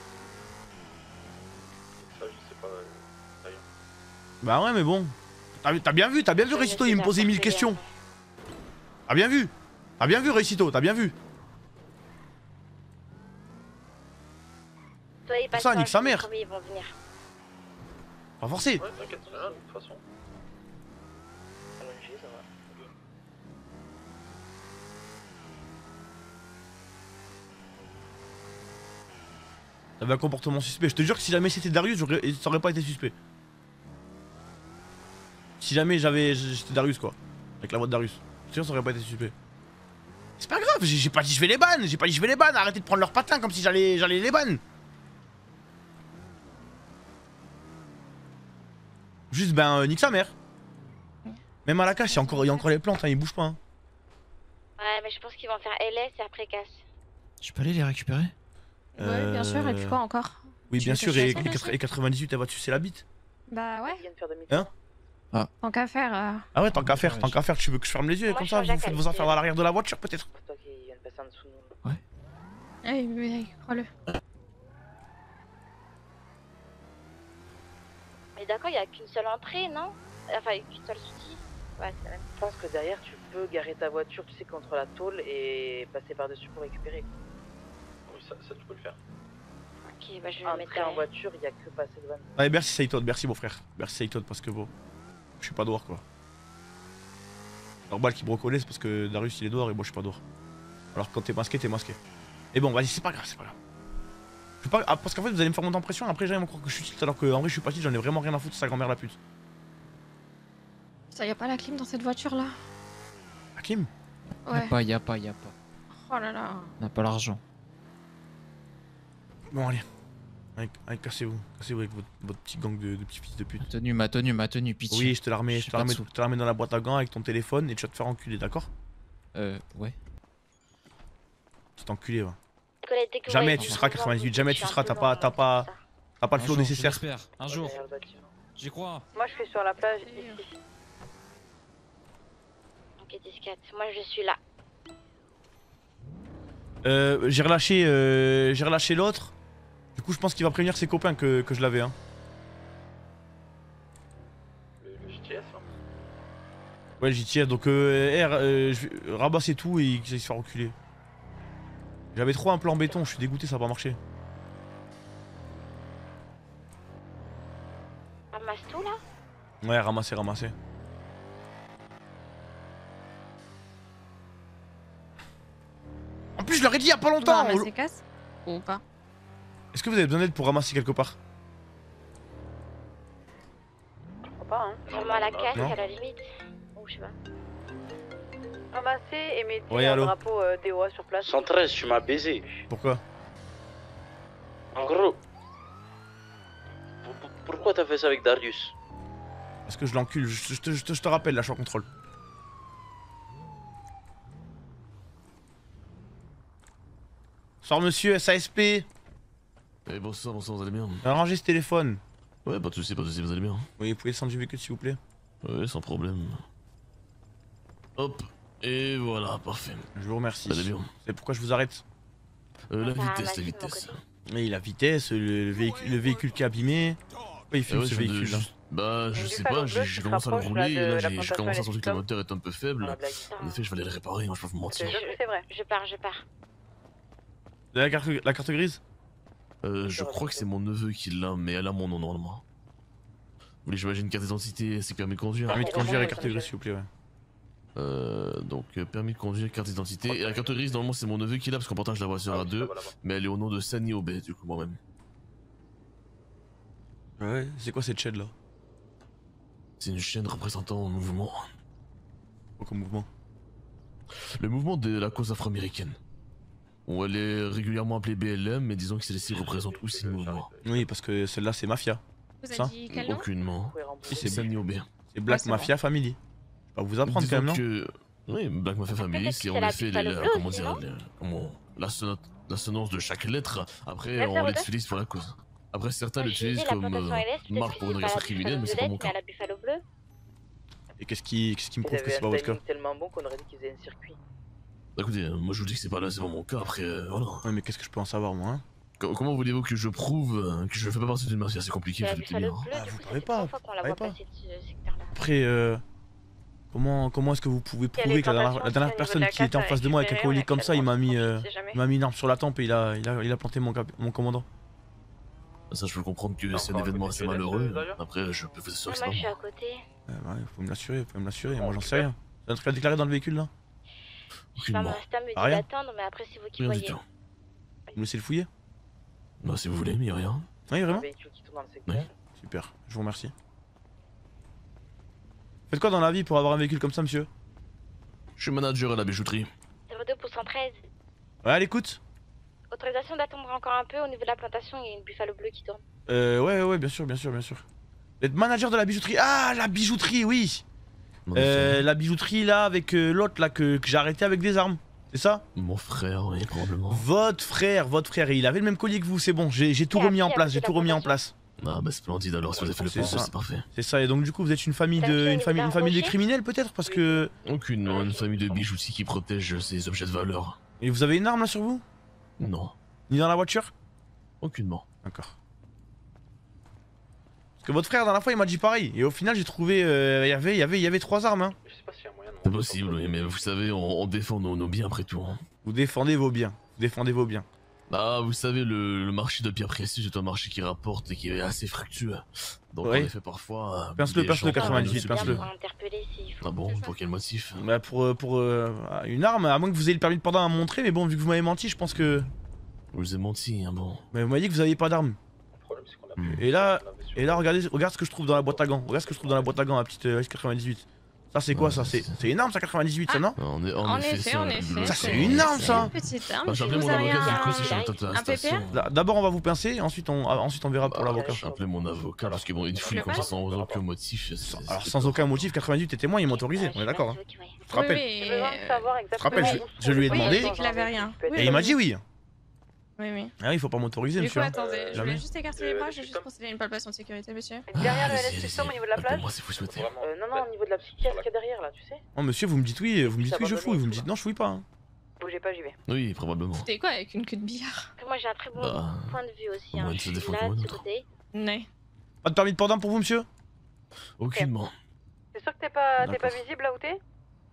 Ça, je sais pas. euh, d'ailleurs. Bah ouais mais bon. T'as t'as bien vu, t'as bien vu Récito, il me posait mille questions. T'as bien vu? T'as bien vu Récito, t'as bien vu? Toi, il Pour passe ça, pas, nique sa je- mère. promis, ils vont venir. Pas forcé. Ouais, t'inquiète, c'est rien, de toute façon. T'avais un comportement suspect. Je te jure que si jamais c'était Darius, j'aurais- ça aurait pas été suspect. Si jamais j'avais, j'étais Darius quoi, avec la voix de Darius, je te jure ça aurait pas été suspect. C'est pas grave, j'ai j'ai pas dit je vais les ban, j'ai pas dit je vais les ban, arrêtez de prendre leurs patins comme si j'allais j'allais les ban. Juste ben euh, nique sa mère. Même à la casse, il y a encore, il y a encore les plantes, hein, ils bougent pas. Hein. Ouais, mais je pense qu'ils vont faire L S et après casse. Tu peux aller les récupérer? Ouais, bien sûr, et puis quoi encore? Oui, Tu bien veux que sûr, je et, fasse ça, et quatre-vingt-dix-huit, elle va te sucer la bite. Bah ouais. Hein? Tant qu'à faire. euh, Ah ouais, tant qu'à faire, tant qu'à faire, tu veux que je ferme les yeux et Moi, comme je ça, change vous la faites vos qualité. affaires à l'arrière de la voiture peut-être? C'est toi qui viens de passer en dessous de nous. Eh, mais crois-le. Mais d'accord, il y a qu'une seule entrée, non? Enfin, qu'une seule sortie. Ouais, c'est la même. Je pense que derrière, tu peux garer ta voiture, tu sais, contre la tôle et passer par-dessus pour récupérer. Oui, ça, ça tu peux le faire. Ok, bah je vais me mettre Entrer en derrière. voiture, il y a que passer devant. Allez, merci Saitod, merci mon frère. Merci Saitod parce que bon, je suis pas dehors quoi. Normal qu'ils me reconnaissent parce que Darius il est dehors et moi je suis pas dehors. Alors que quand t'es masqué, t'es masqué. Et bon, vas-y, c'est pas grave, c'est pas grave. Je veux pas... ah, parce qu'en fait, vous allez me faire monter en pression, après j'allais me croire que je suis tilt alors qu'en vrai je suis pas tilt, j'en ai vraiment rien à foutre de sa grand-mère la pute. Ça y a pas la clim dans cette voiture là? Hakim? Y'a Ouais. pas, y'a pas, y'a pas. Oh là là. On n'a pas l'argent. Bon, allez. Allez, allez, cassez-vous. Cassez-vous avec votre, votre petit gang de, de petits fils de pute. Ma tenue, ma tenue, ma tenue, pitié. Oui, je te la remets, je J'ai te la pas de remets, sous. je te la remets dans la boîte à gants avec ton téléphone et tu vas te faire enculer, d'accord? Euh, ouais. Tu t'enculé, va. Nicolas, dès que vous Jamais voyez tu son seras mouvement, quatre-vingt-dix-huit, vous jamais dites, tu je suis seras, un t'as peu pas, dans- t'as pas, t'as pas le Un flow jour, nécessaire. je l'espère. Un jour. J'y crois. Moi, je suis sur la plage ici. Ok, dix quatre. Moi, je suis là. Euh, j'ai relâché, euh, j'ai relâché l'autre. Du coup, je pense qu'il va prévenir ses copains que, que je l'avais, hein. Le, le G T S, hein. Ouais, j'y tiens. Donc, euh, R, euh, je vais rabasser tout et qu'ils aillent se faire reculer. J'avais trop un plan béton, je suis dégoûté, ça va pas marcher. Ramasse tout là? Ouais, ramasser, ramasser. En plus, je leur ai dit il y a pas On va longtemps. ramasser casse? Ou pas? Est-ce que vous avez besoin d'aide pour ramasser quelque part? Je crois pas, hein. Vraiment à la casse, Non. à la limite. Ou je sais pas. Ramasser et mettez Ouais, un allô. drapeau euh, D O A sur place. cent treize, tu m'as baisé. Pourquoi? En gros. pour- pour- Pourquoi t'as fait ça avec Darius? Parce que je l'encule, je, je te- je te- je te rappelle là, je suis en contrôle. Sors monsieur, S A S P. Eh bonsoir, bonsoir, vous allez bien? Rangez ce téléphone. Ouais, pas de soucis, pas de soucis, vous allez bien. Oui, vous pouvez descendre du véhicule s'il vous plaît. Ouais, sans problème. Hop, et voilà, parfait. Je vous remercie. Allez bien. C'est pourquoi je vous arrête. Euh, la Enfin, vitesse, merci la de mon vitesse. côté. Oui, la vitesse, le, le véhicule, le véhicule qui est abîmé. Pourquoi il Ah fume ouais, ce je viens de véhicule là juste- Bah, je Du sais Buffalo pas, Bleu j'ai qui j'ai se commencé à le rapproche, là, rouler et de là la j'ai j'ai plantation commencé à et sentir les que le symptômes. moteur est un peu faible. Ah, blague. En effet, je vais aller le réparer, moi je peux vous Je mentir. te jure que c'est vrai. Je pars, je pars. La carte, la carte grise. Euh, je crois que c'est mon neveu qui l'a, mais elle a mon nom normalement. Vous voulez, j'imagine, carte d'identité et c'est permis de conduire. Permis de conduire et carte grise s'il vous plaît, ouais. Euh, donc euh, permis de conduire, carte d'identité. Et la carte grise, normalement, c'est mon neveu qui l'a parce qu'on partage la voiture à deux. Mais elle est au nom de Sani Obey, du coup, moi-même. Ouais, c'est quoi cette chaîne là? C'est une chaîne représentant un mouvement. Aucun mouvement. Le mouvement de la cause afro-américaine. Bon, elle est régulièrement appelée B L M, mais disons que celle-ci représente aussi le mouvement. Oui, parce que celle-là c'est Mafia. Vous Ça avez dit quel nom? Aucunement. Si, c'est Sani Obey. C'est Black Ouais, c'est Mafia Family. Je vais pas vous apprendre quand même, non? Que... Oui, Black Mafia Family, Peut-être c'est que en c'est la effet les, Buffalo la- Bleu comment aussi, dire, non les- comment, l'assonance l'assonance de chaque lettre. Après, La on zéro deux l'utilise pour la cause. Après, certains Moi, je l'utilisent disais, la comme plantation euh, L S, peut-être marque que pour c'est une pas la agression criminelle, mais c'est pas Buffalo mon Violette, cas. mais la Buffalo Bleu. Et qu'est-ce qui, qu'est-ce qui me Ils prouve que avaient c'est un pas votre cas? timing tellement bon qu'on aurait dit qu'ils faisaient un circuit. Écoutez, euh, moi je vous dis que c'est pas là, c'est pas mon cas. Après, euh, voilà. Ouais, mais qu'est-ce que je peux en savoir moi, hein? Co- Comment voulez-vous que je prouve euh, que je fais pas partie d'une mafia? C'est compliqué, La vous le Buffalo dire. Bleu, Ah, du vous coup, ça savez fait pas, trois fois qu'on la vous voit savez passer de ce secteur-là. Après, euh, comment, comment est-ce que vous pouvez Il y a prouver les que la dernière, plantations la dernière aussi au personne niveau de qui la était en carte face de moi avec un récupérée, collier comme ça, il m'a mis, euh, on sait jamais. il m'a mis une arme sur la tempe et il a, il a, il a planté mon, cap- mon commandant. Ça, je peux comprendre que T'as c'est un encore événement un assez côté malheureux. G L S, d'ailleurs Après, je peux vous assurer que c'est Moi, pas je suis moi. à côté. Ouais, ouais, faut me l'assurer, faut me l'assurer. Moi, Bon, j'en sais super. rien. C'est un truc à déclarer dans le véhicule là? Je sais pas, mon Aucunement. Insta me dit Ah, rien d'attendre, mais après, c'est vous qui Rien du voyez. tout. Vous me laissez le fouiller? Bah, si vous voulez, mais y a rien. Oui, Un vraiment? véhicule qui tourne dans le secteur. Oui. Super, je vous remercie. Faites quoi dans la vie pour avoir un véhicule comme ça, monsieur? Je suis manager à la bijouterie. zéro deux pour cent treize. Ouais, à l'écoute? Autorisation d'attendre encore un peu. Au niveau de la plantation, il y a une Buffalo Bleu qui tourne. Euh, ouais, ouais, bien sûr, bien sûr, bien sûr. Vous êtes manager de la bijouterie? Ah, la bijouterie, oui! Euh, la bijouterie là, avec euh, l'autre là que, que j'ai arrêté avec des armes. C'est ça? Mon frère, oui, probablement. Votre frère, votre frère, et il avait le même collier que vous, c'est bon, j'ai j'ai tout Et remis en après, place, avec j'ai la tout remis en plantation. place. Ah, bah, splendide alors, si vous avez fait le C'est point, ça. c'est parfait. C'est ça, et donc du coup vous êtes une famille T'as de, fait une les famille, une famille de rochers criminels peut-être parce que... Aucune, une famille de bijoutiers qui protège ses objets de valeur. Et vous avez une arme là sur vous? Non, Ni dans la voiture? aucunement. D'accord. Parce que votre frère, la dernière fois, il m'a dit pareil. Et au final, j'ai trouvé. euh, Il y avait, il y avait, il y avait trois armes. Hein. Je sais pas s'il y a moyen de. C'est possible, oui, mais vous savez, on, on défend nos, nos biens après tout. Hein. Vous défendez vos biens. Vous défendez vos biens. Bah, vous savez, le, le marché de pierres précieuses est un marché qui rapporte et qui est assez fructueux. Donc, Oui. en effet, parfois. euh, Pince-le, des pince-le, gens quatre-vingt-dix-huit, prennent pince-le. Pour interpeller s'il faut. Ah bon, pour quel motif? Bah, pour, euh, pour euh, une arme, à moins que vous ayez le permis de port d'arme à montrer, mais bon, vu que vous m'avez menti, je pense que. Je vous ai menti, hein, bon. Mais vous m'avez dit que vous aviez pas d'arme. Le problème, c'est qu'on a Hmm. Et là, et là, regardez, regarde ce que je trouve dans la boîte à gants. Regarde ce que je trouve dans la boîte à gants, la petite euh, quatre-vingt-dix-huit. Ça, c'est quoi Ouais, ça? C'est c'est- c'est une arme, ça, quatre-vingt-dix-huit, ça, non? En, en, En effet, effet, ça, en le- effet. Ça, c'est une arme, ça. Une petite arme. Bah, Puis j'ai appelé vous mon avez avocat, du coup, un... si je rentre à la un P P R station. Là, D'abord, on va vous pincer, ensuite on, ah, ensuite on verra pour l'avocat. J'ai appelé mon avocat parce que bon, une fouille comme ça sans aucun motif. c'est- Alors, c'est sans pas- aucun motif, quatre-vingt-huit est témoin, il m'a autorisé, on est d'accord. Hein. C'est vous qui voyez. Je te rappelle. Oui, J'ai besoin de savoir Je te exactement. rappelle, je, je lui ai Oui, demandé. il a dit qu'il avait rien. Oui, Et il m'a dit oui. Oui, oui. Ah, il faut pas m'autoriser, Du monsieur. coup, hein. attendez, je Jamais. vais juste écarter les bras, je vais juste procéder à une palpation de sécurité, monsieur. Derrière le Allez-y, L S allez-y. Custom au niveau de la plage. Appelez-moi si vous souhaitez. Euh, non, non, au niveau de la psychiatre qu'il y a derrière là, tu sais. Oh, monsieur, vous me dites oui, vous me dites oui, je fouille. Vous me dites non, je fouille pas. Hein. Bougez pas, j'y vais. Oui, probablement. C'était quoi avec une queue de billard? Après, moi, j'ai un très bon Bah, point de vue aussi. au Hein. moins, Je tu te suis défends là, comme un de ce autre. côté. Ouais. Pas de permis de port d'arme pour vous, monsieur? Aucunement. T'es sûr que t'es pas, t'es pas D'accord. visible là où t'es?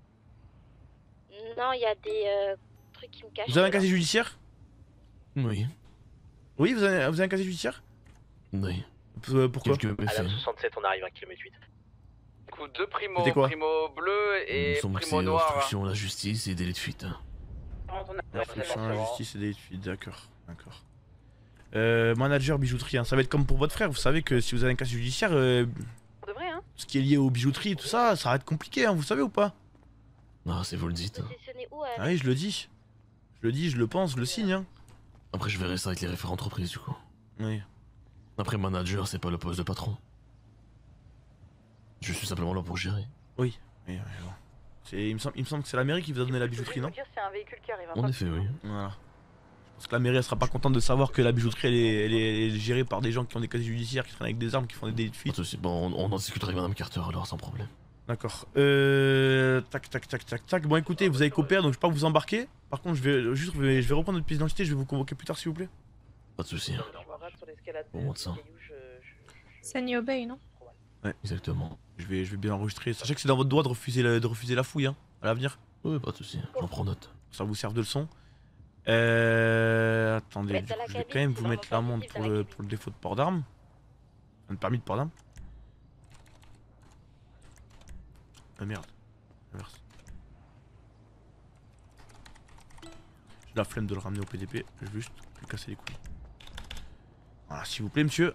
Non, il y a des euh, trucs qui me cachent. Vous avez un casier judiciaire? Oui. Oui, vous avez, vous avez un casier judiciaire? Oui. Euh, Pourquoi? Quelques À la méfaits. soixante-sept, on arrive à un kilomètre huit. Du coup, deux primo, C'était quoi? primo bleu Il et me semble que primo c'est noir. obstruction à la justice et délit de fuite. hein. Instruction à la justice et des fuites, d'accord. D'accord. Euh, manager bijouterie, hein. Ça va être comme pour votre frère, vous savez que si vous avez un casier judiciaire, euh, Pour de vrai, hein? ce qui est lié aux bijouteries et tout ça, ça va être compliqué, hein, vous savez ou pas? Ah, c'est vous le dites. hein. Positionnez où euh, Ah oui, je le dis. Je le dis, je le pense, je le signe, hein. Après, je verrai ça avec les référents entreprises du coup. Oui. Après, manager, c'est pas le poste de patron. Je suis simplement là pour gérer. Oui. oui, oui, bon. C'est- Il me semble, il me semble que c'est la mairie qui vous a donné la bijouterie, non? C'est un véhicule qui arrive. hein, En pas- effet, oui. Voilà. Parce que la mairie elle sera pas contente de savoir que la bijouterie elle est, elle est, elle est gérée par des gens qui ont des casiers judiciaires, qui traînent avec des armes, qui font des délits de fuite. Bon, on, on en discutera avec Madame Carter alors sans problème. D'accord. Euh. Tac, tac, tac, tac, tac. Bon, écoutez, vous avez coopéré donc je vais pas vous embarquer. Par contre, je vais juste je vais, je vais reprendre notre pièce d'identité, je vais vous convoquer plus tard s'il vous plaît. Pas de soucis. Au moins de ça. Sunny Obey, non? Ouais, exactement. Je vais, je vais bien enregistrer. Sachez que c'est dans votre droit de refuser la, de refuser la fouille, hein, à l'avenir. Oui, pas de soucis, j'en prends note. Ça vous serve de leçon. Euh. Attendez, Mettre du dans coup, la je vais cabine, quand même c'est vous mettre vraiment l'amende possible pour dans la le, cabine. pour le défaut de port d'armes. Un permis de port d'armes. Ah merde. Inverse. J'ai la flemme de le ramener au P D P, je vais juste lui casser les couilles. Voilà, s'il vous plaît, monsieur.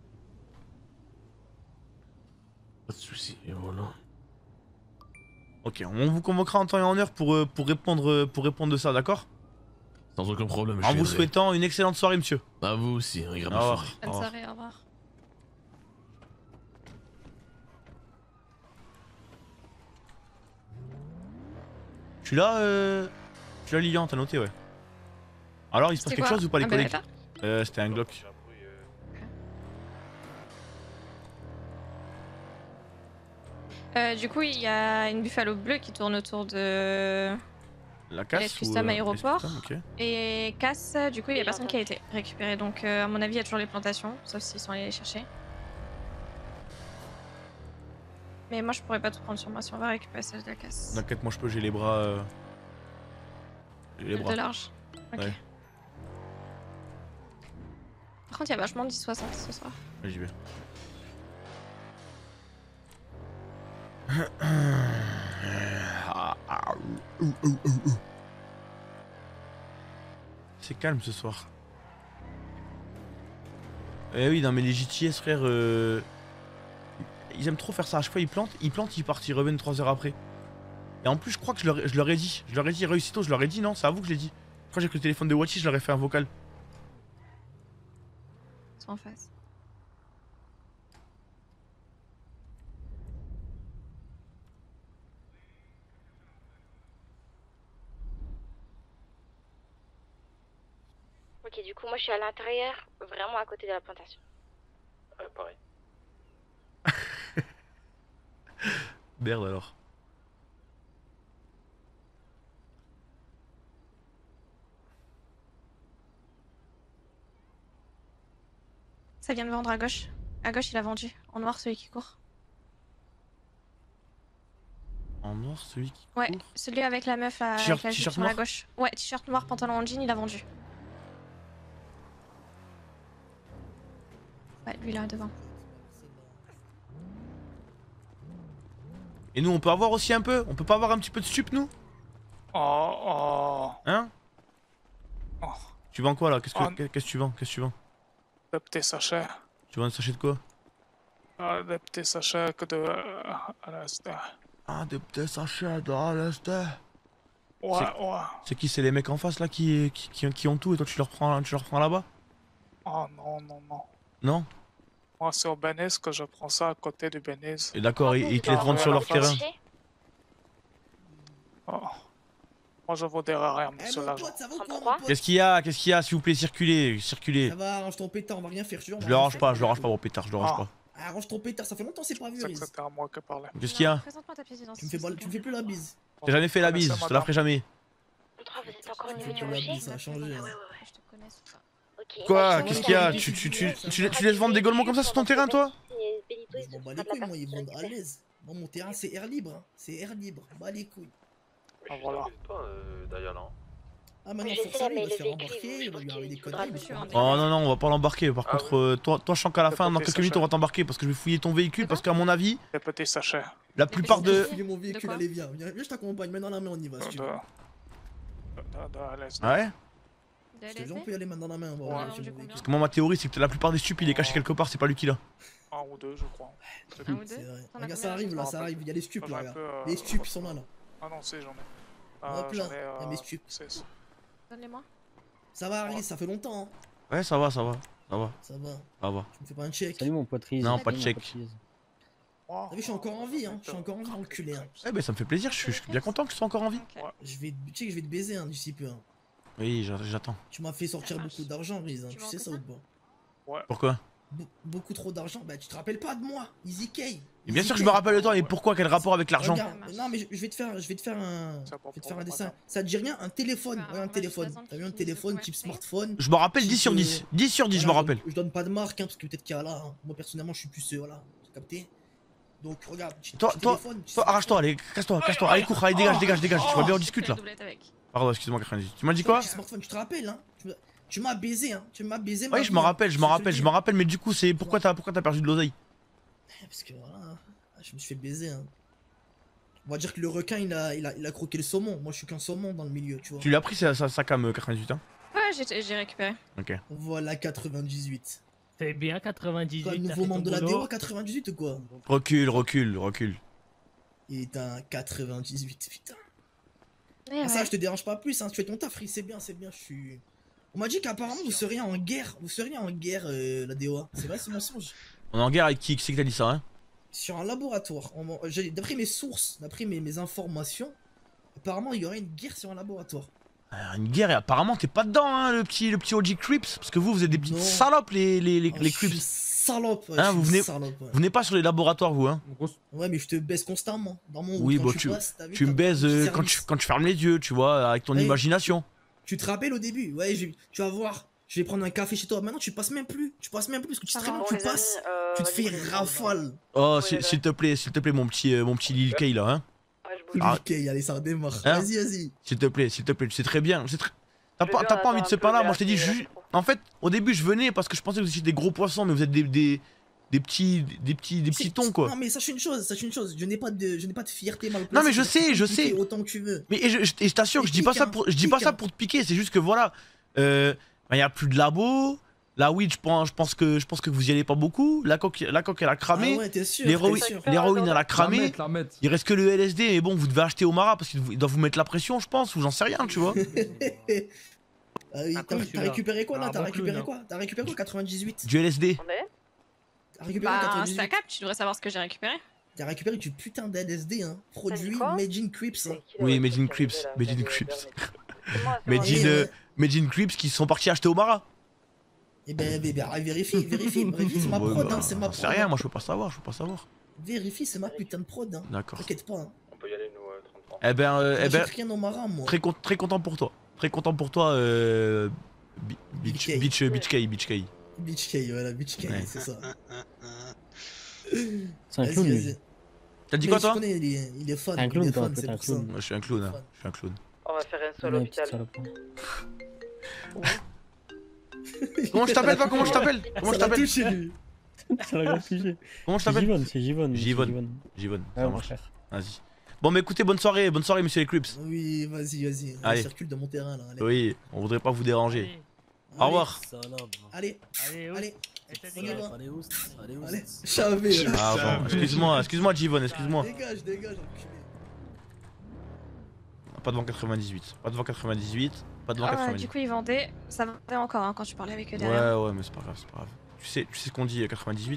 Pas de soucis, et voilà. Ok, on vous convoquera en temps et en heure pour, euh, pour, répondre, euh, pour répondre de ça, d'accord? Sans aucun problème, je En vous viendrai. souhaitant une excellente soirée, monsieur. À vous aussi, un Au grand revoir. soirée. Au Bonne revoir. soirée, au revoir. Je suis là, euh... Je suis là, Lilian, t'as noté, ouais. Alors, il se passe C'était quelque quoi chose ou pas, les Un collègues? Beretta Euh, c'était un Glock. Euh, du coup, il y a une Buffalo bleue qui tourne autour de La casse Let's ou, Custom euh, aéroport. Let's Custom, ok. Et casse, du coup, il y a personne qui a été récupéré. Donc, euh, à mon avis, il y a toujours les plantations, sauf s'ils sont allés les chercher. Mais moi, je pourrais pas tout prendre sur moi si on va récupérer celle de la casse. T'inquiète, moi je peux, j'ai les bras. Euh... J'ai les De bras. large. Ok. Ouais, Par contre, il y a vachement de dix soixante ce soir. ouais, j'y vais. C'est calme ce soir. Eh oui, non mais les J T S frère, euh... ils aiment trop faire ça. À chaque fois ils plantent, ils plantent, ils partent, ils reviennent trois heures après. Et en plus je crois que je leur, je leur ai dit, je leur ai dit réussito, je leur ai dit non, c'est à vous que je l'ai dit. Je crois que j'ai pris le téléphone de Watchy, je leur ai fait un vocal. Ils sont en face. Ok, du coup, moi je suis à l'intérieur, vraiment à côté de la plantation. Ouais, pareil. Merde alors. Ça vient de vendre à gauche. À gauche, il a vendu. En noir, celui qui court. En noir celui qui... Ouais, celui avec la meuf là, T-shirt- avec la jupe t-shirt sur la noir gauche. Ouais, t-shirt noir, pantalon en jean, il a vendu. Ouais, lui là, devant. Et nous on peut avoir aussi un peu? On peut pas avoir un petit peu de stup nous? Oh, oh. Hein? Oh. Tu vends quoi là? Qu'est-ce que Oh. qu'est-ce que tu vends? Qu'est-ce que tu vends? Des petits sachets. Tu vends un sachet de quoi? Ah, des petits sachets que de euh, à l'instant. Ah, des petits sachets de Alester. Ouais, C'est- ouais. C'est qui? C'est les mecs en face là qui, qui, qui, qui ont tout et toi tu leur prends, tu leur prends là-bas? Oh non, non, non. Non? Moi, c'est au Beniz que je prends ça à côté du Beniz. Et d'accord, ils, ils te les vendent sur leur terrain. Oh. Moi, je vaux des rien, monsieur l'agent. Qu'est-ce qu'il y a? Qu'est-ce qu'il y a? S'il vous plaît, circulez, circulez. Ça va, arrange ton pétard, on va rien faire, je te jure, on Je va le rien range faire. pas, je le range pas mon pétard, je le range Ah. pas. Arrange ton pétard, ça fait longtemps que c'est pas vu, C'est que Riz. c'était à moi qui parlais. Qu'est-ce qu'il y a? Présente-moi ta pièce Tu me d'identité. fais, pas- tu me fais plus la bise. J'ai jamais fait la bise, je te la ferai jamais. Vous êtes encore Tu une me fais plus la bise, ça a changé. hein. Je te connais, c'est ça. Ok, Quoi? moi, je Qu'est-ce suis qu'il y a? au- Tu, tu, tu, tu, tu, tu laisses vendre des gaulements comme ça sur ton terrain, toi? Je m'en bats les couilles, moi, ils vendent à l'aise. Moi, mon terrain, c'est air libre, hein. C'est air libre, bas les couilles. Mais je t'embête pas, euh, Daya, là. Ah, maintenant, Oui, faut je que sais, ça, il mais va le se faire véhicule, embarquer, il va lui arriver des conneries. il va se faire embarquer. Oh non, non, on va pas l'embarquer. Par contre, euh, toi, toi, je sens qu'à la fin, dans quelques minutes, on va t'embarquer parce que je vais fouiller ton véhicule. Parce qu'à mon avis, Des petits sachets. la plupart de. Fouiller mon véhicule, allez, viens. Viens, viens, je t'accompagne, main dans la main, on y va, si tu De... veux. de- de- de L S D. Ah ouais? Je te jure, on peut y aller main dans la main, on va Ouais. aller chez mon véhicule. Parce que moi, ma théorie, c'est que la plupart des stupes, il est caché quelque part, c'est pas lui qui l'a. Un ou deux, je crois. C'est Un tout. ou deux C'est vrai. T'en as Regarde, ça combien arrive là, Je ça me arrive, il y a les stupes là, J'aurais regarde. pu, euh, Les stupes, ils sont là là. Ah non, c'est j'en ai. Hop Euh, là, j'en ai, il y a euh, mes stupes. seize. Donne-les-moi. Ça va, Harry, ça fait longtemps. hein. Ouais, ça va, ça va. Ça va. Ça va. Ça va. Tu me fais pas un check. Salut mon poitrine. Non, pas de check. T'as vu, je suis encore en vie, hein. Je suis encore en vie, enculé. Hein. Eh ben, ça me fait plaisir, je suis, je suis bien content que tu sois encore en vie. Je vais, tu sais que je vais te baiser hein, d'ici peu. Hein. Oui, j'attends. Tu m'as fait sortir beaucoup d'argent, Riz, hein. Tu sais ça ou pas? Ouais. Pourquoi? Be beaucoup trop d'argent. Bah, tu te rappelles pas de moi, Easy K. Et bien sûr que je me rappelle de toi, et pourquoi? Quel rapport avec l'argent? Non, mais je, je vais te faire, je vais te faire un, je vais te faire un dessin. Ça te dit rien? Un téléphone, ouais, un téléphone. T'as vu un téléphone, type smartphone? Je me rappelle dix sur dix. dix sur dix, je me rappelle. Je donne pas de marque, hein, parce que peut-être qu'il y a là. Hein. Moi, personnellement, je suis plus, voilà. T'as capté? Donc, regarde. Toi, toi, toi, arrache-toi, allez, casse-toi, casse-toi. Allez, cours, allez, dégage, dégage, dégage. Tu vois bien, on discute là. Pardon, excuse-moi, quatre-vingt-dix. Tu m'as dit quoi? Smartphone, tu te rappelles, hein? Tu m'as baisé, hein? Tu m'as baisé. Oui, je me rappelle, je me rappelle, je me rappelle, mais du coup, c'est pourquoi t'as pourquoi t'as perdu de l'oseille? Parce que voilà, je me suis fait baiser. Hein. On va dire que le requin, il a, il a, il a croqué le saumon. Moi, je suis qu'un saumon dans le milieu, tu vois. Tu l'as pris, ça, ça, ça cam quatre-vingt-dix-huit, hein? Ouais, j'ai récupéré. Ok. Voilà, quatre-vingt-dix-huit. C'est bien, quatre-vingt-dix-huit. Quoi, le nouveau membre de la D O A, quatre-vingt-dix-huit ou quoi? Recule, recule, recule. Il est un quatre-vingt-dix-huit, putain. Ouais, ah, ça, ouais. je te dérange pas plus, hein. Tu fais ton taf, c'est bien, c'est bien, je suis. On m'a dit qu'apparemment vous seriez en guerre, vous seriez en guerre, euh, la D O A. C'est vrai, c'est mensonge. On est en guerre avec qui? Qui c'est que t'as dit ça, hein? Sur un laboratoire. D'après mes sources, d'après mes, mes informations, apparemment il y aurait une guerre sur un laboratoire. Alors, une guerre et apparemment t'es pas dedans, hein, le petit, le petit O G Crips, parce que vous, vous êtes des petites non. salopes, les, les, les, oh, les Crips. Salope, ouais, hein, vous venez, salope, ouais. vous venez pas sur les laboratoires, vous, hein? Ouais, mais je te baise constamment. Dans mon oui, quand bah tu, tu, passes, vu, tu me baises euh, quand, tu, quand tu fermes les yeux, tu vois, avec ton ouais, imagination. Tu te rappelles au début, ouais, je, tu vas voir. Je vais prendre un café chez toi. Maintenant, tu passes même plus. Tu passes même plus parce que tu sais très bien, tu passes. Amis, euh, tu te fais rafale. Oh, s'il te plaît, s'il te plaît, mon petit, euh, mon petit Lil K là, hein. Lil ah. K, allez, ça redémarre. Hein vas-y, vas-y. S'il te plaît, s'il te plaît, tu sais très bien. Très... T'as pas, pas envie de ce pain là. Moi, je t'ai dit, je... en fait, au début, je venais parce que je pensais que vous étiez des gros poissons, mais vous êtes des, des, des petits, des petits, des petits tons, quoi. Non, mais sache une chose, sache une chose. Je n'ai pas de, je n'ai pas de fierté mal placée. Non, mais je sais, je sais. Autant que tu veux. Mais je, je, je t'assure, je dis pas ça pour, je dis pas ça pour te piquer. C'est juste que voilà. Euh. Il n'y a plus de labo. La weed, je pense, je pense que je pense que vous y allez pas beaucoup. La coque, la coque elle a cramé. Ah ouais, t'es sûr. L'héroïne elle a cramé. La mettre, la mettre. Il reste que le L S D. Et bon, vous devez acheter au Mara parce qu'il doit vous mettre la pression, je pense. Ou j'en sais rien, tu vois. ah oui, T'as récupéré quoi là? T'as récupéré quoi? T'as récupéré quoi? quatre-vingt-dix-huit. Du L S D. T'as récupéré bah, quatre-vingt-dix-huit. C'est un cap, tu devrais savoir ce que j'ai récupéré. T'as récupéré du putain d'L S D, hein. Produit Made in Crips. Hein. Oui, Made in Crips. Made in Crips. Made in, Made in Crips qui sont partis acheter au Mara. Eh ben, ben, ben vérifie, vérifie, vérifie, c'est ma ouais, prod, bah, hein, c'est ma prod. C'est rien, moi je peux pas savoir, je peux pas savoir. Vérifie, c'est ma putain de prod, hein. D'accord. T'inquiète pas. Hein. On peut y aller, nous, euh, trente-trois. Eh ben, euh, eh ben. Rien au marin, moi. Très, con très content pour toi. Très content pour toi, euh. Beach K. Beach, Beach K, Beach K. Beach K, voilà, Beach K, ouais. C'est ça. C'est un clown, lui. T'as dit quoi, toi? Il est, il est fan, un clown, il est toi, fan, c'est pour ça. Je suis un clown, hein. Je suis un clown. On va faire un seul hôpital. Comment je t'appelle, toi? Comment je t'appelle? Comment je t'appelle? Ça l'a touché. Comment je t'appelle? Givonne, c'est Givonne. Givonne. Givonne, ça marche. Vas-y. Bon, bah écoutez, bonne soirée, bonne soirée, monsieur les Crips. Oui, vas-y, vas-y. Allez. Circule dans mon terrain là. Allez. Oui, on voudrait pas vous déranger. Au revoir. Allez, allez, allez. On y va. Allez, allez, allez. Chavé. Ah bon, excuse-moi, excuse-moi, Givonne, excuse-moi. Dégage, dégage, enculé. Pas devant quatre-vingt-dix-huit, pas devant quatre-vingt-dix-huit, pas devant ah, quatre-vingt-dix-huit. Du coup, ils vendaient, ça vendait encore hein, quand tu parlais avec eux derrière. Ouais, ouais, mais c'est pas grave, c'est pas grave. Tu sais, tu sais ce qu'on dit, quatre-vingt-dix-huit?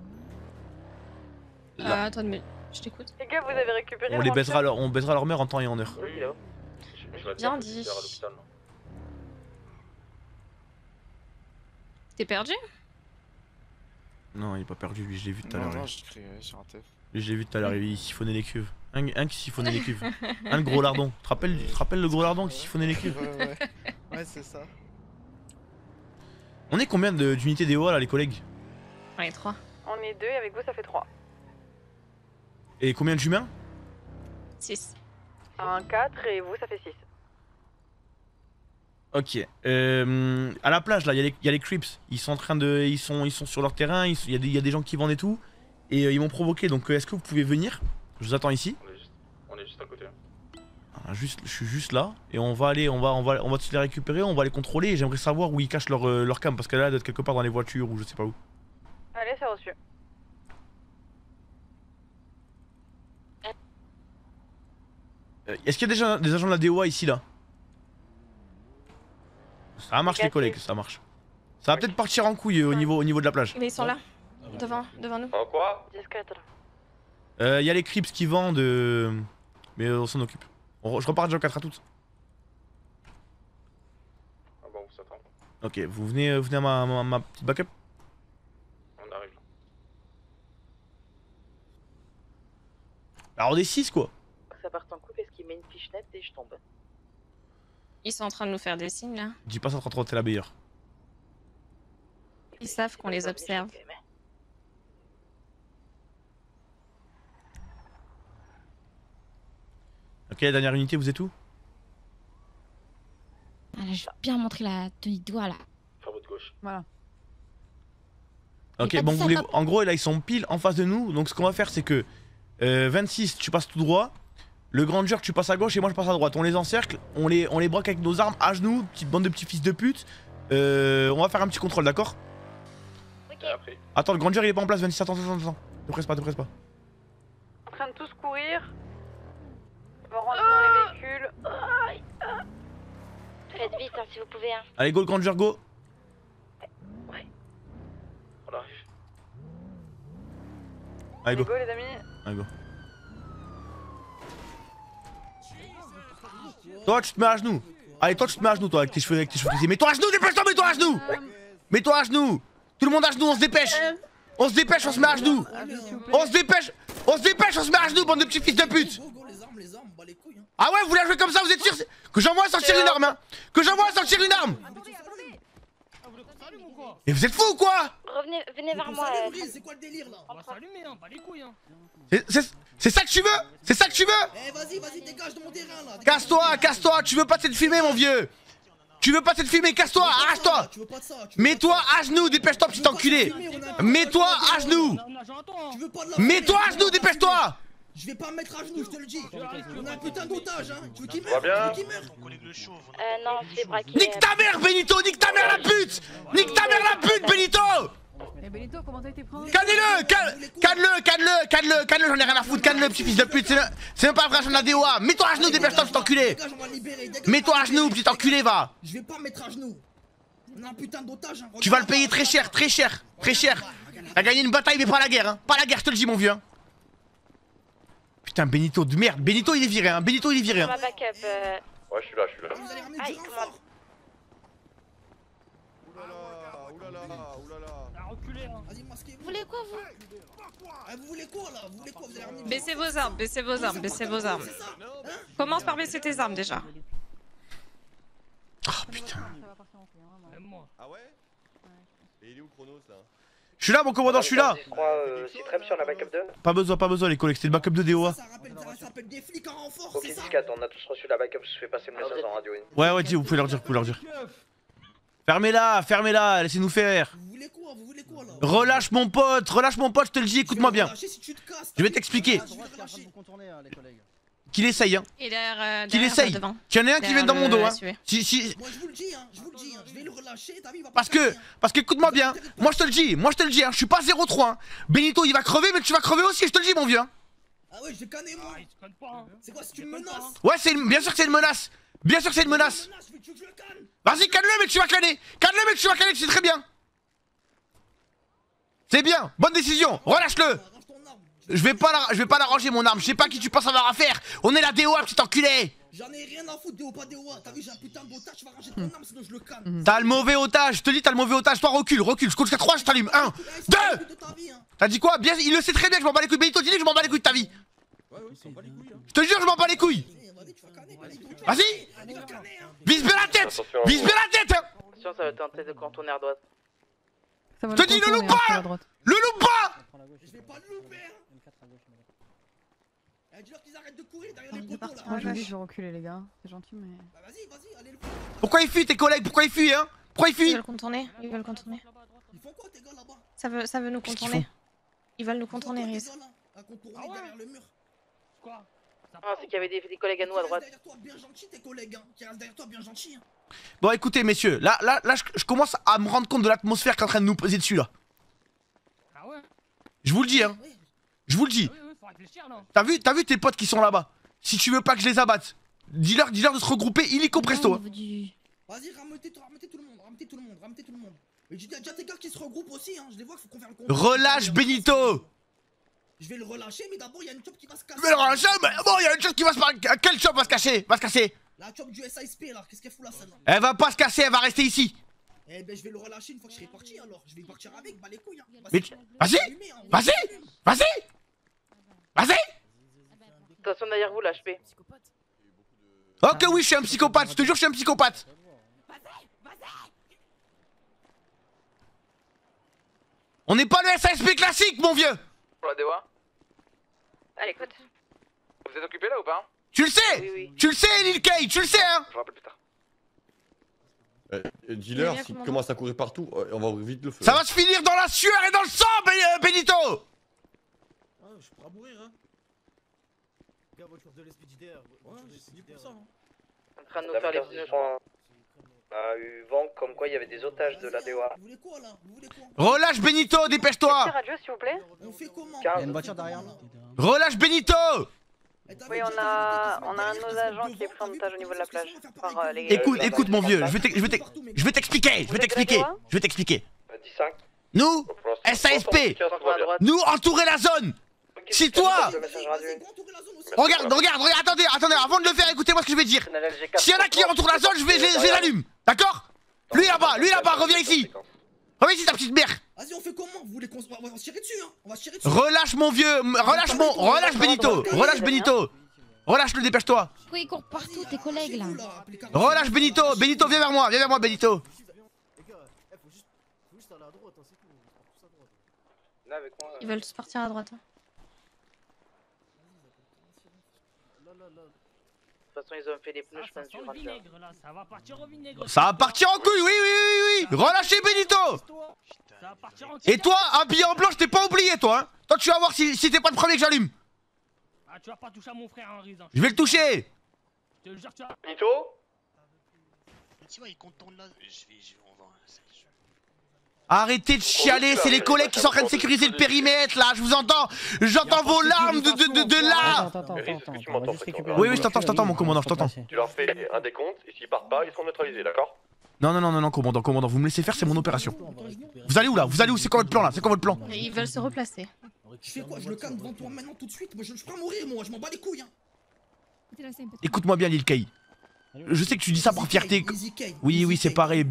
Ah, attends, mais je t'écoute. Les gars, vous avez récupéré. On les baisera leur, on baisera leur mère en temps et en heure. Oui, là. Bien dit. T'es perdu? Non, il est pas perdu, lui, je l'ai vu tout à l'heure. Non, j'ai créé sur un teuf. Lui, je l'ai vu tout à l'heure, il siphonnait les cuves. Un, un qui siphonnait les cuves. Un le gros lardon. Tu te rappelles, tu te rappelles le gros lardon qui siphonnait les cuves? Ouais, ouais. Ouais, c'est ça. On est combien d'unités D O A là, les collègues? On est trois. On est deux et avec vous, ça fait trois. Et combien d'humains? six. Un quatre et vous, ça fait six. Ok. Euh, à la plage là, il y, y a les Crips. Ils sont en train de, ils sont, ils sont sur leur terrain. Il y, y a des gens qui vendent et tout. Et euh, ils m'ont provoqué. Donc euh, est-ce que vous pouvez venir? Je vous attends ici. On est juste, on est juste à côté. Ah, juste, je suis juste là. Et on va aller, on va, on va, on va tous les récupérer. On va les contrôler. Et j'aimerais savoir où ils cachent leur, euh, leur cam parce qu'elle a l'air d'être quelque part dans les voitures ou je sais pas où. Allez, c'est reçu. Euh, est-ce qu'il y a déjà des agents de la D O A ici là? Ça marche les collègues, ça marche. Ça va peut-être partir en couille au niveau, au niveau de la plage. Mais ils sont là, devant, devant nous. Oh quoi? Discrète là. Il euh, y a les Crips qui vendent, euh... mais on s'en occupe. On, je repars déjà en quatre à toutes. on s'attend. Ok, vous venez, euh, venez à ma, ma, ma petite backup. On arrive. Alors des six quoi. Ça part en couple, est-ce qu'il met une fiche nette et je tombe? Ils sont en train de nous faire des signes là. Dis pas ça trop trop, t'es la meilleure. Ils savent qu'on les observe. Ok, la dernière unité, vous êtes où? Ah, là, je vais bien montrer la tenue de doigt là. Par votre gauche. Voilà. Ok, pas bon, dit vous ça, voulez... top. en gros, là, ils sont pile en face de nous. Donc, ce qu'on va faire, c'est que euh, vingt-six, tu passes tout droit. Le Granger, tu passes à gauche et moi, je passe à droite. On les encercle, on les, on les braque avec nos armes à genoux. Petite bande de petits fils de pute. Euh, on va faire un petit contrôle, d'accord? Ok. Après. Attends, le Granger, il est pas en place, vingt-six. Attends, attends, attends. Ne presse pas, ne presse pas. En train de tous courir. On va rentrer dans les véhicules. Faites vite hein, si vous pouvez. Hein. Allez, go, le Granger, go. On arrive. Allez, go. Go les amis. Allez, go. Toi, tu te mets à genoux. Allez, toi, tu te mets à genoux, toi, avec tes cheveux, avec tes cheveux frisés. Mets-toi à genoux, dépêche-toi, mets-toi à genoux. Mets-toi à genoux. Tout le monde à genoux, on se dépêche. On se dépêche, on se met à genoux. On se dépêche. On se dépêche, on se met à genoux, bande de petits fils de pute. Ah ouais, vous voulez jouer comme ça, vous êtes sûr que j'envoie sortir une arme, hein? Que j'envoie sortir une arme? Et vous êtes fous ou quoi? Revenez, venez vers moi. Euh... C'est quoi le délire là? On va s'allumer, hein, pas les couilles, hein. C'est ça que tu veux? C'est ça que tu veux? Eh vas-y, vas-y, dégage de mon terrain là. Casse-toi, casse-toi, tu veux pas t'être filmé, mon vieux? Tu veux pas t'être filmé, casse-toi, arrache-toi. Mets-toi à genoux, dépêche-toi, petit enculé. Mets-toi à genoux. Mets-toi à genoux, dépêche-toi. Je vais pas me mettre à genoux, je te le dis. On a un putain d'otage, hein. Tu veux qu'il Va meure? bien. Tu veux qu'il meure? Euh, non, c'est braqué. Nique ta mère, Benito, nique ta mère la pute. Nique ta mère la pute, Benito. Mais Benito, comment t'as été pris? Canne-le, canne-le, canne-le, canne-le, canne-le, j'en ai rien à foutre, canne-le, petit fils de pute, c'est le- c'est même pas vrai, j'en ai des O A. Mets-toi à genoux, dépêche-toi, petit enculé. Mets-toi à genoux, petit enculé, va. Je vais pas me mettre à genoux. On a un putain d'otage, hein. Tu vas le payer très cher, très cher, très cher. T'as gagné une bataille, mais pas la guerre, hein. Pas la guerre, je te le dis, mon vieux. Putain, Benito de merde, Benito il est viré, hein. Benito il est viré, hein. Ma backup. Euh... Ouais, je suis là, je suis là. Aïe, comment... Vous voulez quoi, vous? Vous voulez quoi là? Vous voulez quoi? Vous allez ramener... Baissez vos armes, baissez vos armes, baissez vos armes. Commence par baisser tes armes déjà. Oh putain. Ah ouais? Et il est où Chronos là? Je suis là, mon commandant, je suis là. C'est très sur la backup deux. Pas besoin, pas besoin, les collègues, c'était le backup de D O A. Ok, dix quatre, on a tous reçu la backup, je fais passer le message en radio. Ouais, ouais, dis, vous pouvez leur dire, vous pouvez leur dire. Fermez-la, fermez-la, laissez-nous faire. Vous voulez quoi? Vous voulez quoi là? Relâche mon pote, relâche mon pote, je te le dis, écoute-moi bien. Je vais t'expliquer. Qu'il essaye, hein. Il a l'air. Qu'il essaye. Qu'il y en ait un qui vienne dans mon dos, hein. Si, si. Moi je vous le dis, hein, je vous le dis, hein. Je vais le relâcher, t'as vu, il va pas Parce que, parce que écoute-moi bien, moi je te le dis, moi je te le dis, hein, je suis pas zéro trois. Hein. Benito il va crever, mais tu vas crever aussi, je te le dis, mon vieux. Hein. Ah ouais, je connais moi. C'est quoi, c'est une menace? Ouais, c'est une... bien sûr que c'est une menace. Bien sûr que c'est une menace. Vas-y, canne-le, mais tu vas canner. Canne-le, mais tu vas canner, tu sais très bien. C'est bien, bonne décision, relâche-le. Je vais pas la... je vais pas l'arranger mon arme, je sais pas qui tu penses avoir à faire. On est la D O A, petit enculé. J'en ai rien à foutre, D O pas D O A. T'as vu, j'ai un putain d'otage, tu vas ranger ton arme sinon je le canne. T'as le mauvais otage, je te dis, t'as le mauvais otage. Toi, recule, recule, je compte jusqu'à trois, je t'allume. un, deux. T'as dit quoi? Bien, il le sait très bien que je m'en bats les couilles. Benito, dis-lui que je m'en bats les couilles de ta vie. Je te jure, je m'en bats les couilles. Vas-y. Vise bien la tête. Vise bien la tête. Attention, ça va tenter de contourner à droite. Je te dis, le loupe pas. Le loupe pas. Je vais pas le louper, hein. Eh, dis-leur qu'ils arrêtent de courir derrière les poteaux là. Moi je me dis, je vais reculer, les gars. C'est gentil, mais. Bah vas-y, vas-y, allez le Pourquoi ils fuient tes collègues? Pourquoi ils fuient, hein? Pourquoi ils Ils fuient? veulent contourner, ils veulent contourner. Ils font quoi tes gars là-bas? Ça veut, ça veut nous Qu'est-ce qu'ils contourner. font? Ils veulent nous contourner, Riz. À contourner derrière le mur. Quoi? Ah, c'est qu'il y avait des, des collègues à nous à droite. Derrière toi, bien gentil tes collègues, hein. Qui restent derrière toi, bien gentil. Hein. Bon, écoutez, messieurs, là, là, là, je, je commence à me rendre compte de l'atmosphère qui est en train de nous peser dessus là. Ah ouais? Je vous le dis, hein. Je vous le dis. Oui, oui, faut réfléchir là. T'as vu, t'as vu tes potes qui sont là-bas? Si tu veux pas que je les abatte, dis-leur, dis-leur de se regrouper illico presto. Hein. Vas-y, rameutez, rameutez tout le monde, rameutez tout le monde, rameutez tout le monde. Mais j'ai déjà tes gars qui se regroupent aussi, hein. Je les vois, faut qu'on fasse le contrôle. Relâche Benito. Je vais le relâcher, mais d'abord il y a une chope qui va se casser. Je vais le relâcher, mais bon, il y a une chose qui va se passer. Quelle chope va se cacher? Va se casser? La chop du S A S P là, qu'est-ce qu'elle fout là celle-là? Elle va pas se casser, elle va rester ici. Eh ben je vais le relâcher une fois que je serai parti alors. Je vais partir avec, bah les couilles. Hein. Mais tu... Vas-y, vas-y, vas-y, vas-y. Attention derrière vous, l'H P. Ok, oui, je suis un psychopathe, je te jure, je suis un psychopathe. On n'est pas le S A S P classique, mon vieux. Pour la Dewa. Allez, écoute. Vous êtes occupé là ou pas? Tu le sais, oui, oui. tu le sais, Lil Kay, tu le sais, hein. Je vous rappelle plus tard. Euh, dealer, s'il commence à courir partout, on va ouvrir vite le feu. Ça va se finir dans la sueur et dans le sang, Benito. Ouais, je suis prêt à mourir, hein. Gars, voiture de l'Expéditeur. Ouais, c'est dit pour ça. En train de nous faire les pneus, je crois. On a eu vent comme quoi il y avait des otages de la D O A. Vous voulez quoi là? Vous voulez quoi? Relâche Benito, dépêche-toi. Radio, s'il vous plaît. On fait comment? Il y a une voiture derrière là. Relâche Benito. Oui, on a, on a un de nos agents qui est pris en otage au niveau de la plage. Par euh, les... Écoute, écoute, mon vieux, je vais t'ex- je vais t'ex- je vais t'expliquer, je vais t'expliquer, je vais t'expliquer. Nous, S A S P, nous entourer la zone. Si toi, regarde, regarde, regarde, attendez, attendez, avant de le faire, écoutez-moi ce que je vais dire. S'il y en a qui entourent la zone, je vais, je, je les allume, d'accord? Lui là-bas, lui là-bas, reviens ici. Reviens ici, ta petite mère. Vas-y, on fait comment? Vous voulez qu'on se... On va se tirer dessus, hein? On va se tirer dessus. Relâche mon vieux, relâche mon, relâche Benito, relâche Benito. Relâche-le, dépêche-toi. Pourquoi ils courent partout, tes collègues là? Relâche Benito, Benito, viens vers moi, viens vers moi, Benito. Ils veulent tous partir à droite. Hein. De toute façon, ils ont fait les pneus, je pense, du vinaigre. Ça va partir au vinaigre. Ça va partir en couille, oui, oui, oui, oui. Relâchez Benito. Ça va partir en Et toi, habillé en blanc, je t'ai pas oublié, toi. Hein. Toi, tu vas voir si, si t'es pas le premier que j'allume. Ah, tu vas pas toucher à mon frère Henri. Hein. Je vais le toucher. Je te le jure, tu vas. Benito. Tu vois, il contourne là. Je vais, je vais, on va. Arrêtez de chialer, c'est les collègues qui sont en train de sécuriser le périmètre là, je vous entends. J'entends vos larmes de, de, de, de là. Attends, attends, attends, attends, on va juste récupérer. Oui, oui, je t'entends, je t'entends, mon commandant, je t'entends. Tu leur fais un décompte et s'ils partent pas, ils seront neutralisés, d'accord? Non, non, non, non, non, commandant, commandant, vous me laissez faire, c'est mon opération. Vous allez où là? Vous allez où? C'est quoi votre plan là? C'est quoi votre plan? Et ils veulent se replacer. Je fais quoi? Je le calme devant toi maintenant tout de suite? Moi je suis prêt à mourir, moi, je m'en bats les couilles, hein. Écoute-moi bien, Lil Kay. Je sais que tu dis ça par fierté. Oui, oui, c'est pareil.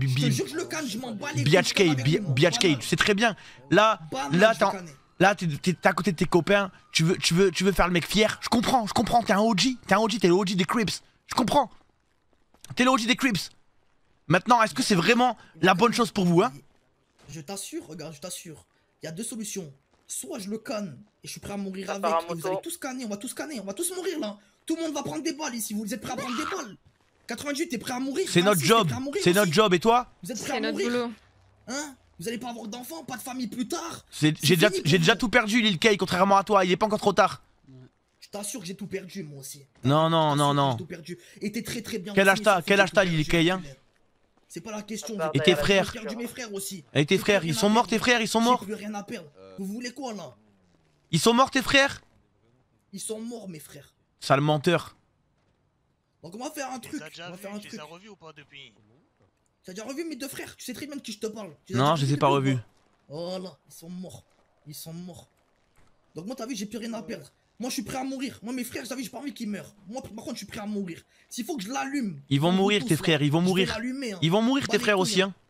Biatch Kay, Biatch Kay, tu sais très bien. Là, là, là, t'es à côté de tes copains. Tu veux, tu veux, tu veux faire le mec fier. Je comprends, je comprends. T'es un O G, t'es un O G, t'es le O G des Crips. Je comprends. T'es le O G des Crips. Maintenant, est-ce que c'est vraiment la bonne chose pour vous, hein? Je t'assure, regarde, je t'assure. Il y a deux solutions. Soit je le canne et je suis prêt à mourir avec. Et vous allez tous canner, on va tous canner, on va tous mourir là. Tout le monde va prendre des balles ici. Vous êtes prêts à prendre des balles? quatre-vingt-huit, t'es prêt à mourir? C'est notre job, c'est notre job, et toi? Vous êtes prêt à mourir? Hein? Vous allez pas avoir d'enfants, pas de famille plus tard? J'ai déjà, déjà tout perdu, Lil Kay, contrairement à toi, il est pas encore trop tard. Je t'assure que j'ai tout perdu, moi aussi. Non, non, non, non. J'ai tout perdu. Et t'es très très bien. Quel âge t'as? Quel âge t'as, Lil Kay, hein? C'est pas la question. Et tes frères? J'ai perdu mes frères aussi. Et tes frères, ils sont morts, tes frères, ils sont morts? J'ai plus rien à perdre. Vous voulez quoi là? Ils sont morts, tes frères? Ils sont morts, mes frères. Sale menteur. Donc on va faire un truc. On va faire un truc. Tu les as revus ou pas depuis? Tu as déjà revu mes deux frères? Tu sais très bien de qui je te parle. Non, je les ai pas revus. Voilà, ils sont morts. Ils sont morts. Donc moi t'as vu, j'ai plus rien à perdre. Moi je suis prêt à mourir. Moi mes frères, t'as vu, j'ai pas envie qu'ils meurent. Moi par contre je suis prêt à mourir. S'il faut que je l'allume. Ils vont mourir tes frères, ils vont mourir. Ils vont mourir tes frères aussi, hein.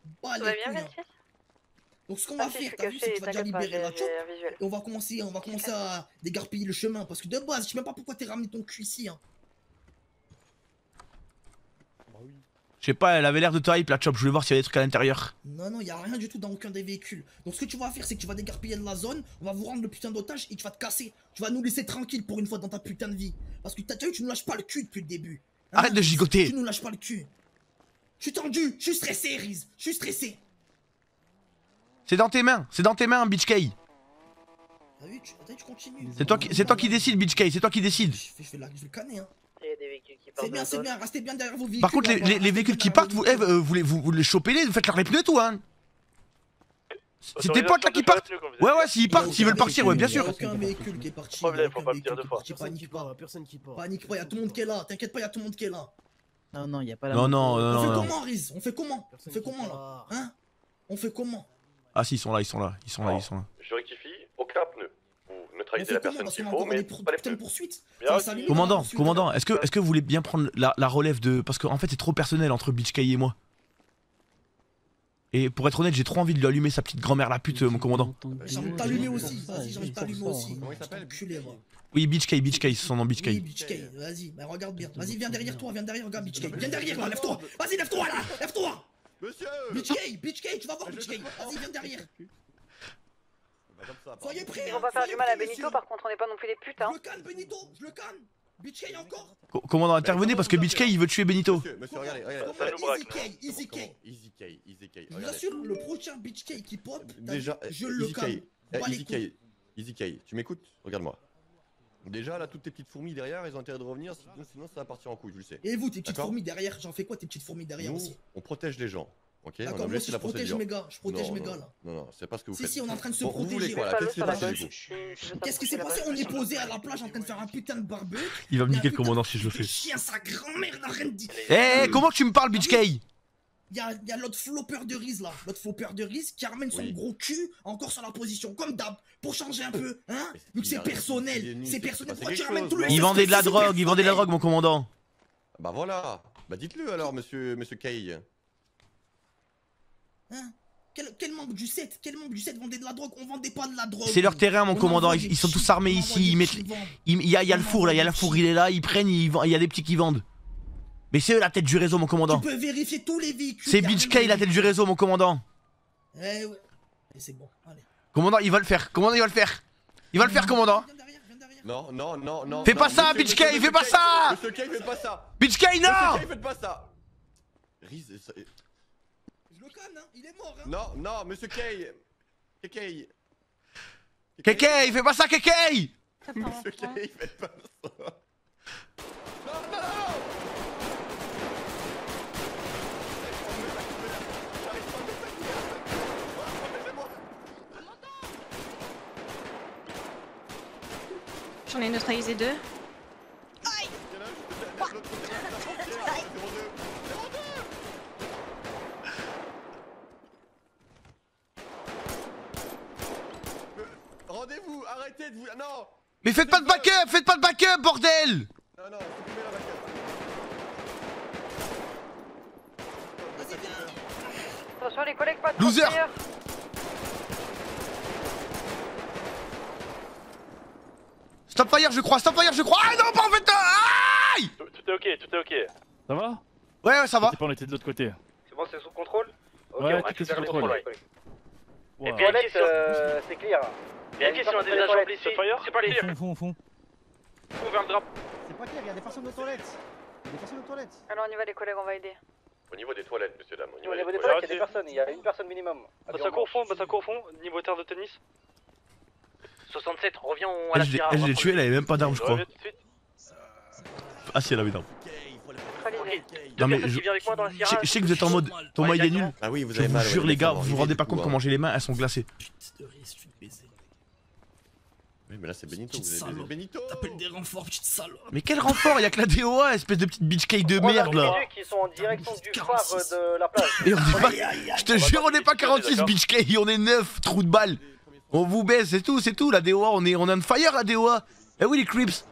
Donc ce qu'on va faire, t'as vu, c'est que tu vas déjà libérer la chop. Et on va commencer, on va commencer à dégarpiller le chemin. Parce que de base, je sais même pas pourquoi t'es ramené ton cul ici, hein. Je sais pas, elle avait l'air de te hype la chop, je voulais voir s'il y avait des trucs à l'intérieur. Non, non, y a rien du tout dans aucun des véhicules. Donc ce que tu vas faire, c'est que tu vas dégarpiller de la zone, on va vous rendre le putain d'otage et tu vas te casser. Tu vas nous laisser tranquille pour une fois dans ta putain de vie. Parce que t'as vu, tu nous lâches pas le cul depuis le début. Hein? Arrête de gigoter. Tu nous lâches pas le cul. Je suis tendu, je suis stressé, Riz. Je suis stressé. C'est dans tes mains, c'est dans tes mains, Bitch Kay. T'as vu, tu, tu continues. C'est toi, qui, toi qui décide, Bitch Kay, c'est toi qui décide. Je vais, je vais, la, je vais le canner, hein. C'est bien, c'est bien, restez bien derrière vos véhicules. Par contre, les, les, les véhicules qui partent, vous, eh, vous, vous, les, vous, vous les chopez les, vous faites leur les pneus et tout, hein. C'est tes potes là qui partent? Ouais, ouais, s'ils partent, s'ils veulent partir, ouais, bien sûr. Aucun véhicule qui est parti. Problème, faut pas le dire deux fois. Panique pas, personne qui part. Panique pas, y'a tout le monde qui est là. T'inquiète pas, y'a tout le monde qui est là. Non, non, y'a pas la. Non, non, non. On fait non. comment, Riz? On fait comment? On fait comment là? Hein? On fait comment? Ah, si, ils sont là, ils sont là, ils sont là, ils sont là. Je rectifie, aucun pneu. Vous neutraliser la personne qu'il faut, mais pas les plus. Commandant, commandant, est-ce que, est-ce que vous voulez bien prendre la, la relève de... Parce qu'en fait c'est trop personnel entre Beach Kay et moi. Et pour être honnête, j'ai trop envie de lui allumer sa petite grand-mère la pute, mon commandant. J'ai envie de t'allumer aussi, vas-y, j'ai envie de t'allumer aussi. Comment il s'appelle? Oui, Beach Kay, Beach Kay, c'est son nom, Beach Kay. Oui, Beach Kay, vas-y, bah regarde bien. Vas-y, viens derrière toi, viens derrière, regarde Beach Kay. Viens derrière là, lève-toi. Vas-y, lève-toi là, lève-toi. Monsieur Beach Kay, Beach Kay, tu vas voir Beach Kay. Vas-y, viens derrière. Soyez prêts. Ils vont pas faire du mal à Benito, par contre, on n'est pas non plus des putes, hein. Je le canne, Benito, je le canne. Beach Kay encore. Co commandant, intervenez parce que Beach Kay il veut tuer Benito. Monsieur, monsieur, regardez, regardez. Easy Kay, Easy Kay. Easy Kay, Easy Kay. Je vous assure, le prochain Beach Kay qui pop, déjà, je le Easy canne. Kay, Easy Kay, Easy Kay, tu m'écoutes? Regarde-moi. Déjà là, toutes tes petites fourmis derrière, elles ont intérêt de revenir, sinon, sinon ça va partir en couille, je le sais. Et vous, tes petites fourmis derrière, j'en fais quoi tes petites fourmis derrière aussi? On protège les gens. Ok, on d'accord, a moi aussi je protège mes gars, je protège mes gars là. Non, non, c'est pas ce que vous si, faites. Si, si, on est en train de se bon, protéger. Vous voulez quoi là? Qu'est-ce qui s'est passé du coup? Qu'est-ce qui s'est passé? On est posé à la plage en train de faire un putain de barbecue. Il va me niquer le commandant si je le fais. Chien, sa grand-mère n'a rien dit. Eh, hey, comment tu me parles, Beach Kay? Y'a y a l'autre flopper de Riz là, l'autre flopper de Riz qui ramène son oui. gros cul encore sur la position, comme d'hab, pour changer un peu, hein? Vu que c'est personnel, c'est personnel, pourquoi tu ramènes tout le... Il vendait de la drogue, il vendait de la drogue, mon commandant. Bah voilà, bah dites-le alors, monsieur, monsieur Kay. Hein? Quel, quel membre du sept? Quel membre du sept vendait de la drogue? On vendait pas de la drogue. C'est leur terrain, mon commandant. Ils, ils sont tous armés ici. Ils mettent. Il y a, y a le four là, il y a le four, il est là. Ils prennent, il y a des petits qui vendent. Mais c'est eux la tête du réseau, mon commandant. Tu peux vérifier tous les véhicules. C'est Beach Kay la tête du réseau, mon commandant. Eh ouais. C'est bon. Allez. Commandant, il va le faire. Commandant, il va le faire. Il va le faire, commandant. Non, non, non, non. Fais pas ça, Beach Kay, fais pas ça. Monsieur Kay, faites pas ça. Beach Kay, non. Monsieur Kay, faites pas ça. Riz, ça... Je le canne, hein, il est mort, hein. Non, non, monsieur Kay. Kay. Kay, fais pas ça, Kay. Monsieur Kay, faites pas ça. Non, non, non. J'en ai neutralisé deux. Aïe. Rendez-vous, arrêtez de vous... Non. Mais faites pas de backup, faites pas de backup, bordel. Non, non, supprimez la backup. Attention les collègues, pas de loser. Stop fire, je crois, stop fire, je crois. Ah non, pas en fait. Aïe. Tout, tout est ok, tout est ok. Ça va? Ouais, ouais, ça va. On était de l'autre côté. C'est bon, c'est sous contrôle? Ok, ouais, on récupère sous les contrôle. contrôles. Wow. Et toilettes, euh, c'est clear. Vérifiez si on a des agents blessés. C'est pas clear. Fond, fond, fond. Fond vers le drap. C'est pas clair, il y a des personnes de toilettes. Il y a des personnes de toilettes. Alors on y va les collègues, on va aider. Au niveau des toilettes, monsieur, dame. Au niveau des toilettes, il y a des personnes, il y a une personne minimum. Bah ça confond, bah ça confond, niveau terre de tennis. soixante-sept, reviens à la spirale. Elle, je l'ai tué, elle avait même pas d'arme, je crois. Ah si, elle avait d'arme. Non mais je, je sais que vous êtes en mode Thomas il est nul. Ah oui, vous je avez vous mal, jure ouais, les gars, vous vous vous rendez pas compte comment j'ai les mains, elles sont glacées. Oui mais là c'est Benito, vous avez Benito. T'appelles des renforts, petite salope. Mais quel renfort, y'a que la D O A, espèce de petite Beach Kay de merde là. Qui sont en direction du phare de la plage. Et on est pas, je te jure on est pas quarante-six Beach Kay, on est neuf, trou de balle. On vous baisse, c'est tout, c'est tout, la D O A, on est on est on fire la D O A. Eh oui les creeps.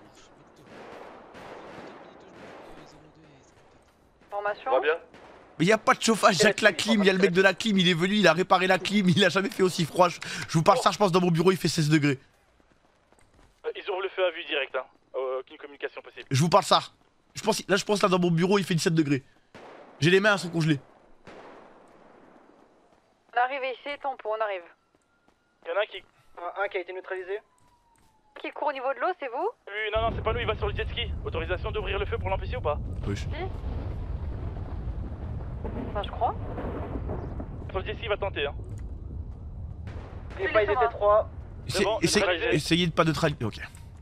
Formation. Va bien. Mais y'a pas de chauffage, y'a que la clim, y'a le mec de la clim, il est venu, il a réparé la clim, il a jamais fait aussi froid. Je, je vous parle ça, je pense dans mon bureau il fait seize degrés. Ils ouvrent le feu à vue direct, hein. Euh, aucune communication possible. Je vous parle ça. Je pense, là je pense là dans mon bureau il fait dix-sept degrés. J'ai les mains, elles sont congelées. On arrive ici, tempo, on arrive. Y'en a un qui... Un, un qui a été neutralisé. Qui court au niveau de l'eau, c'est vous? Oui, non, non, c'est pas nous, il va sur le jet ski. Autorisation d'ouvrir le feu pour l'empêcher ou pas? Oui. Si. Enfin, je crois. Sur le jet ski, il va tenter, hein. Il n'est pas I D T trois. Essa bon, essa essayez de pas de trahir. Ok.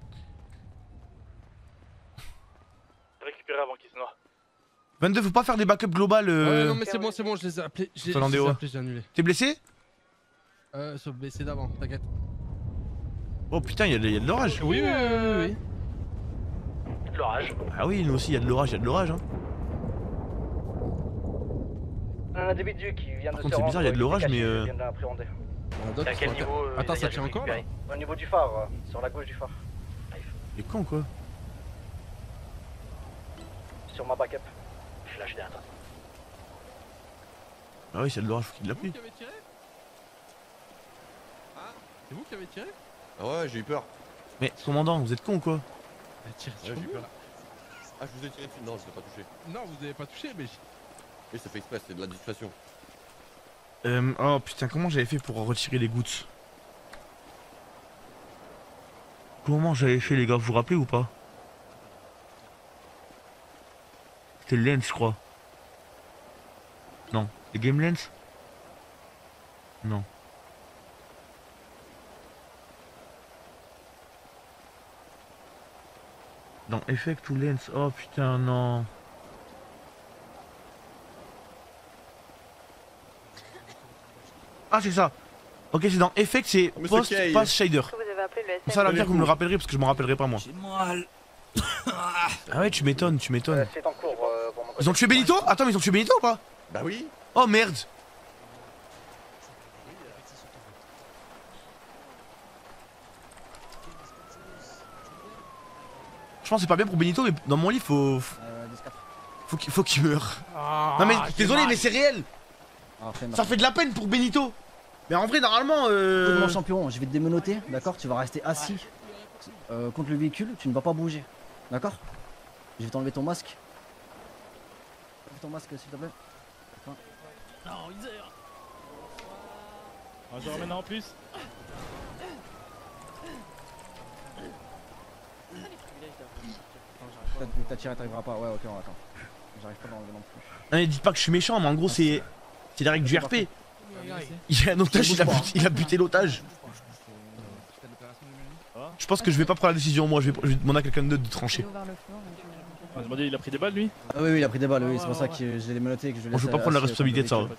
Récupérer avant qu'il se noie. vingt-deux, faut pas faire des backups globales. Euh... Ouais, non, mais c'est bon, c'est bon, je les ai appelés. Je les ai appelés, j'ai annulé. T'es blessé? Euh, sauf blessé d'avant, t'inquiète. Oh putain, y'a y a de l'orage. Oui, oui, oui, oui, oui. De l'orage. Ah oui, nous aussi, y'a de l'orage, y'a de l'orage, hein. Un individu qui vient de Par contre, c'est bizarre, y'a de l'orage, mais euh. On a d'autres À qui quel sont à- niveau euh, Attends, il y ça a tient du encore là récupéré Au niveau du phare, euh, sur la gauche du phare. Il est con quoi. Sur ma backup. Flash derrière toi. Ah oui, c'est de l'orage, faut qu'il l'appuie. C'est vous qui avez tiré Ah, c'est vous qui avez tiré Ah ouais, j'ai eu peur. Mais commandant, vous êtes con ou quoi? Bah, tirez Ouais, sur j'ai eu nous peur. là. Ah, je vous ai tiré dessus. Non, je l'ai pas touché. Non, vous avez pas touché, mais. Oui, ça fait exprès, c'est de la dissuasion. Euh, oh putain, comment j'avais fait pour retirer les gouttes? Comment j'avais fait les gars, vous vous rappelez ou pas? C'était le lens je crois. Non, les game lens? Non. Dans effect ou lens? Oh putain non. Ah c'est ça. Ok c'est dans effect, c'est Monsieur post Kay. pass shader. Vous avez appelé le S M. Ça va bien que vous me le rappellerez parce que je m'en rappellerai pas moi. J'ai mal. Ah ouais tu m'étonnes, tu m'étonnes. Euh, C'est en cours euh, pour mon côté. Ils ont tué Benito? Attends mais ils ont tué Benito ou pas? Bah oui. Oh merde. Je pense que c'est pas bien pour Benito mais dans mon lit faut... Faut qu'il faut qu'il meure. Ah, Non mais j'ai désolé mal. mais c'est réel. Ça fait de la peine pour Benito. Mais en vrai normalement euh... Écoute, mon champion, je vais te démenoter, d'accord? Tu vas rester assis euh, contre le véhicule, tu ne vas pas bouger, d'accord? Je vais t'enlever ton masque. Enlève ton masque s'il te plaît. Enfin. Non, Iser. Ah, je remets en plus. T'as- T'as tiré, t'arriveras pas. Ouais, ok, on attend. J'arrive pas à l'enlever non plus. Non mais dites pas que je suis méchant mais en gros c'est... C'est la règle du R P. Il y a un otage, il a buté, il a buté l'otage. Je pense que je vais pas prendre la décision moi, je vais, je vais demander à quelqu'un d'autre de trancher. On va demander, il a pris des balles lui? Ah oui, oui, il a pris des balles, oui, c'est pour ça que je l'ai menotté et que je le Bon, laisse. je veux pas prendre la assis responsabilité de ça. contre ouais.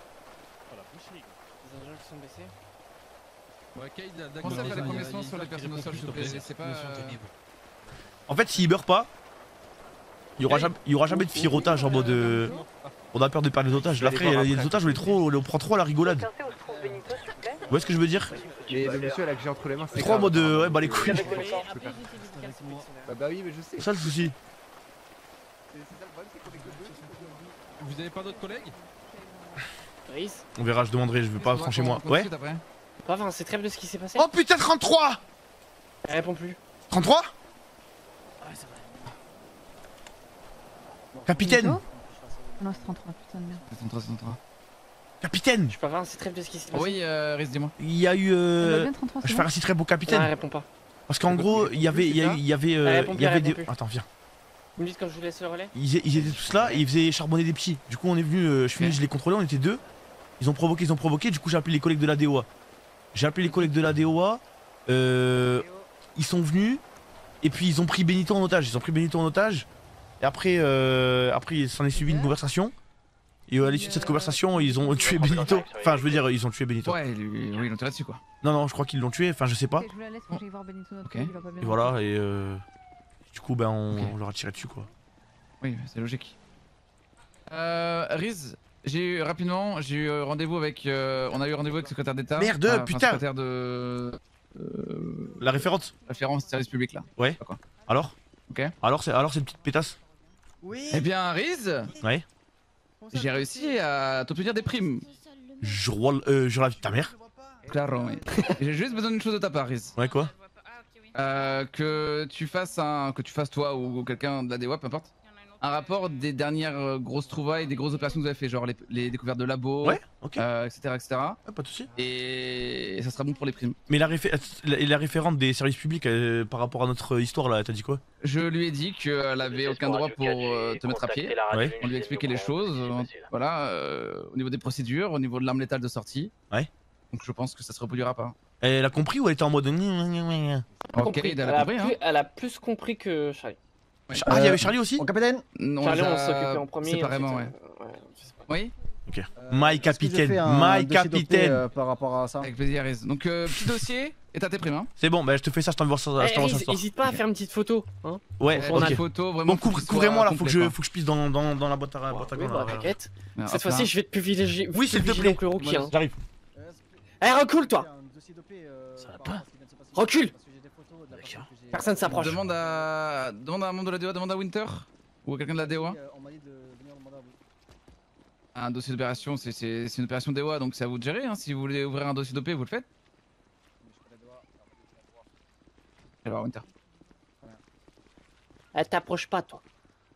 Ouais, Kate, d'accord. Pensez à faire les premiers soins sur les personnes au sol, s'il vous plaît. C'est pas. En fait s'il beurre pas, il y aura jamais, il y aura jamais de firotage en mode... euh, On a peur de perdre les otages. Là après il y a des otages, on est trop, on prend trop à la rigolade. Quelqu'un sait où se trouve Benito, s'il vous plaît? Vous voyez ce que je veux dire? Et le monsieur là que j'ai entre les mains, c'est. Trop en mode euh, ouais bah les couilles. Bah, bah oui, mais je sais. C'est ça le souci. Vous avez pas d'autres collègues? Brice, On verra, je demanderai, je veux pas trancher moi. Ouais. pas enfin, c'est très bien ce qui s'est passé. Oh putain trente-trois. Elle répond plus. trente-trois? Ouais, c'est vrai. Capitaine. Non, c'est trente-trois, putain de merde. trente-trois, trente-trois. Capitaine. Je peux avoir, c'est très bien ce qui s'est passé. Oui, euh, reste dis-moi. Il y a eu... Elle va Euh... bien, trente-trois, c'est Je bon. fais un très beau capitaine. Non, elle répond pas. Parce qu'en gros, il y avait, il y a eu- il y avait, euh, Elle répond il plus, y elle avait des. répond plus. Attends, viens. Vous me dites quand je vous laisse le relais? Ils, ils étaient tous là et ils faisaient charbonner des petits. Du coup, on est venu, euh, je suis venu, je les contrôlais, on était deux. Ils ont provoqué, ils ont provoqué. Du coup, j'ai appelé les collègues de la D O A. J'ai appelé les collègues de la D O A. Euh, ils sont venus et puis ils ont pris Benito en otage. Ils ont pris Benito en otage. Et après, euh, après, il s'en est suivi une conversation. Et euh, à l'issue de cette conversation, ils ont tué Benito. Enfin, je veux dire, ils ont tué Benito. Ouais, lui, oui, ils l'ont tiré dessus quoi. Non, non, je crois qu'ils l'ont tué. Enfin, je sais pas. Ok, je vous la laisse, faut que j'aille voir Benito, notre Ok. collègue, il va pas bien. Et voilà. Et euh, du coup, ben, on, Ok. on leur a tiré dessus, quoi. Oui, c'est logique. Euh, Riz, j'ai eu rapidement, j'ai eu euh, rendez-vous avec, euh, on a eu rendez-vous avec le secrétaire d'État. Merde, enfin, putain. secrétaire de. euh, La référente. Référence service public là. Ouais. Quoi. Alors Ok. Alors, c'est alors, c'est une petite pétasse. Eh bien, Riz, Ouais. j'ai réussi à t'obtenir des primes. Je roule, euh, je la vie de ta mère. Clairement, oui. Et j'ai juste besoin d'une chose de ta part, Riz. Ouais, quoi? Euh, que tu fasses un, que tu fasses toi ou quelqu'un de la D O A, peu importe, un rapport des dernières euh, grosses trouvailles, des grosses opérations que vous avez fait, genre les, les découvertes de labos, Ouais, ok. euh, et cetera, et cetera. Ouais, pas de soucis. Et ça sera bon pour les primes. Mais la, réfé- la, la référente des services publics euh, par rapport à notre histoire là, t'as dit quoi? Je lui ai dit qu'elle avait aucun droit pour euh, te mettre à pied. Ouais. On lui a expliqué les choses, euh, voilà, euh, au niveau des procédures, au niveau de l'arme létale de sortie. Ouais. Donc je pense que ça se reproduira pas. Elle a compris ou elle était en mode. Ok, Compris. elle Elle a a, compris, hein. plus, elle a plus compris que Charlie. Ah, il y avait Charlie aussi? Mon capitaine. Non, Charlie, on a- s'occupait en premier. séparément, ensuite, ouais. euh, ouais, je sais pas. Oui. Ok. Euh, My est-ce que je capitaine, fais un my dossier d'O P, capitaine. euh, par rapport à ça. Avec plaisir, Riz. Donc euh, petit dossier et t'as tes primes, hein. C'est bon, bah je te fais ça, je t'envoie ça. Je Eh, t'envoie ça Riz, ce soir. hésite pas à faire une petite photo. Hein. Ouais, On a ok. une photo vraiment. Bon, faut couvre- qu'il couvrez-moi soit là, faut que, complet, je, quoi. faut que je pisse dans, dans, dans la boîte à, boîte à Oui, gants, bah là, t'inquiète. Alors, Cette enfin, fois-ci, je vais te privilégier. Oui, s'il te privilégier plaît. donc le rookie. Hein. J'arrive. Eh, recule toi. Ça va pas. Recule. Personne s'approche. Demande à... Demande à un membre de la D O A, demande à Winter. Ou à quelqu'un de la D O A. Un dossier d'opération, c'est c'est- c'est une opération D O A, donc c'est à vous de gérer. Hein. Si vous voulez ouvrir un dossier d'O P, vous le faites. Allez voir Winter. Eh, t'approches pas toi.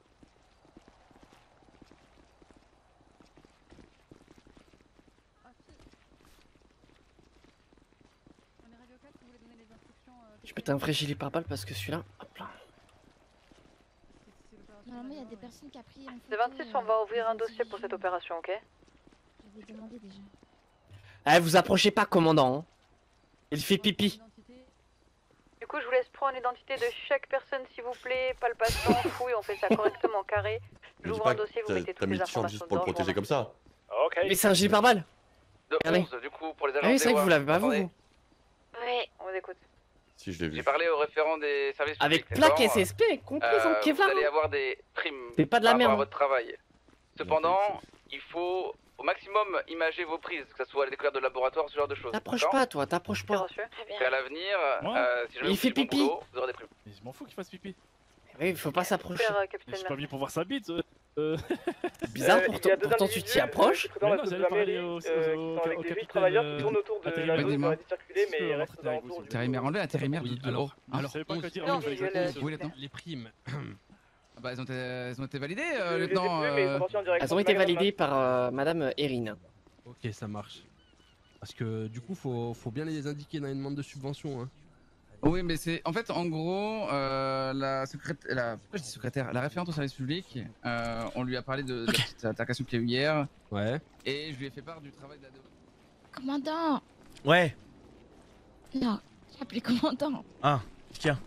Je peux un vrai gilet pare-balles parce que celui-là, hop là. Normalement, il y a des personnes qui a pris. C'est vingt-six, on va ouvrir un dossier pour cette opération, ok? J'avais demandé déjà. Eh, vous approchez pas, commandant. Hein. Il fait pipi. Du coup, je vous laisse prendre l'identité de chaque personne, s'il vous plaît. Palpation, fouille, on fait ça correctement carré. Je dis J'ouvre pas un dossier, vous que mettez t'as toutes mis les le champ informations juste pour le dedans, protéger comme ça. Ok. Mais c'est un gilet pare-balles. De Regardez. onze, du coup, pour les agents Ah oui, c'est vrai D O A. que vous l'avez pas vous. Attendez. vous. Ouais, on vous écoute. Si je l'ai vu. J'ai parlé au référent des services publics. Avec plaque d'accord S S P, comprise Euh, en Kevlar. Vous allez avoir des primes C'est pas de la par rapport merde. à votre travail. Cependant, il faut au maximum imager vos prises, que ce soit la découverte de laboratoire, ce genre de choses. T'approches d'accord pas toi, t'approches pas. Et à l'avenir, euh, si jamais Il vous fait faites du bon pipi. boulot, vous aurez des primes. Mais je m'en fous qu'il fasse pipi. Oui, faut pas s'approcher. Je suis pas venu pour voir sa bite. euh, euh. Bizarre, pourtant, pourtant tu t'y approches. Mais non, j'allais parler au, au, au, au capitaine. Euh, Ouais, dis-moi. Euh, Intérimaire, enlevez l'intérimaire. Oui, de- alors, oh, alors, je savais pas quoi dire. Non, il fallait que je visuel, réponde. oui, lieutenant. Les primes. Ah bah, elles ont été, elles ont été validées, euh, Les lieutenant. effluves, mais ils sont euh, partis en direction Elles ont du été magasin. validées par euh, Madame Erin. Ok, ça marche. Parce que du coup, faut, faut bien les indiquer dans les demandes de subvention. Hein. Oui, mais c'est en fait en gros euh, la secrétaire, la, pourquoi je dis secrétaire, la référente au service public, euh, on lui a parlé de, de la petite altercation qu'il y a eu hier. Ouais. Et je lui ai fait part du travail de la D O A. Commandant. Ouais. Non, j'ai appelé commandant. Ah, qu'est-ce qu'il y a?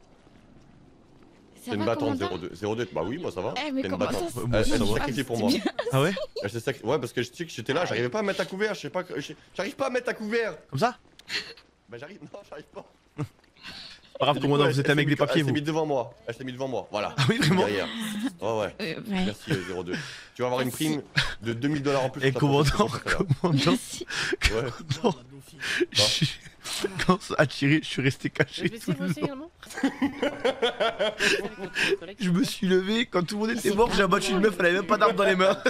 Ça T'es une va, battante commandant zéro deux. zéro deux, bah oui, moi ça va. Eh, mais T'es une comment battante. ça, Elle- c'est- Elle s'est Ah, sacrifiée pour c'est moi. bien. Ah ouais? Elle s'est sacri- Ouais, parce que je sais que j'étais là, j'arrivais pas à mettre à couvert, je sais pas. que- je- J'arrive pas à mettre à couvert. Comme ça? Bah j'arrive, non, j'arrive pas. Pas grave, Et du commandant, coup, vous elle- êtes elle un mec s'est des mis- papiers, Elle s'est vous. mis devant moi. Elle s'est mis devant moi, voilà. Ah oui, vraiment? Derrière. Ouais, ouais. Euh, ouais. Merci euh, zéro deux. Tu vas avoir une prime de deux mille dollars en plus. Et pour ta commandant, protection tout à l'heure. commandant. Ouais. Commandant. Je suis- Quand ça a tiré, je suis resté caché Je vais tout essayer le aussi long. également. Je me suis levé, quand tout le monde était mort, j'ai abattu une meuf, elle avait même pas d'arme dans les mains.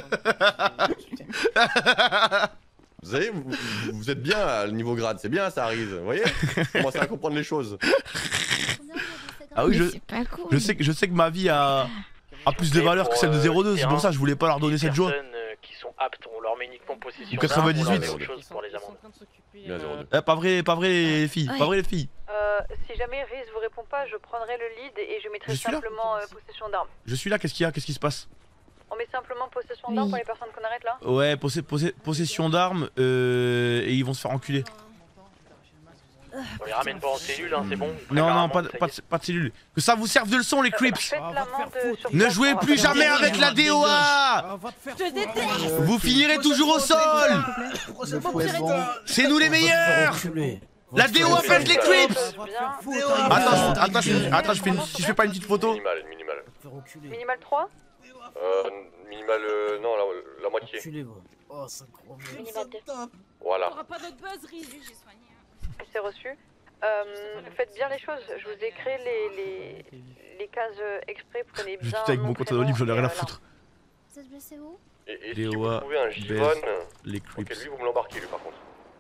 Vous savez, vous, vous- vous êtes bien à le niveau grade, c'est bien ça arrive, vous voyez? Vous commencez à comprendre les choses. Ah oui, Mais je, c'est pas cool. je, sais, que- je sais que ma vie a, a plus de valeur que celle de zéro deux, c'est pour ça que je voulais pas leur donner cette joie. Les personnes euh, qui sont aptes, on leur met uniquement possession Ou quatre-vingt-dix-huit. d'armes, on leur met autre chose pour les amendes. Bien zéro deux. Eh, pas vrai, pas vrai les filles, Ouais. pas vrai les filles. Euh, si jamais Riz vous répond pas, je prendrai le lead et je mettrai Je suis là. simplement euh, possession d'armes. Je suis là, qu'est-ce qu'il y a, qu'est-ce qui se passe? On met simplement possession Oui. d'armes pour les personnes qu'on arrête là? Ouais, possé- possé- possession d'armes, euh, et ils vont se faire enculer. On les ramène pas en cellule, hein, c'est bon. Non, non, pas de, pas, de, pas de cellule. Que ça vous serve de leçon les creeps. Faites l'amende sur Ne place, jouez on va plus faire jamais un avec la D O A. Je déteste. Vous finirez toujours au sol. C'est nous les meilleurs. La D O A fait les creeps. Attends, attends, je, attends, je fais une- si je fais pas une petite photo. Minimal, minimal. Minimal trois? Euh, minimal, euh, non, la, la moitié. Oh, c'est gros. Minimal deux. Voilà. pas d'autre buzz, Riz. C'est reçu. Euh, faites bien les choses, je vous ai créé les, les, les cases euh, exprès, prenez Je suis bien tout avec mon mon compte prénom anonyme, j'en ai et, rien à euh, foutre. Vous êtes blessé où? Et, et D si O vous A, trouvez un baise Givon, les ok, creeps. lui vous me l'embarquez lui par contre.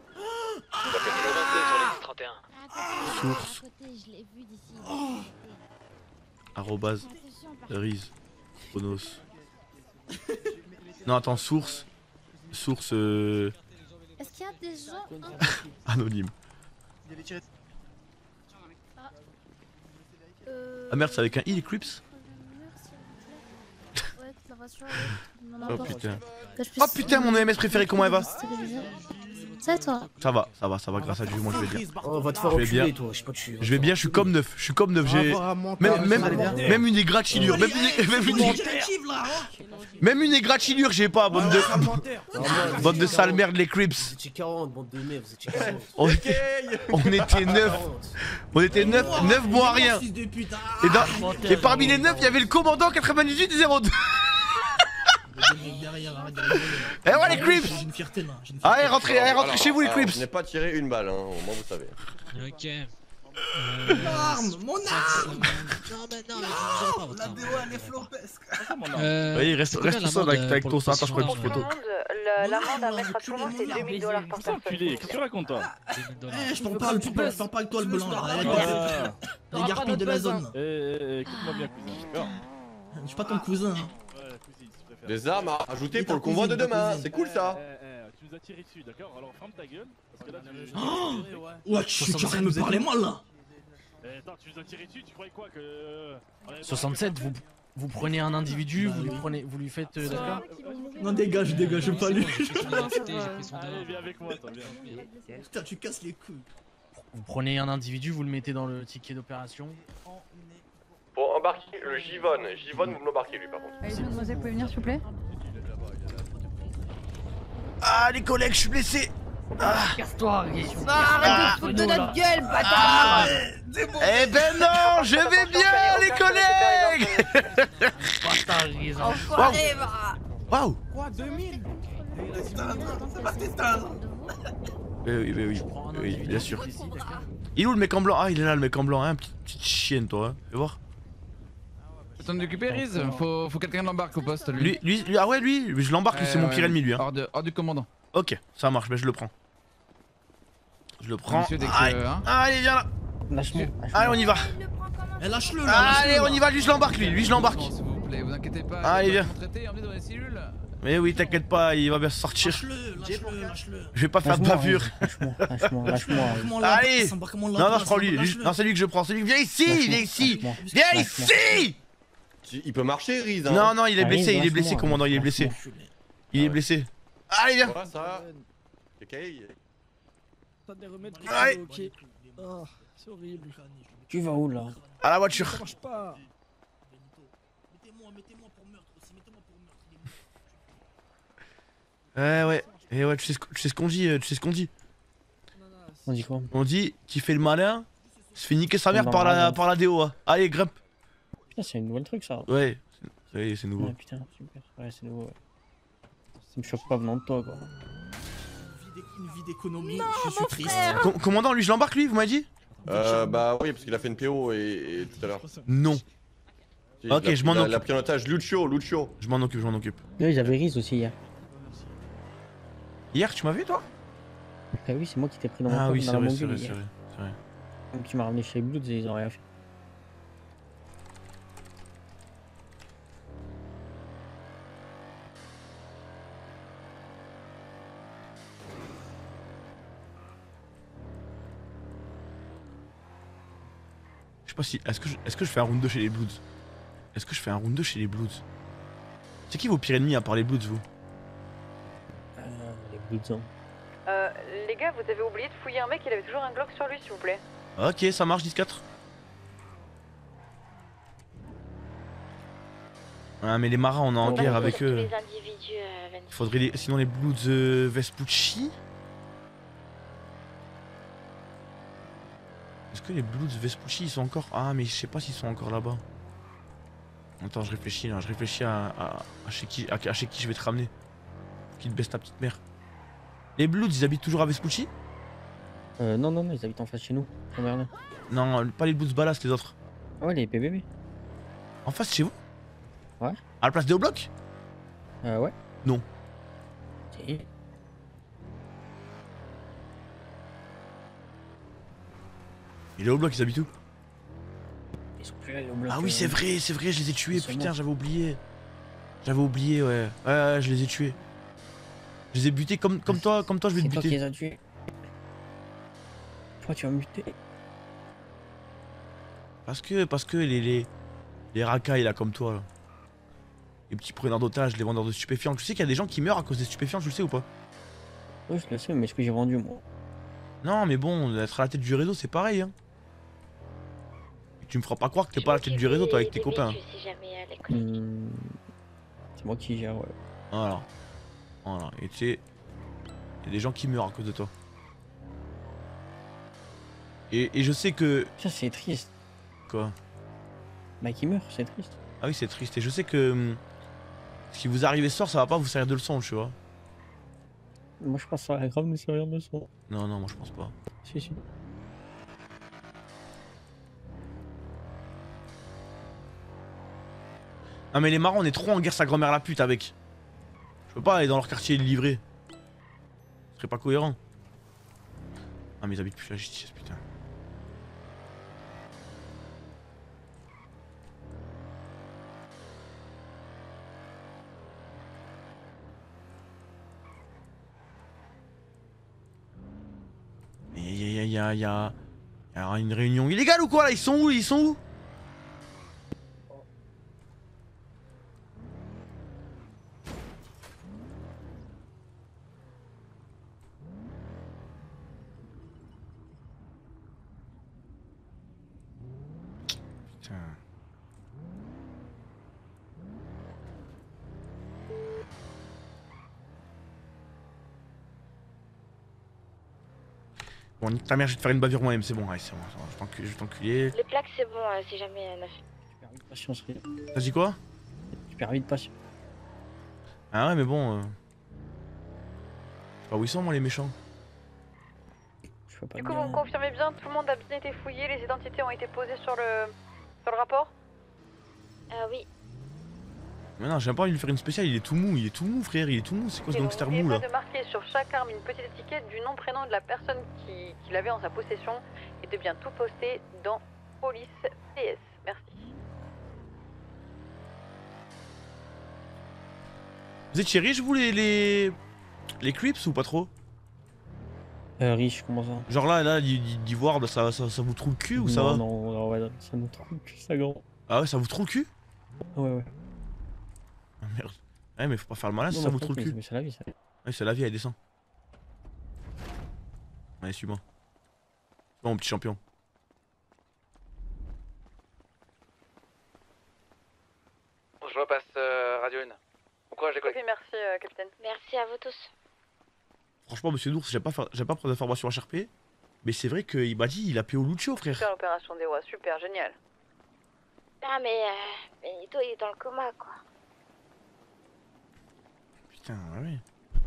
trente et un. Source. À côté, je l'ai vu d'ici. Arrobase, Attention, par Riz, Phonos. Non, attends, source. Source euh, Est-ce qu'il y a des gens anonyme. euh... Ah merde, c'est avec un i les creeps. Ouais, toute la voiture. Non, Oh n'importe. putain. Que je Oh puisse- putain, mon M S préféré, comment elle va? C'est toi. Ça va, ça va, ça va, grâce à Dieu, moi je vais bien. Oh, va te faire Je vais enculer, bien. toi, je sais pas tu. Je vais bien, je suis comme neuf, je suis comme neuf, j'ai... Même, même, même une égratignure, même une, même une, même une égratignure j'ai pas, bande de... Bande de sale merde les creeps. Vous étiez quarante, bande de merde, vous étiez quarante. On était, on était neuf, on était neuf, neuf mois rien. Et, dans, et parmi les neuf, il y avait le commandant quatre-vingt-dix-huit zéro deux. Derrière, arrête de rigoler. Eh ouais les creeps. J'ai une fierté là. j'ai une fierté. Allez rentrez, allez rentrez chez vous les creeps. Je n'ai pas tiré une balle, hein, au moins vous savez. Ok. Mon arme, mon arme. Non mais non, mais je ne pas votre La arme. D O elle est flopesque. Euh, Oui, reste, combien reste tout seul l'amende, avec, avec euh, toi, ça, pour attends, je prends une le petite photo. Le- L'amende à mettre à tout le monde, c'est deux mille dollars par personne. Enculé, qu'est-ce que tu racontes toi? Eh, je parle pas, je parle- je parle pas avec toi le blanc là. Les garpilles de la zone. Eh, eh, écoute-moi bien, cousin. Je suis pas ton cousin. Des armes à rajouter pour le convoi de demain, c'est cool ça. Tu nous as tiré dessus, d'accord? Alors ferme ta gueule. Parce que là, tu. Oh ouais, tu tu arrêtes de me parler mal là. Eh, attends, tu nous as tiré dessus, tu croyais quoi que. soixante-sept, vous, vous prenez un individu, vous, lui prenez, vous lui faites euh, d'accord? Non, dégage, dégage, j'aime pas lui. Allez, viens avec moi, toi, viens. Putain, tu casses les couilles. Vous prenez un individu, vous le mettez dans le ticket d'opération. Pour embarquer le Givon, Givon vous me l'embarquez lui par contre. Allez, mademoiselle, vous pouvez venir s'il vous plaît? Ah les collègues, je suis blessé. Ah. Casse-toi, Ah, arrête de te foutre de notre gueule, bâtard! Eh ben non, je vais bien les collègues. Enfoiré, va! Waouh. Quoi, deux mille? Eh oui, eh oui, eh oui, bien sûr. Il est où le mec en blanc? Ah, il est là le mec en blanc, hein, petite, petite chienne toi, hein. Fais voir. T'en occupé, Riz? Faut, faut quelqu'un l'embarque au poste, lui. Lui, lui, lui, ah ouais, lui, je l'embarque, lui, c'est mon pire ennemi, lui. Hein. Hors, de, hors du commandant. Ok, ça marche, ben je le prends. Je le prends. Monsieur, dès que, Allez, hein. allez, viens là. Lâche-moi. Allez, on y va. Eh, lâche-le là. Allez, on y va, lui, je l'embarque, lui, lui, je l'embarque. S'il vous plaît, vous inquiétez pas. Allez, viens. Traité, emmené dans les cellules. Mais oui, t'inquiète pas, il va bien sortir. Lâche-le, lâche-le, lâche-le. Je vais pas faire de bavure. Lâche-moi, lâche-moi. Allez. Non, non, je prends lui. lui. Non, c'est lui que je prends. C'est lui. Viens ici, viens ici. Viens ici. Il peut marcher, Riz. Hein. Non, non, il est blessé, il est blessé, commandant, il est blessé. Il est blessé. Allez, viens. Voilà, ça. Ok. Allez. Oh, c'est horrible. Tu vas où là? À la voiture. Ça marche pas. Mettez-moi, mettez-moi pour meurtre aussi, mettez-moi pour meurtre. Ouais, ouais. Et ouais, tu sais ce, tu sais ce qu'on dit, tu sais ce qu'on dit. On dit quoi? On dit qu'il fait le malin, se fait niquer sa mère par la, par la D O A. Allez, grimpe. Putain, c'est une nouvelle truc ça. Ouais, c'est c'est nouveau. Ouais, putain, super. Ouais, c'est nouveau. Ouais. Ça me choque pas venant de toi quoi. Une vie d'économie, je suis triste. Com commandant, lui, je l'embarque, lui, vous m'avez dit? Euh, bah oui, parce qu'il a fait une P O et, et tout à l'heure. Non. Si, Ok, la, je m'en la, occupe. La pris en otage, Lucio, Lucio. Je m'en occupe, je m'en occupe. Là, ils avaient Riz aussi hier. Hier, tu m'as vu, toi? Ah oui, c'est moi qui t'ai pris dans Ah mon oui, dans c'est la vrai, mobile c'est vrai, hier. c'est vrai, c'est vrai. Donc tu m'as ramené chez les Bloods et ils ont rien fait. Je sais pas si. Est-ce que, je... Est-ce que je fais un round deux chez les Bloods? Est-ce que je fais un round deux chez les Bloods? C'est qui vos pires ennemis à part les Bloods, vous? Euh, les Bloods, hein. Euh, les gars, vous avez oublié de fouiller un mec, il avait toujours un Glock sur lui, s'il vous plaît. Ok, ça marche, dix quatre. Ah, mais les marins, on est en guerre avec eux. Les individus, euh, vingt-six. Faudrait les... Sinon, les Bloods euh, Vespucci. Est-ce que les Bloods Vespucci ils sont encore. Ah, mais je sais pas s'ils sont encore là-bas. Attends, je réfléchis là, je réfléchis à, à, à, chez qui, à, à chez qui je vais te ramener. Qui te baisse ta petite mère. Les Bloods, ils habitent toujours à Vespucci? Euh, non, non, non, ils habitent en face chez nous. Regarde. Non, pas les Bloods Ballast, les autres. Ouais, les P B B. En face de chez vous? Ouais. À la place des Oblocs? Euh, ouais. Non. Si. Et les Oblocs, ils habitent où? Ils sont plus là, les Oblocs. Ah oui, c'est vrai, c'est vrai, je les ai tués, Ils sont putain, morts. j'avais oublié. J'avais oublié, ouais. Ouais, ouais, je les ai tués. Je les ai butés comme, comme toi, comme toi, je vais te C'est toi qui buter. les as tués. Pourquoi tu vas me buter? Parce que, parce que les, les, les racailles là, comme toi, là. Les petits preneurs d'otages, les vendeurs de stupéfiants. Tu sais qu'il y a des gens qui meurent à cause des stupéfiants, tu le sais ou pas? Ouais, je le sais, mais ce que j'ai vendu, moi. Non, mais bon, être à la tête du réseau, c'est pareil, hein. Et tu me feras pas croire que t'es pas à la tête du réseau, toi, avec tes copains. Si jamais à l'école. Hmm, c'est moi qui gère, ouais. Voilà. Voilà. Et tu sais, il y a des gens qui meurent à cause de toi. Et, et je sais que. Ça, c'est triste. Quoi? Bah, qui meurt, c'est triste. Ah oui, c'est triste. Et je sais que. hum, Si vous arrivez ce soir, ça va pas vous servir de leçon, tu vois. Moi je pense que ça va grave nous servir de son. Non, non, moi je pense pas. Si, si. Ah mais les marrons, on est trop en guerre sa grand-mère la pute avec. Je peux pas aller dans leur quartier et les livrer. Ce serait pas cohérent. Ah mais ils habitent plus la justice, putain. Mais y'a y a, y a, y a, y a une réunion illégale ou quoi là? Ils sont où? Ils sont où? Putain. Bon, nique ta mère, je vais te faire une bavure moi-même, c'est bon, ouais, c'est bon, c'est bon, je t'encule- je vais t'enculer. Les plaques, c'est bon, euh, si jamais elle a fait. Patience, rien. T'as dit quoi? Super vite, patience. Ah ouais, mais bon. Euh... Je sais pas où ils sont, moi, les méchants. Je vois pas Du coup, vous me confirmez bien, tout le monde a bien été fouillé, les identités ont été posées sur le, sur le rapport? Ah oui. Mais non, j'ai même pas envie de lui faire une spéciale, il est tout mou, il est tout mou, frère, il est tout mou, c'est quoi ce Et gangster n'oubliez mou pas là? de marquer sur chaque arme une petite étiquette du nom prénom de la personne qui, qui l'avait en sa possession et de bien tout poster dans police P S. Merci. Vous êtes chez riche, vous, les. les. les Crips ou pas trop? Euh, riche, comment ça? Genre là, là, d'ivoire, ça, ça, ça vous trouve le cul ou ça non, va? Non, non, ouais, ça nous trouve le cul, ça grand. Ah ouais, ça vous trouve le cul? Ouais, ouais. Ah merde. Ouais, mais faut pas faire le malin si Non, ça mais vous trouve le mais- cul. mais c'est la vie, ça. Ouais, c'est la vie, elle descend. Allez, suis-moi. Suis-moi, mon petit champion. Je repasse euh, Radio un. Bon courage les collègues. Oui, merci, euh, capitaine. Merci à vous tous. Franchement, monsieur Nours, j'ai pas, fa- j'ai pas prendre d'informations H R P. Mais c'est vrai qu'il m'a dit il a P O Lucio, frère. Super opération des rois, super, génial. Ah, mais. Euh, Benito, il est dans le coma, quoi. Putain, ouais, ouais.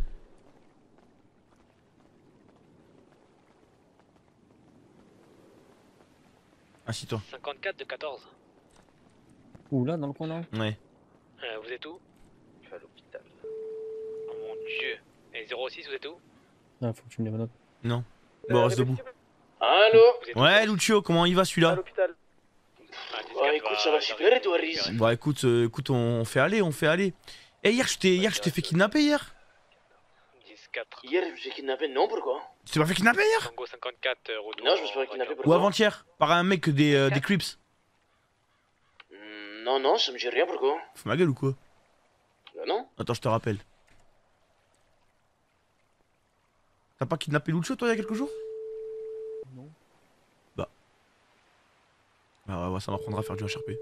Assis-toi. cinquante-quatre de quatorze. Ouh là, dans le coin là. Ouais. Euh, vous êtes où? Je suis à l'hôpital. Oh mon dieu. Et zéro six, vous êtes où? Ah, faut que tu me développes. Non. Bon, reste debout. Allô? Ouais, Lucio, comment il va celui-là? Bah écoute, ça va super et toi, Riz? Bah écoute, euh, écoute, on fait aller, on fait aller. Et hier, je t'ai hier, je t'ai fait kidnapper hier. Hier, je me suis fait kidnapper, non, pourquoi? Tu t'es pas fait kidnapper hier? Tango cinquante-quatre, euh, retour. Non, je me suis pas fait kidnapper, Ou pourquoi? avant-hier, par un mec des, euh, des Crips. Hmm, Non, non, ça me dit rien, pourquoi? Fais ma gueule ou quoi? Bah non. Attends, je te rappelle. T'as pas kidnappé Lucio toi il y a quelques jours? Non. Bah. Bah ouais, ouais, ça m'apprendra à faire du H R P.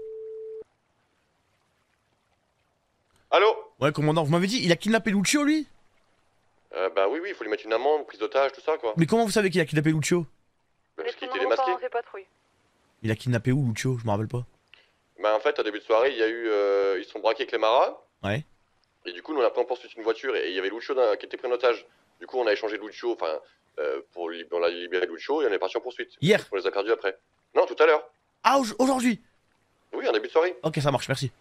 Allô? Ouais, commandant, vous m'avez dit, il a kidnappé Lucio lui? Euh, bah oui, oui, il faut lui mettre une amende, prise d'otage, tout ça quoi. Mais comment vous savez qu'il a kidnappé Lucio? Bah, parce qu'il était démasqué. Pendant ses patrouilles. Il a kidnappé où Lucio? Je me rappelle pas. Bah en fait, au début de soirée, il y a eu. Euh, ils se sont braqués avec les maras. Ouais. Et du coup, nous on a pris en poursuite une voiture et il y avait Lucio dans- qui était pris en otage. Du coup, on a échangé Lucio, enfin, euh, pour li- on a libéré Lucio et on est parti en poursuite. Hier? On les a perdus après. Non, tout à l'heure. Ah, au- aujourd'hui? Oui, en début de soirée. Ok, ça marche, merci.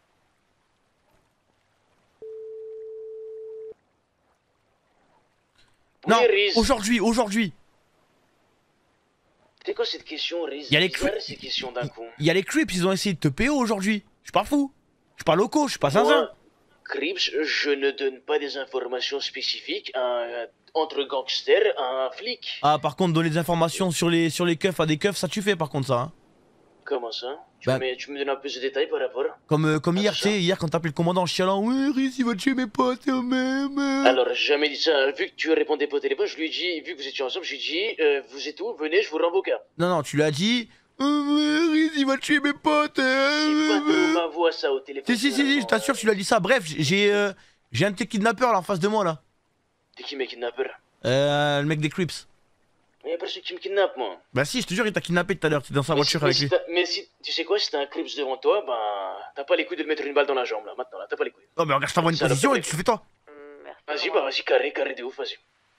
Oui, Non, Riz. aujourd'hui, aujourd'hui. C'est quoi cette question, Riz? Y a les Bizarre, cru- ces questions d'un coup. Il y a les Crips, ils ont essayé de te P O aujourd'hui. Je suis pas fou. Je suis pas loco, je suis pas zinzin. Moi, Crips, je ne donne pas des informations spécifiques à un- entre gangsters à un flic. Ah, par contre, donner des informations sur les, sur les keufs à des keufs, ça tu fais par contre ça. Hein. Comment ça? Tu, Bah- me, tu me donnes un peu de détails par rapport? Comme, euh, comme Ah, hier, c'est tu sais, hier quand t'as appelé le commandant en chialant, oui, Riz, il va tuer mes potes euh, même. euh. Alors, j'ai jamais dit ça. Vu que tu répondais pas au téléphone, je lui ai dit, vu que vous étiez ensemble, je lui ai dit, euh, vous êtes où? Venez, je vous rends vos cas. Non, non, tu lui as dit, euh, Riz, il va tuer mes potes. euh, C'est pas trop ma voix, ça, au téléphone. Si, si, si, si, je t'assure, tu lui as dit ça. Bref, j'ai euh, j'ai un de tes kidnappeurs là en face de moi là. T'es qui, mes kidnappeurs? Euh, le mec des Crips. Mais y'a personne qui me kidnappe, moi. Bah si, je te jure, il t'a kidnappé tout à l'heure, t'es dans sa Mais voiture si- mais avec si lui. t'as- Mais si, tu sais quoi, si t'as un Crips devant toi, bah. T'as pas les couilles de te mettre une balle dans la jambe, là, maintenant, là, t'as pas les couilles. Oh, mais regarde, je t'envoie une Ça, là, position t'as et les tu fais toi. Vas-y, bah, vas-y, carré, carré de ouf, vas-y.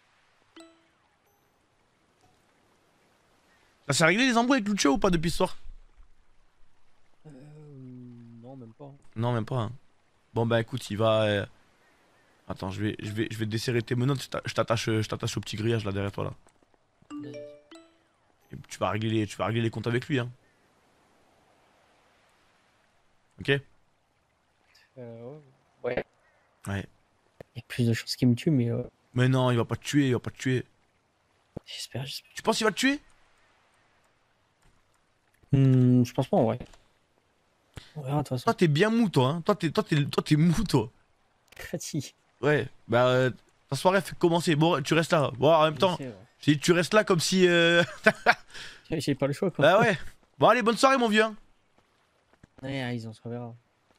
Ça s'est réglé les embrouilles avec Lucio ou pas depuis ce soir? Euh, non, même pas. Non, même pas. Hein. Bon, bah écoute, il va. euh, Attends, je vais, je vais, je vais desserrer tes menottes. Je t'a- je t'attache, je t'attache au petit grillage là derrière toi là. Et tu vas régler les, tu vas régler les comptes avec lui, hein. Ok? Euh, ouais. Ouais. Il y a plus de chances qu'il me tue, mais. Euh... Mais non, il va pas te tuer, il va pas te tuer. J'espère, j'espère. Tu penses qu'il va te tuer? Hmm, je pense pas, ouais. On verra, de toute façon. Toi, t'es bien mou, toi. Hein. Toi, t'es, toi, t'es, toi, t'es mou, toi. Fatigué. Ouais. Bah, euh, ta soirée fait commencer. Bon, tu restes là. Bon, en même temps, sais, ouais. j'ai dit, tu restes là comme si. Euh... J'ai pas le choix, quoi. Bah ouais. Bon, allez, bonne soirée, mon vieux. Hein. Ouais, ils on se reverra.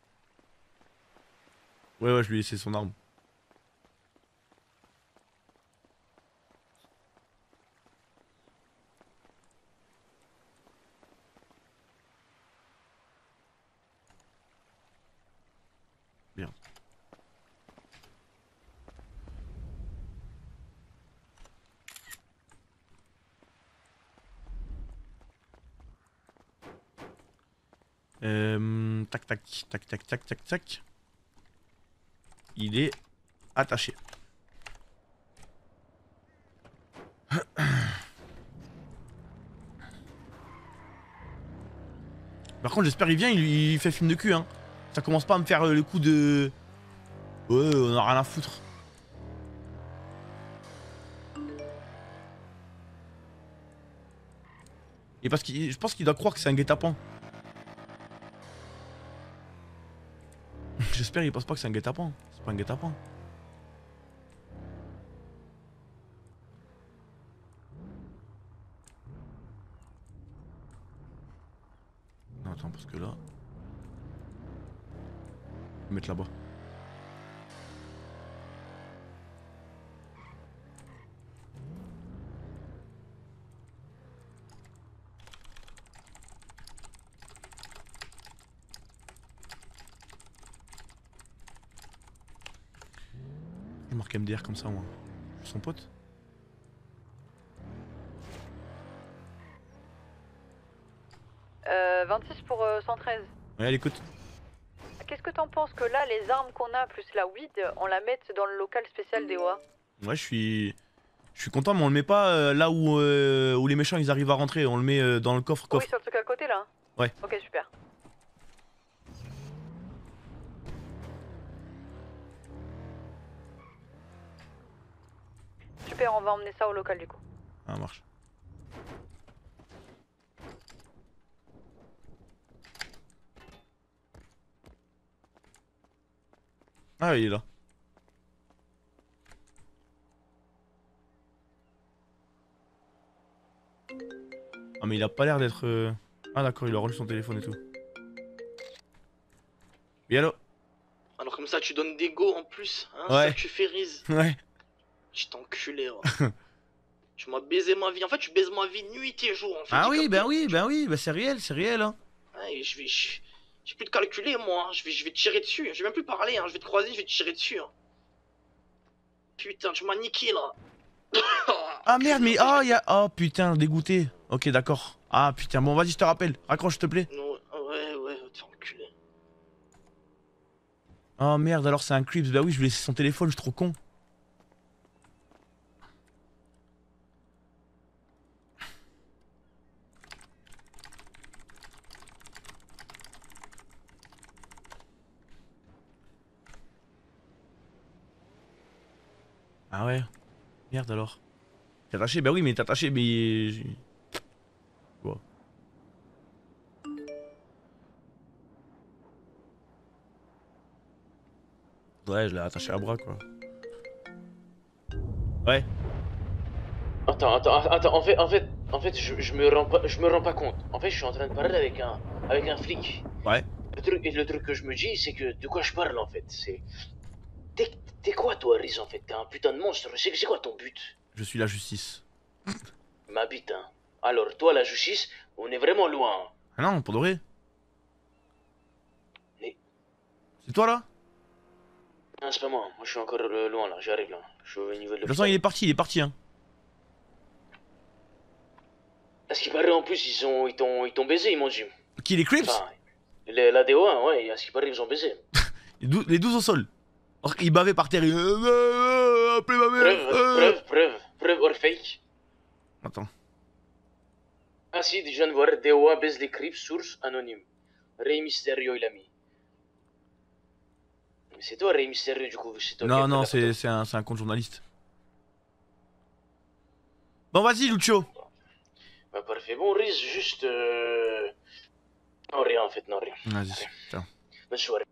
Ouais, ouais, je lui ai laissé son arme. Bien. Euh, tac, tac, tac, tac, tac, tac, tac. Il est attaché. Par contre, j'espère qu'il vient, il, il fait film de cul, hein. Ça commence pas à me faire euh, le coup de... Ouais, on a rien à foutre. Et parce que je pense qu'il doit croire que c'est un guet-apens. J'espère qu'il pense pas que c'est un guet-apens. C'est pas un guet-apens. Non, attends, parce que là... Je vais mettre là-bas. Je marque M D R comme ça, moi. Son pote. Euh, vingt-six pour euh, cent treize. Ouais, elle écoute. Qu'est-ce que t'en penses que là, les armes qu'on a plus la weed, on la mette dans le local spécial des O A? Ouais, je suis... Je suis content, mais on le met pas euh, là où, euh, où les méchants ils arrivent à rentrer. On le met euh, dans le coffre coffre. Oui, sur le truc à côté là. Ouais. Ok, super. Super, on va emmener ça au local du coup. Ça marche. Ah, il est là. Ah, mais il a pas l'air d'être... euh, Ah d'accord, il a rendu son téléphone et tout. Oui, allô? Alors comme ça tu donnes des go en plus, hein, Ouais. ça tu fais rise. Ouais. Je t'ai enculé, ouais. Tu m'as baisé ma vie, en fait tu baises ma vie nuit et jour en fait. Ah j'ai oui, capté. ben oui, ben oui, ben c'est réel, c'est réel, hein. Ouais, je vais... je- J'ai plus de calculer moi, hein. je, vais, je vais te tirer dessus, je vais même plus parler, hein. Je vais te croiser, je vais te tirer dessus. Hein. Putain, tu m'as niqué là. Ah merde, mais oh, y a... Oh putain, dégoûté. Ok, d'accord. Ah putain, bon vas-y, je te rappelle. Raccroche, s'il te plaît. Non, ouais, ouais, t'es enculé. Oh merde, alors c'est un Crips. Bah oui, je lui ai laissé son téléphone, je suis trop con. Ah ouais. Merde alors. T'es attaché? Bah oui, mais t'es attaché, mais... Quoi? Ouais, je l'ai attaché à bras, quoi. Ouais. Attends, attends, attends, en fait, en fait, en fait, je, je me rends pas, je me rends pas compte. En fait, je suis en train de parler avec un, avec un flic. Ouais. Le truc, et le truc que je me dis, c'est que de quoi je parle en fait, c'est, t'es, t'es quoi toi, Riz en fait? T'es un putain de monstre. C'est, c'est quoi ton but? Je suis la justice. Ma bite, hein. Alors, toi, la justice, on est vraiment loin. Hein. Ah non, pour de vrai. Mais... C'est toi là? Non, c'est pas moi. Moi, je suis encore euh, loin là. J'arrive là. Je suis au niveau de De toute façon, il est parti, il est parti, hein. À ce qui paraît, en plus, ils ont, ils t'ont, ils t'ont baisé, ils m'ont dit. Qui, les Crips? Enfin, les, la D O un, ouais, à ce qui paraît, ils ont baisé. les, dou les douze au sol. Or, ils bavaient par terre. Ils... Euh, appelez ma mère. Preuve, euh. preuve, preuve, preuve or fake. Attends. Ah si, je viens de voir, D O A baise les Crips, source anonyme. Rey Mysterio, il a mis. Mais c'est toi, Rey Mysterio, du coup, c'est toi qui as Non, fait non, la photo. c'est un, un compte journaliste. Bon, vas-y, Lucio. Bah, parfait. Bon, Riz, juste. Euh... Non, rien en fait, non, rien. Vas-y, ciao. Bonne soirée.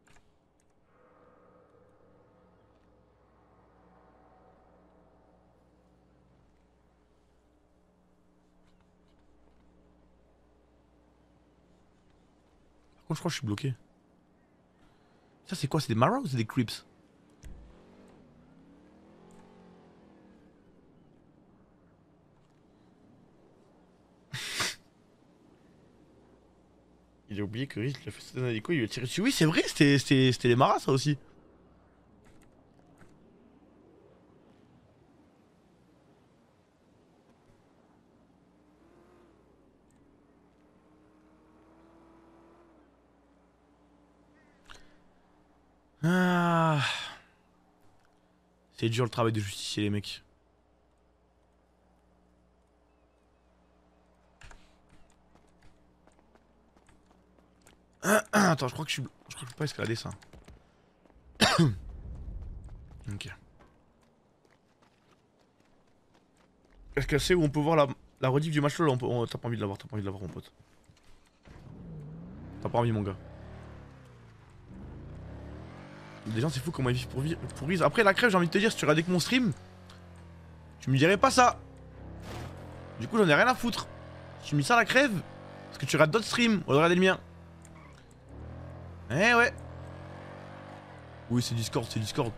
Par contre, je crois que je suis bloqué. Ça, c'est quoi? C'est des Mara ou c'est des Crips? Il a oublié que Riz l'a fait sauter un hélico, il lui a tiré dessus. Oui, c'est vrai, c'était les Maras, ça aussi. Ah. C'est dur le travail de justicier, les mecs. Attends, je crois que je suis... Je crois que je peux pas escalader ça. Ok. Est-ce que c'est où on peut voir la, la rediff du match là? on... T'as pas envie de la voir, t'as pas envie de la voir, mon pote. T'as pas envie, mon gars. Les gens, c'est fou comment ils vivent pour vivre pour Riz. Après la crève, j'ai envie de te dire, si tu regardais que mon stream, tu me dirais pas ça. Du coup, j'en ai rien à foutre. Tu mis ça à la crève, parce que tu regardes d'autres streams, on va regarder le mien. Eh ouais. Oui, c'est Discord, c'est Discord.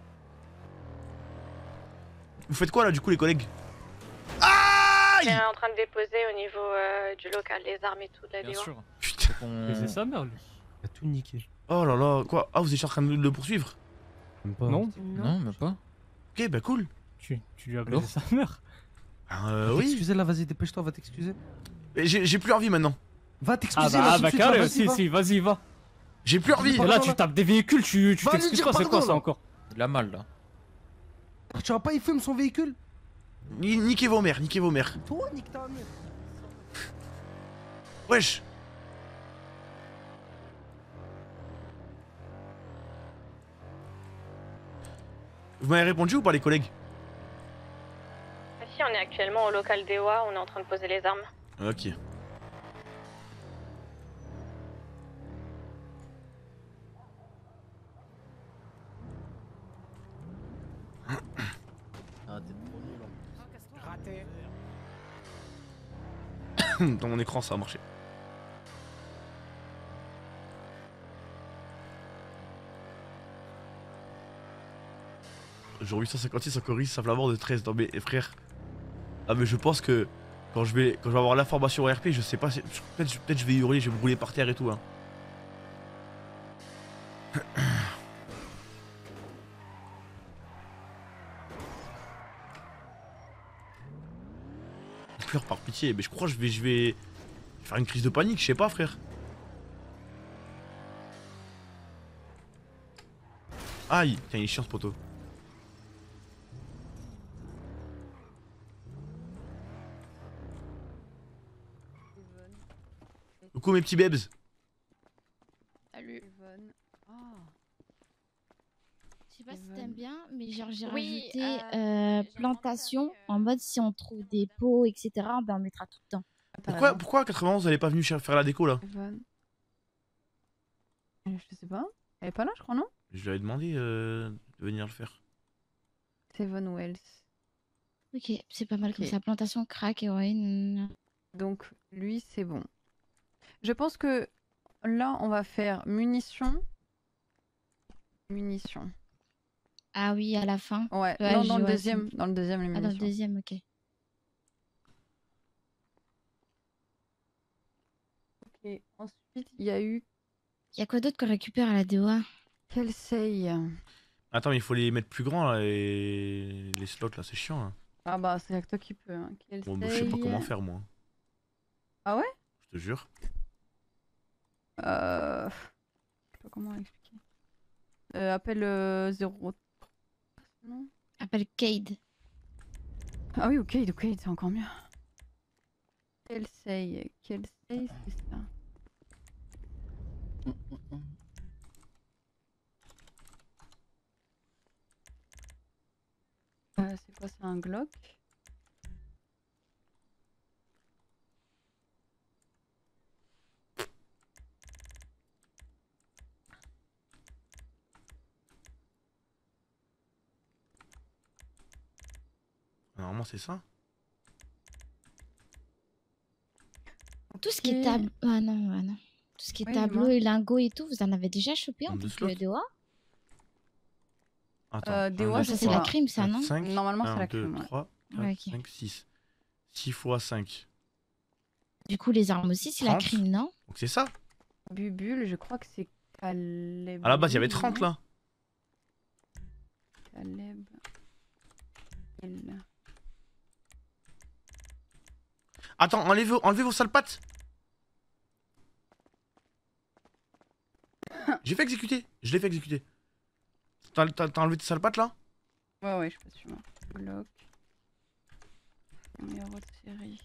Vous faites quoi là, du coup, les collègues? On est en train de déposer au niveau euh, du local les armes et tout de la D O A. Bien sûr. Putain. Mais c'est sa mère, lui. Il a tout niqué. Oh là là, quoi? Ah, vous êtes en train de le poursuivre? Même pas. Non, non, même pas. Ok, bah cool. Tu, tu lui as baisé sa mère? Euh, oui. Excusez là, vas-y, dépêche-toi, va t'excuser. J'ai plus envie maintenant. Va t'excuser ah bah, là, ah bah carré, si, si, vas-y, va. J'ai plus envie. Et là, tu tapes des véhicules, tu tu t'excuses pas, c'est quoi ça encore? Il a mal là. Tu vois pas, il fume son véhicule? Ni niquez vos mères, niquez vos mères. Toi, nique ta mère. Wesh. Vous m'avez répondu ou pas, les collègues? Si, on est actuellement au local D O A, on est en train de poser les armes. Ok. Ah, t'es trop nul en plus. Raté. Dans mon écran, ça a marché. Genre huit cent cinquante-six encore Riz, ça fait l'avoir de treize. Non mais frère. Ah mais je pense que quand je vais quand je vais avoir l'information au R P, je sais pas, peut-être peut-être je vais hurler, je vais me rouler par terre et tout hein. Je pleure par pitié, mais je crois que je vais je vais faire une crise de panique, je sais pas frère. Aïe, tiens il est chiant ce poteau. Coucou mes petits bebs. Salut. Oh. Je sais pas si t'aimes bien, mais genre j'ai Oui, rajouté euh, euh, plantation en mode si on trouve des pots, et cetera, ben on mettra tout le temps. Pourquoi, pourquoi à quatre-vingt-onze elle est pas venue faire la déco là? Yvonne. Euh, Je sais pas. Elle est pas là, je crois, non? Je lui avais demandé euh, de venir le faire. C'est Von Wells. Ok, c'est pas mal comme Ok. ça. Plantation, crack, héroïne. Donc, lui, c'est bon. Je pense que là, on va faire munitions. Munitions. Ah oui, à la fin. Ouais, Ouais, non, je dans le vois, deuxième, c'est- dans le deuxième, les Ah, dans le munitions. deuxième, ok. Ok, ensuite il y a eu. Il y a quoi d'autre qu'on récupère à la D O A? Kelsey. Attends, mais il faut les mettre plus grands là, les, les slots là, c'est chiant là. Ah bah c'est avec toi qui peux. Hein. Kelsey. Bon, bah, je sais pas comment faire moi. Ah ouais? Je te jure. Euh... Je sais pas comment expliquer. Euh, appelle euh, zéro. Non. Appelle Cade. Ah oui, ok, ok, c'est encore mieux. Kelsey, Kelsey, c'est ça. Euh, c'est quoi, c'est un Glock? Normalement c'est ça. Tout ce qui est tableau. Ah non, ah non. Tout ce qui est Oui, tableau dis-moi. et lingots et tout, vous en avez déjà chopé en Nombre de tant slots. que D O A? Attends. Euh, D O A, un, je deux, sais c'est la pas. crime, ça, non? cinq, Normalement, c'est un, la deux, crime, ouais. trois, quatre, Ouais, ok. cinq, six. six fois cinq. Du coup, les armes aussi, c'est la trente. crime, non? Donc c'est ça. Bubule, je crois que c'est Caleb. À la base il y avait trente là. Caleb. L. Attends, enlevez, enlevez vos sales pattes. J'ai fait exécuter. Je l'ai fait exécuter. T'as t'as enlevé tes sales pattes là? Ouais, ouais, je passe sur moi. Bloc. Numéro de série.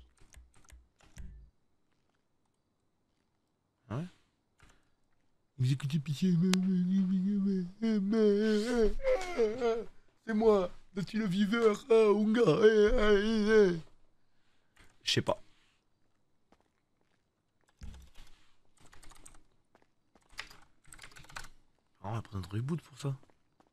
Ouais. Exécuter pitié. C'est moi, Dati le viveur, ah, Unga. Je sais pas. Oh, on va prendre un reboot pour ça.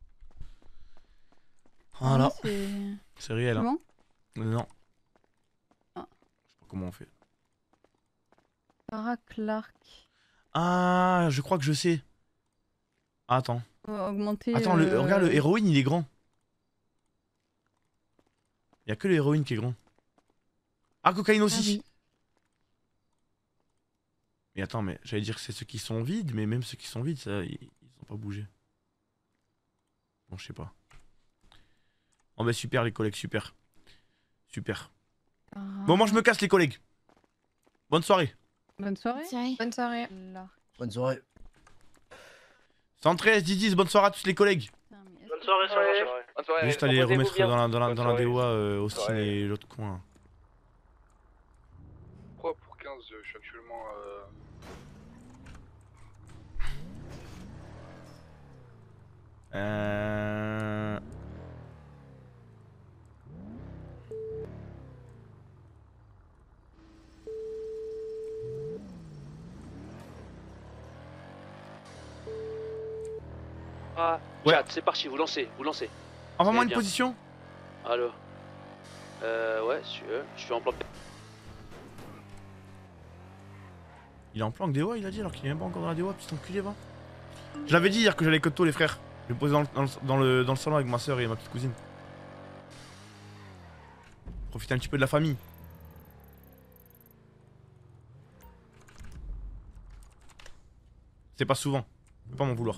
Voilà. Ah, c'est C'est réel. C'est Hein. bon Non. Ah. Je sais pas comment on fait. Sarah Clark. Ah, je crois que je sais. Attends. On va augmenter. Attends, le, euh, regarde, le héroïne, il est grand. Il y a que le héroïne qui est grand. Ah, cocaïne aussi. Ah oui. Mais attends, mais j'allais dire que c'est ceux qui sont vides, mais même ceux qui sont vides, ça, ils, ils ont pas bougé. Bon, je sais pas. Oh bah super les collègues, super. Super. Sarah. Bon, moi je me casse les collègues. Bonne soirée. Bonne soirée. Bonne soirée. Bonne soirée. cent treize, dix dix, bonne soirée à tous les collègues. Bonne soirée, sergent. Bonne soirée. Juste aller Reposez-vous remettre bien. dans la, dans la, Bonne dans la soirée. D O A euh, Bonne Austin soirée. et l'autre coin. Là. trois pour quinze, je suis actuellement. Euh... Euh... Ah, Ouais. chat, c'est parti, vous lancez, vous lancez. Envoie-moi Eh une bien. position. Allo. Euh, ouais, si tu veux, je suis en plan. Il est en planque D O A, il a dit, alors qu'il est même pas encore dans la D O A, putain enculé, va. Je l'avais dit hier que j'allais coto les frères. Je vais me poser dans le, dans, le, dans, le, dans le salon avec ma soeur et ma petite cousine. Profiter un petit peu de la famille. C'est pas souvent. Faut pas m'en vouloir.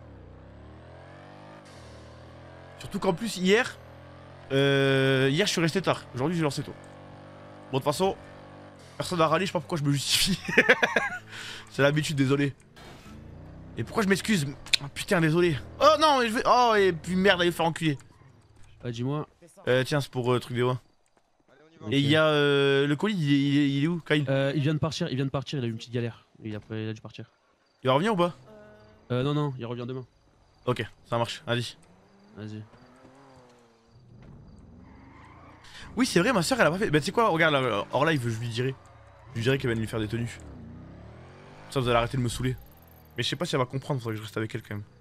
Surtout qu'en plus, hier... Euh, hier, je suis resté tard. Aujourd'hui, j'ai lancé tôt. Bon, de toute façon... Personne n'a râlé, je sais pas pourquoi je me justifie. C'est l'habitude, désolé. Et pourquoi je m'excuse? Oh, putain, désolé. Oh non, mais je vais... Oh, et puis merde, allez faire enculer. Ah, dis-moi. Euh, tiens, c'est pour euh, truc D O A. Et il y a euh, le colis, il est, il est- il est où, Kyle? Euh, il vient de partir, il vient de partir, il a eu une petite galère. Et après, il a dû partir. Il va revenir ou pas? Euh, non, non, il revient demain. Ok, ça marche, allez. Vas-y. Oui, c'est vrai, ma soeur elle a pas fait. Bah, tu sais quoi, regarde, là, hors live, je lui dirai. Je lui dirai qu'elle va lui faire des tenues. Comme ça, vous allez arrêter de me saouler. Mais je sais pas si elle va comprendre, faudrait que je reste avec elle quand même.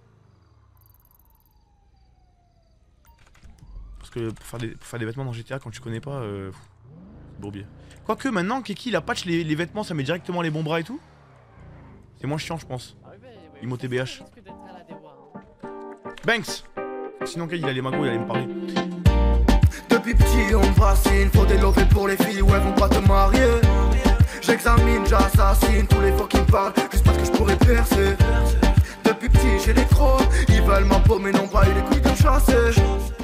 Parce que pour faire des, pour faire des vêtements dans G T A, quand tu connais pas, euh, pff, c'est bourbier. Quoique maintenant, Keki il a patch les, les vêtements, ça met directement les bons bras et tout. C'est moins chiant, je pense. Imo T B H. Banks! Sinon, Kyle il a les magos, il allait me parler. Depuis petit on me fascine, faut des lovés pour les filles, ouais vont pas te marier. J'ai j'examine, j'assassine tous les fois qui me parlent, juste parce que je pourrais percer. Depuis petit j'ai les crocs, ils veulent ma peau mais n'ont pas eu les couilles de me chasser.